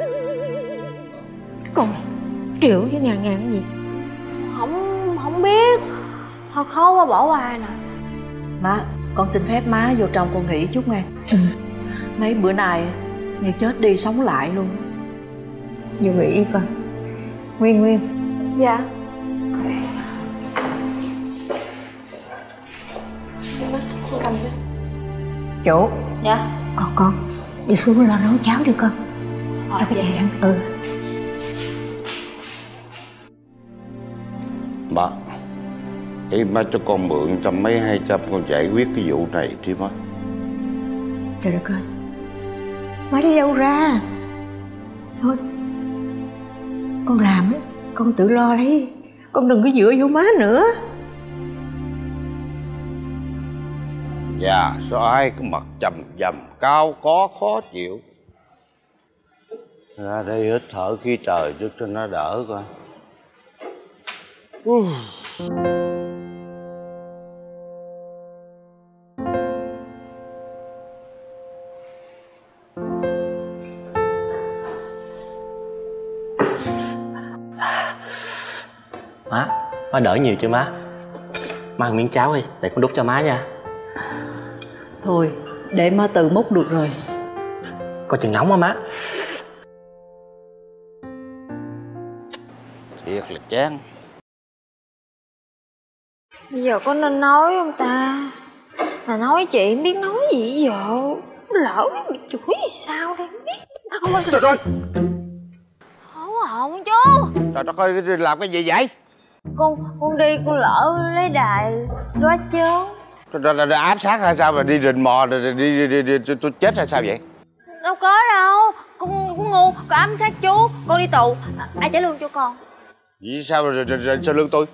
Cái con này triệu với ngàn cái gì? Không biết. Thôi khó quá bỏ qua nè. Má, con xin phép má vô trong con nghỉ chút nghe. Mấy bữa nay như chết đi sống lại luôn. Vô nghỉ đi con. Nguyên. Dạ. Chủ. Dạ. Con đi xuống lo nấu cháo đi con. Cho cái chị ăn. Bà, em má cho con mượn 100 mấy 200 con giải quyết cái vụ này đi má. Trời đất ơi, má đi đâu ra? Thôi, con làm con tự lo lấy. Con đừng có dựa vô má nữa. Dạ, sao ai có mặt chầm chầm cao có khó chịu. Ra đây hít thở khí trời trước cho nó đỡ coi. Má đỡ nhiều chưa má? Má ăn miếng cháo đi, để con đút cho má nha. Thôi, để má tự múc được rồi. Có chừng nóng á má. Thiệt là chán. Bây giờ có nên nói không ta? Mà nói chị không biết nói gì giờ. Lỡ bị chửi thì sao đây không biết. Trời ơi! Không ổn chú. Trời đất ơi, làm cái gì vậy? Con đi con lỡ lấy đài loa chớn. Rồi áp sát hay sao mà đi rình mò rồi đi tôi chết hay sao vậy? Đâu có đâu. con ngu, con ám sát chú, con đi tù, ai trả lương cho con? Vì sao sao lương tôi?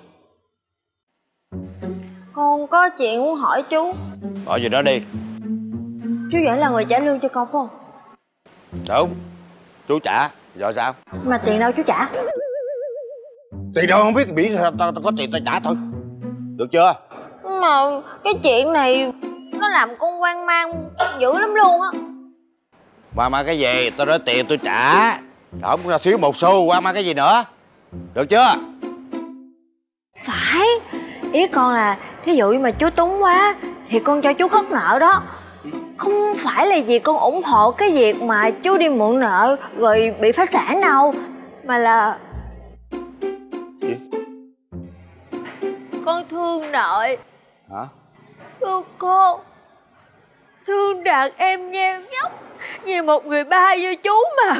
Con có chuyện muốn hỏi chú. Hỏi gì đó đi. Chú vẫn là người trả lương cho con phải không? Đúng, chú trả, rồi sao? Mà tiền đâu chú trả? Tiền đâu không biết, biển tao có tiền tao trả thôi. Được chưa? Mà cái chuyện này nó làm con hoang mang dữ lắm luôn á. Mà cái gì? Tao nói tiền tôi trả. Không ra thiếu một xu, qua mà cái gì nữa? Được chưa? Phải. Ý con là thí dụ như mà chú túng quá thì con cho chú khất nợ đó. Không phải là vì con ủng hộ cái việc mà chú đi mượn nợ rồi bị phá sản đâu. Mà là gì? Con thương Nội. Hả? Thương cô, thương đàn em nheo nhóc như một người ba như chú mà.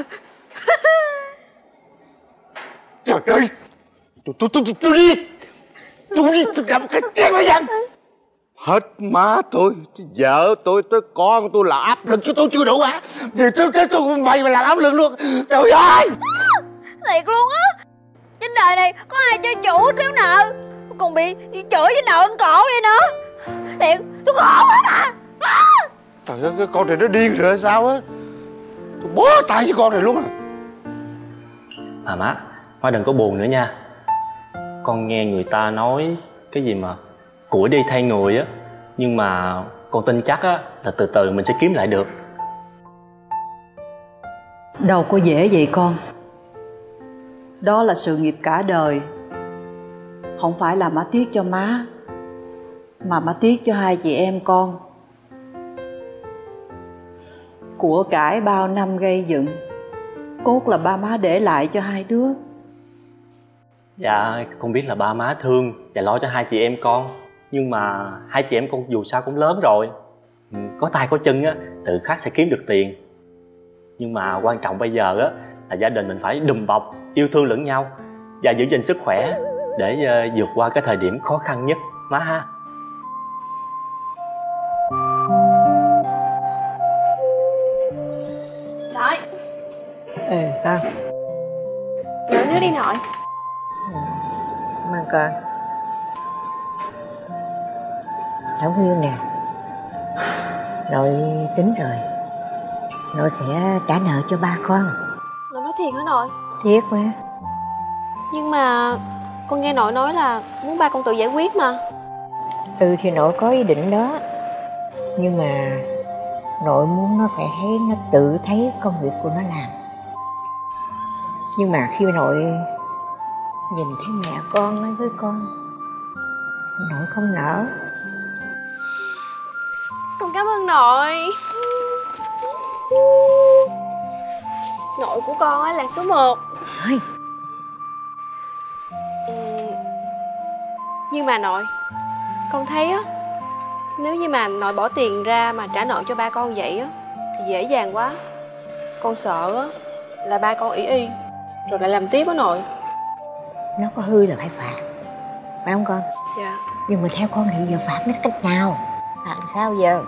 Trời ơi, tôi đi. Tôi cầm cái chết bây giờ. Hết má tôi, vợ tôi, tới con tôi là áp lực cho tôi chưa đủ hả? Thì tôi mày mà làm áp lực luôn. Trời ơi! Thiệt luôn á. Trên đời này có ai cho chủ thiếu nợ còn bị chửi với nợ anh cổ vậy nữa. Thiệt, tôi khổ quá mà. Trời ơi, cái con này nó điên rồi sao á. Tôi bó tay với con này luôn à. Má đừng có buồn nữa nha. Con nghe người ta nói cái gì mà củi đi thay người á, nhưng mà con tin chắc á là từ từ mình sẽ kiếm lại được. Đâu có dễ vậy con. Đó là sự nghiệp cả đời. Không phải là má tiếc cho má, mà má tiếc cho hai chị em con. Của cải bao năm gây dựng, cốt là ba má để lại cho hai đứa. Dạ, con biết là ba má thương và lo cho hai chị em con. Nhưng mà hai chị em con dù sao cũng lớn rồi, có tay có chân á, tự khắc sẽ kiếm được tiền. Nhưng mà quan trọng bây giờ á là gia đình mình phải đùm bọc, yêu thương lẫn nhau và giữ gìn sức khỏe để vượt qua cái thời điểm khó khăn nhất má ha. Nội. Con. Nhớ nước đi nội. Cảm ơn con. Thảo Nguyên nè, nội tính rồi, nội sẽ trả nợ cho ba con. Nội nói thiệt hả nội? Thiệt mà. Nhưng mà con nghe nội nói là muốn ba con tự giải quyết mà. Thì nội có ý định đó, nhưng mà nội muốn nó phải thấy, nó tự thấy công việc của nó làm. Nhưng mà khi nội nhìn thấy mẹ con nói với con, nội không nỡ. Con cảm ơn nội. Nội của con là số 1. Nhưng mà nội, con thấy á, nếu như mà nội bỏ tiền ra mà trả nợ cho ba con vậy á thì dễ dàng quá. Con sợ á là ba con ỷ y rồi lại làm tiếp á nội. Nó có hư là phải phạt, phải không con? Dạ. Nhưng mà theo con thì giờ phạt nó cách nào? Phạt sao giờ?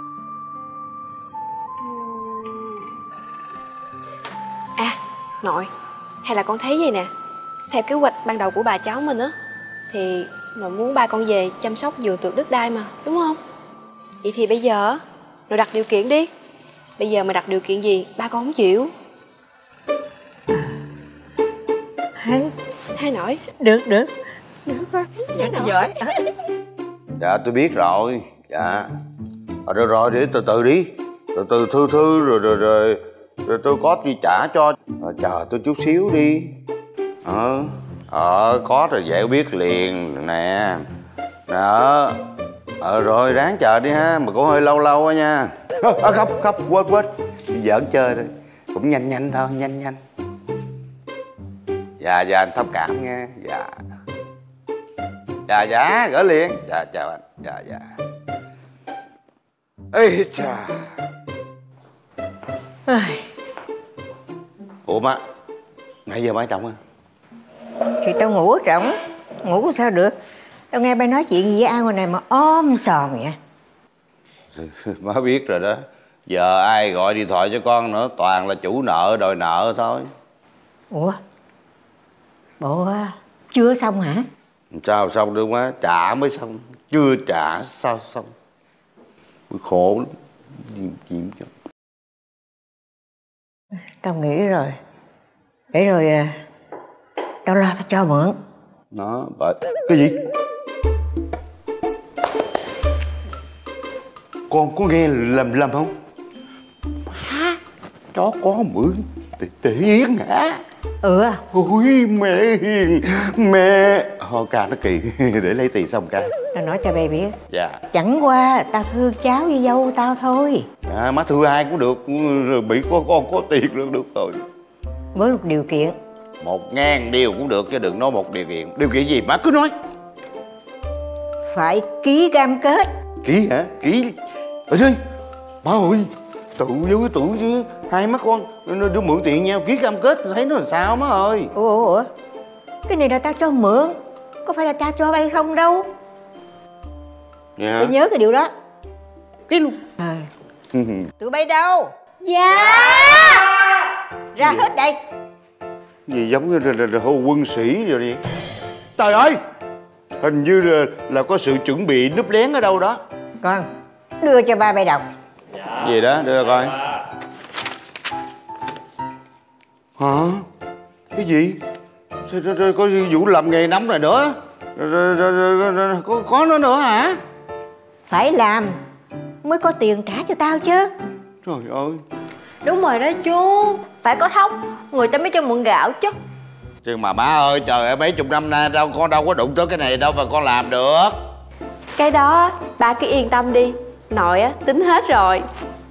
À nội, hay là con thấy vậy nè, theo kế hoạch ban đầu của bà cháu mình á thì nội muốn ba con về chăm sóc vườn tược đất đai mà, đúng không? Vậy thì bây giờ nội đặt điều kiện đi. Bây giờ mà đặt điều kiện gì ba con không chịu. Hai nội. Được con. Giỏi. Dạ tôi biết rồi. Dạ. Rồi để từ từ đi. Từ từ thư rồi tôi có chi trả cho. Chờ tôi chút xíu đi. Có rồi dễ biết liền nè. Đó. Rồi ráng chờ đi ha, mà cũng hơi lâu á nha. Không, quên. Giỡn chơi thôi. Cũng nhanh thôi, nhanh. Dạ anh thông cảm nghe. Dạ gửi liền. Dạ chào anh. Dạ. Ê chà. Ủa má, nãy giờ má chồng hả? Thì tao ngủ ở trỏng. Ngủ sao được? Tao nghe ba nói chuyện gì với ai ngoài này mà ôm sòm vậy? Má biết rồi đó. Giờ ai gọi điện thoại cho con nữa, toàn là chủ nợ đòi nợ thôi. Ủa, bộ chưa xong hả? Sao xong được má, trả mới xong, chưa trả sao xong. Khổ lắm, chịu cho. Tao nghĩ rồi, để rồi tao lo tao cho mượn. Nó bởi cái gì? Con có nghe lầm không? Hả? Chó có mượn tỷ Yến hả? Ừ. Ôi mẹ hiền, mẹ ho ca nó kỳ. Để lấy tiền xong ca. Tao nói cho bay biết. Dạ. Chẳng qua tao thương cháu với dâu tao thôi. Dạ, má thương ai cũng được, rồi bị con có tiền được rồi. Với một điều kiện. 1000 điều cũng được chứ đừng nói một điều kiện. Điều kiện gì má cứ nói. Phải ký cam kết. Ký hả? Ký? Ở đây má ơi, tự chứ hai má con nó mượn tiền nhau, ký cam kết thấy nó làm sao má ơi. Ủa cái này là tao cho mượn, có phải là tao cho bay không đâu. Dạ. Phải nhớ cái điều đó. Ký luôn. Tụi bay đâu? Dạ. Ra hết đây. Gì giống như là quân sĩ rồi đi. Trời ơi, hình như là có sự chuẩn bị núp lén ở đâu đó. Con đưa cho ba bay đọc. Gì đó, đưa coi. Hả? Cái gì? Rồi có vụ làm nghề nóng này nữa? Rồi, có nó nữa hả? Phải làm mới có tiền trả cho tao chứ. Trời ơi. Đúng rồi đó chú, phải có thóc người ta mới cho mượn gạo chứ. Chứ mà má ơi, trời ơi, mấy chục năm nay con đâu có đụng tới cái này đâu mà con làm được. Cái đó ba cứ yên tâm đi, nội á tính hết rồi.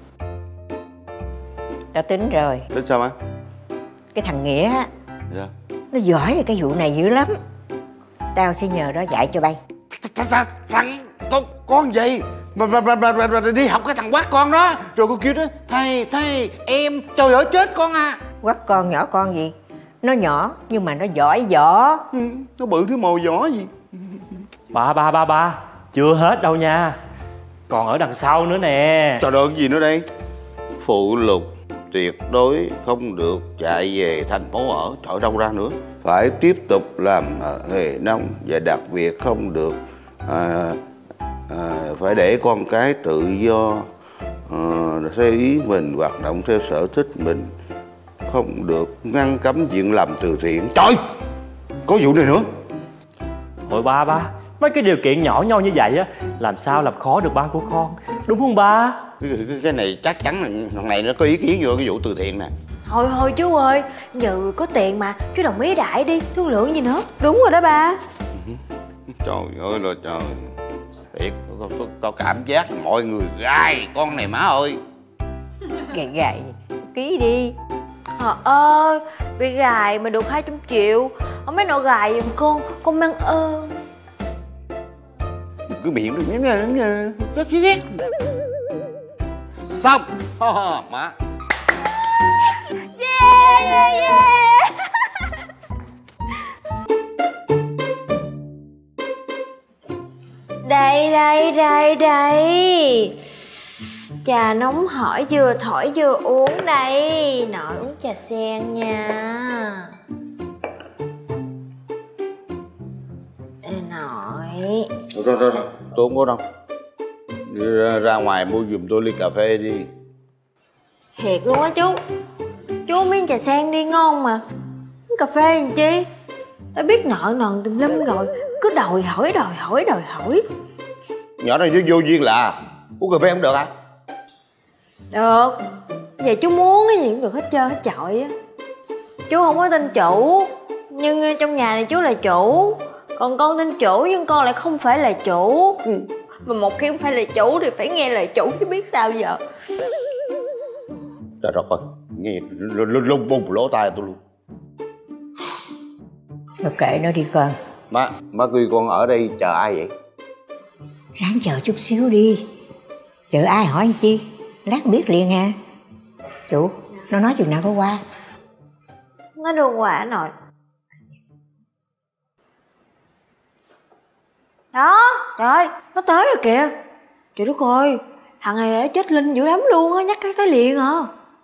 Tao tính rồi. Tính sao má? Cái thằng Nghĩa á, dạ, nó giỏi về cái vụ này dữ lắm. Tao sẽ nhờ nó dạy cho bay. Thằng con gì mà đi học cái thằng quát con đó, rồi con kêu đó thầy em, trời ơi chết con à. Quát con nhỏ con gì? Nó nhỏ nhưng mà nó giỏi võ. Nó bự cái mồ võ gì. Ba chưa hết đâu nha, còn ở đằng sau nữa nè. Trời ơi, cái gì nữa đây? Phụ lục tuyệt đối không được chạy về thành phố ở. Trời, đâu ra nữa? Phải tiếp tục làm nghề nông, và đặc biệt không được phải để con cái tự do theo ý mình, hoạt động theo sở thích mình, không được ngăn cấm chuyện làm từ thiện. Trời, có vụ này nữa. Thôi ba, mấy cái điều kiện nhỏ nhoi như vậy á, làm sao làm khó được ba của con, đúng không ba? Cái này chắc chắn là thằng này nó có ý kiến vô cái vụ từ thiện nè. Thôi chú ơi, giờ có tiền mà, chú đồng ý đại đi, thương lượng gì nữa. Đúng rồi đó ba. Trời ơi là trời. Thiệt, tao cảm giác mọi người gai con này má ơi. Gài ký đi. Trời ơi, bị gài mà được 200 triệu. Không mấy nọ gài giùm con mang ơn. Cứ miệng nó ghét. Xong. Má. Yeah. Đây. Trà nóng hổi vừa thổi vừa uống đây. Nội uống trà sen nha. Ê nội. Thôi, tôi không có đâu. Đi ra ngoài mua giùm tôi ly cà phê đi. Thiệt luôn á chú. Chú uống miếng trà sen đi, ngon mà. Uống cà phê làm chi? Đã biết nợ nần tùm lum rồi, cứ đòi hỏi. Nhỏ này vô duyên là uống cà phê không được hả? Được. Giờ chú muốn cái gì cũng được hết trơn hết trọi á. Chú không có tên chủ, nhưng trong nhà này chú là chủ. Còn con tên chủ nhưng con lại không phải là chủ. Mà một khi không phải là chủ thì phải nghe lời chủ chứ biết sao giờ. Trời đất ơi, nghe lung bung lỗ tai tôi luôn. Thôi kệ nó đi con. Má kêu con ở đây chờ ai vậy? Ráng chờ chút xíu đi. Chờ ai hỏi anh chi, lát biết liền ha. Chủ, nó nói chừng nào có qua. Nó đưa quà nội. Đó, trời ơi, nó tới rồi kìa. Trời đất ơi, Thằng này đã chết linh dữ lắm luôn á, nhắc cái liền à.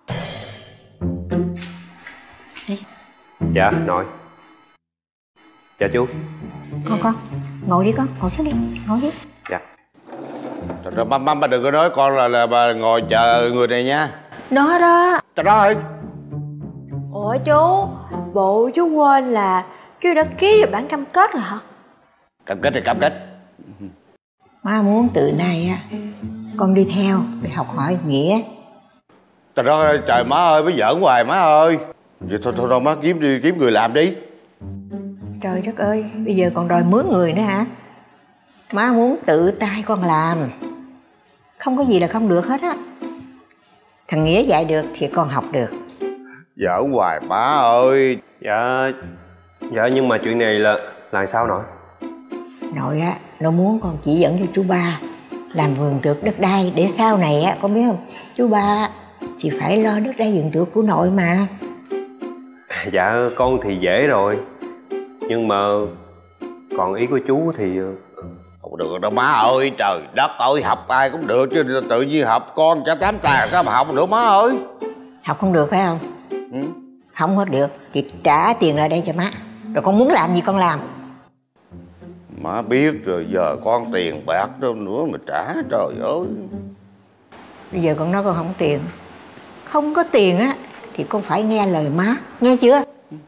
Dạ nội. Dạ chú. Con ngồi đi con, ngồi xuống đi, ngồi đi. Dạ. Trời ơi, má đừng có nói con là bà ngồi chờ người này nha. Nó đó. Trời ơi. Ủa chú, bộ chú quên là chú đã ký vào bản cam kết rồi hả? Cam kết thì cam kết. Má muốn từ nay á con đi theo để học hỏi nghĩa. Trời ơi, trời má ơi, mới giỡn hoài má ơi. Vậy thôi má kiếm người làm đi. Trời đất ơi, bây giờ còn đòi mướn người nữa hả? Má muốn tự tay con làm. Không có gì là không được hết á. Thằng Nghĩa dạy được thì con học được. Giỡn hoài má ơi. Dạ nhưng mà chuyện này là sao nội? Nội á, nó muốn con chỉ dẫn cho chú ba làm vườn tược đất đai để sau này á, con biết không? Chú ba thì phải lo đất đai vườn tược của nội mà. Dạ con thì dễ rồi. Nhưng mà còn ý của chú thì... Không được đâu má ơi, trời đất ơi, học ai cũng được chứ tự nhiên học con chả tám tà sao mà học được má ơi. Học không được phải không? Không hết được thì trả tiền lại đây cho má. Rồi con muốn làm gì con làm. Má biết rồi, giờ con tiền bạc đâu nữa mà trả, trời ơi. Bây giờ con nói con không có tiền. Không có tiền á thì con phải nghe lời má, nghe chưa?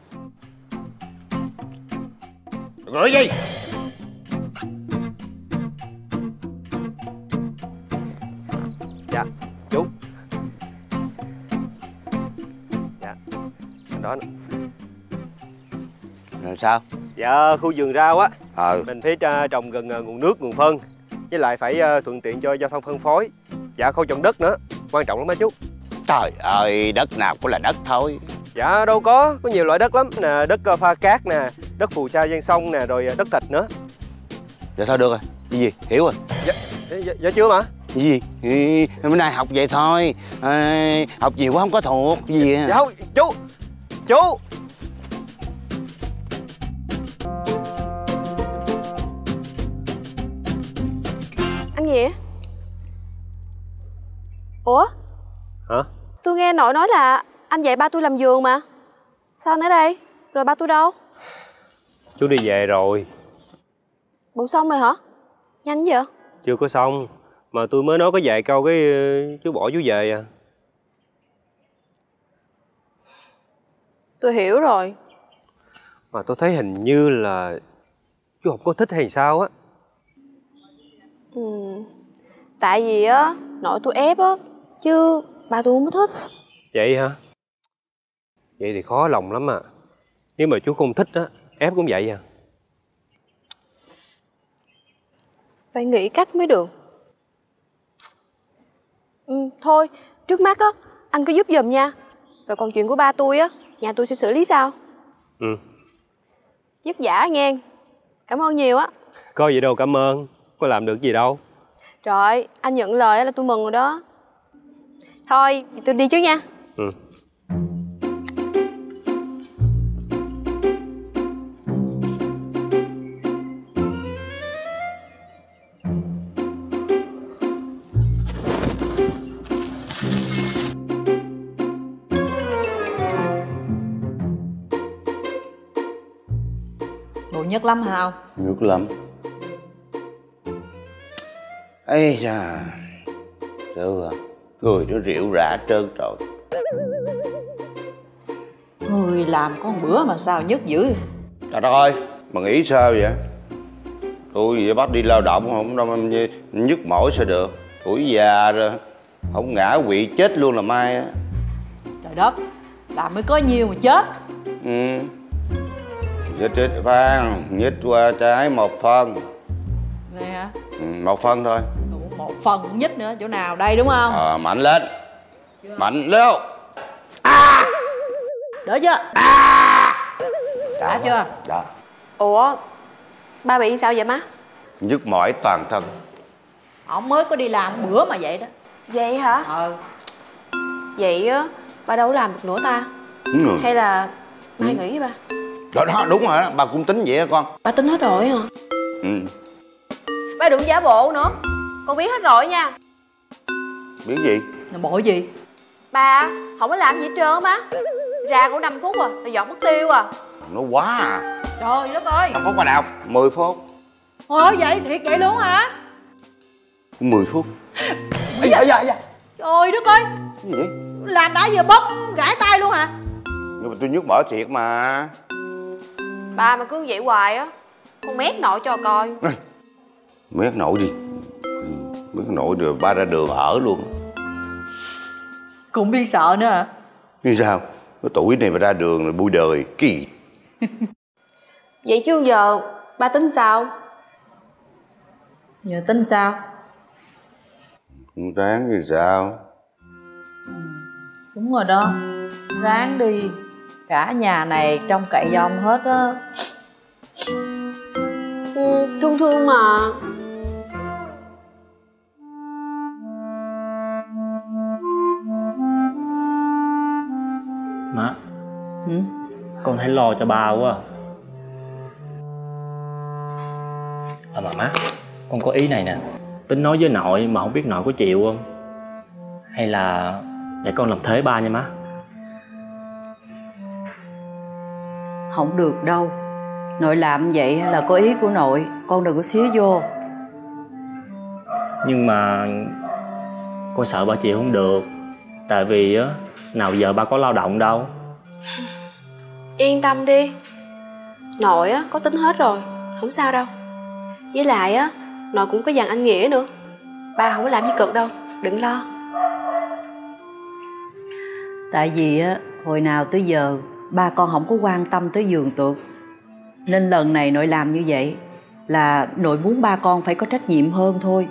Gửi gì? Dạ chú. Dạ đó. Rồi sao? Dạ khu vườn rau á. Mình phải trồng gần nguồn nước, nguồn phân. Với lại phải thuận tiện cho giao thông phân phối. Dạ không trồng đất nữa, quan trọng lắm á chú. Trời ơi, đất nào cũng là đất thôi. Dạ đâu có nhiều loại đất lắm nè. Đất pha cát nè, đất phù sa ven sông nè, rồi đất thịt nữa. Dạ thôi được rồi, cái gì, hiểu rồi. Dạ chưa mà. Cái gì? Bữa nay học vậy thôi. Học nhiều quá không có thuộc. Cái gì? Dạ không, chú. Anh Nghĩa. Ủa? Hả? Tôi nghe nội nói là anh dạy ba tôi làm vườn mà. Sao anh ở đây? Rồi ba tôi đâu? Chú đi về rồi. Bộ xong rồi hả? Nhanh vậy? Chưa có xong. Mà tôi mới nói có vài câu cái chú bỏ chú về à. Tôi hiểu rồi. Mà tôi thấy hình như là chú không có thích hay sao á. Tại vì á nội tôi ép á, chứ ba tôi không có thích. Vậy hả? Vậy thì khó lòng lắm à. Nếu mà chú không thích á, ép cũng vậy à. Phải nghĩ cách mới được. Thôi, trước mắt á anh cứ giúp giùm nha. Rồi còn chuyện của ba tôi á, nhà tôi sẽ xử lý sao? Vất vả nghe. Cảm ơn nhiều á. Có gì đâu cảm ơn. Có làm được gì đâu. Trời, anh nhận lời là tôi mừng rồi đó. Thôi, tôi đi trước nha. Bộ nhất lắm hả không? Nhức lắm. Ây da, được à, người nó rượu rã trơn trọi. Người làm có một bữa mà sao nhức dữ. Trời đất ơi, mà nghĩ sao vậy? Tôi vậy bắt đi lao động không đâu nhức mỏi sao được. Tuổi già rồi, không ngã quỵ chết luôn là mai á. Trời đất, làm mới có nhiêu mà chết. Nhích Phan, nhích qua trái 1 phân. Vậy hả? 1 phân thôi. 1 phần cũng nhích nữa, chỗ nào đây đúng không? Mạnh lên. Mạnh lên. Đỡ chưa? Đã chưa? Đã. Ủa, ba bị sao vậy má? Nhức mỏi toàn thân. Ông mới có đi làm bữa mà vậy đó. Vậy hả? Vậy á, ba đâu có làm được nữa ta? Hay là mai nghỉ với ba? Đó, đúng rồi đó, bà cũng tính vậy hả con? Ba tính hết rồi hả? Ừ. Ba đừng giả bộ nữa. Con biết hết rồi nha. Biết gì? Bộ gì? Ba không có làm gì hết trơn á má. Ra cũng 5 phút à, là dọn mất tiêu à. Nó quá à. Trời đất ơi. 5 phút mà nào? 10 phút. Ôi vậy thiệt vậy luôn hả? 10 phút. Ây da, da. Trời đất ơi. Cái gì vậy? Làm đã giờ bóp gãi tay luôn hả? Nhưng mà tôi nhức mở thiệt mà. Ba mà cứ vậy hoài á, con mét nội cho coi. Mét nội đi. Mét nội rồi ba ra đường ở luôn. Cũng biết sợ nữa hả? Như sao? Cái tuổi này mà ra đường rồi bụi đời kỳ. Vậy chứ giờ ba tính sao? Giờ tính sao? Ráng thì sao? Đúng rồi đó. Ráng đi. Cả nhà này trông cậy vào ông hết á. Thương thương mà. Má. Con thấy lo cho ba quá. Mà má, con có ý này nè. Tính nói với nội mà không biết nội có chịu không? Hay là để con làm thế ba nha má? Không được đâu. Nội làm vậy là có ý của nội, con đừng có xía vô. Nhưng mà con sợ ba chịu không được. Tại vì á, nào giờ ba có lao động đâu. Yên tâm đi, nội á có tính hết rồi, không sao đâu. Với lại á, nội cũng có dặn anh Nghĩa nữa. Ba không có làm gì cực đâu, đừng lo. Tại vì á, hồi nào tới giờ ba con không có quan tâm tới vườn tược, nên lần này nội làm như vậy là nội muốn ba con phải có trách nhiệm hơn thôi.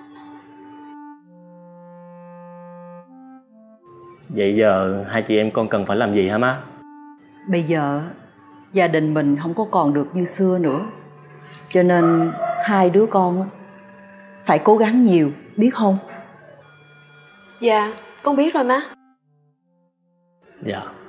Vậy giờ hai chị em con cần phải làm gì hả má? Bây giờ gia đình mình không có còn được như xưa nữa, cho nên hai đứa con phải cố gắng nhiều, biết không? Dạ, con biết rồi má. Dạ.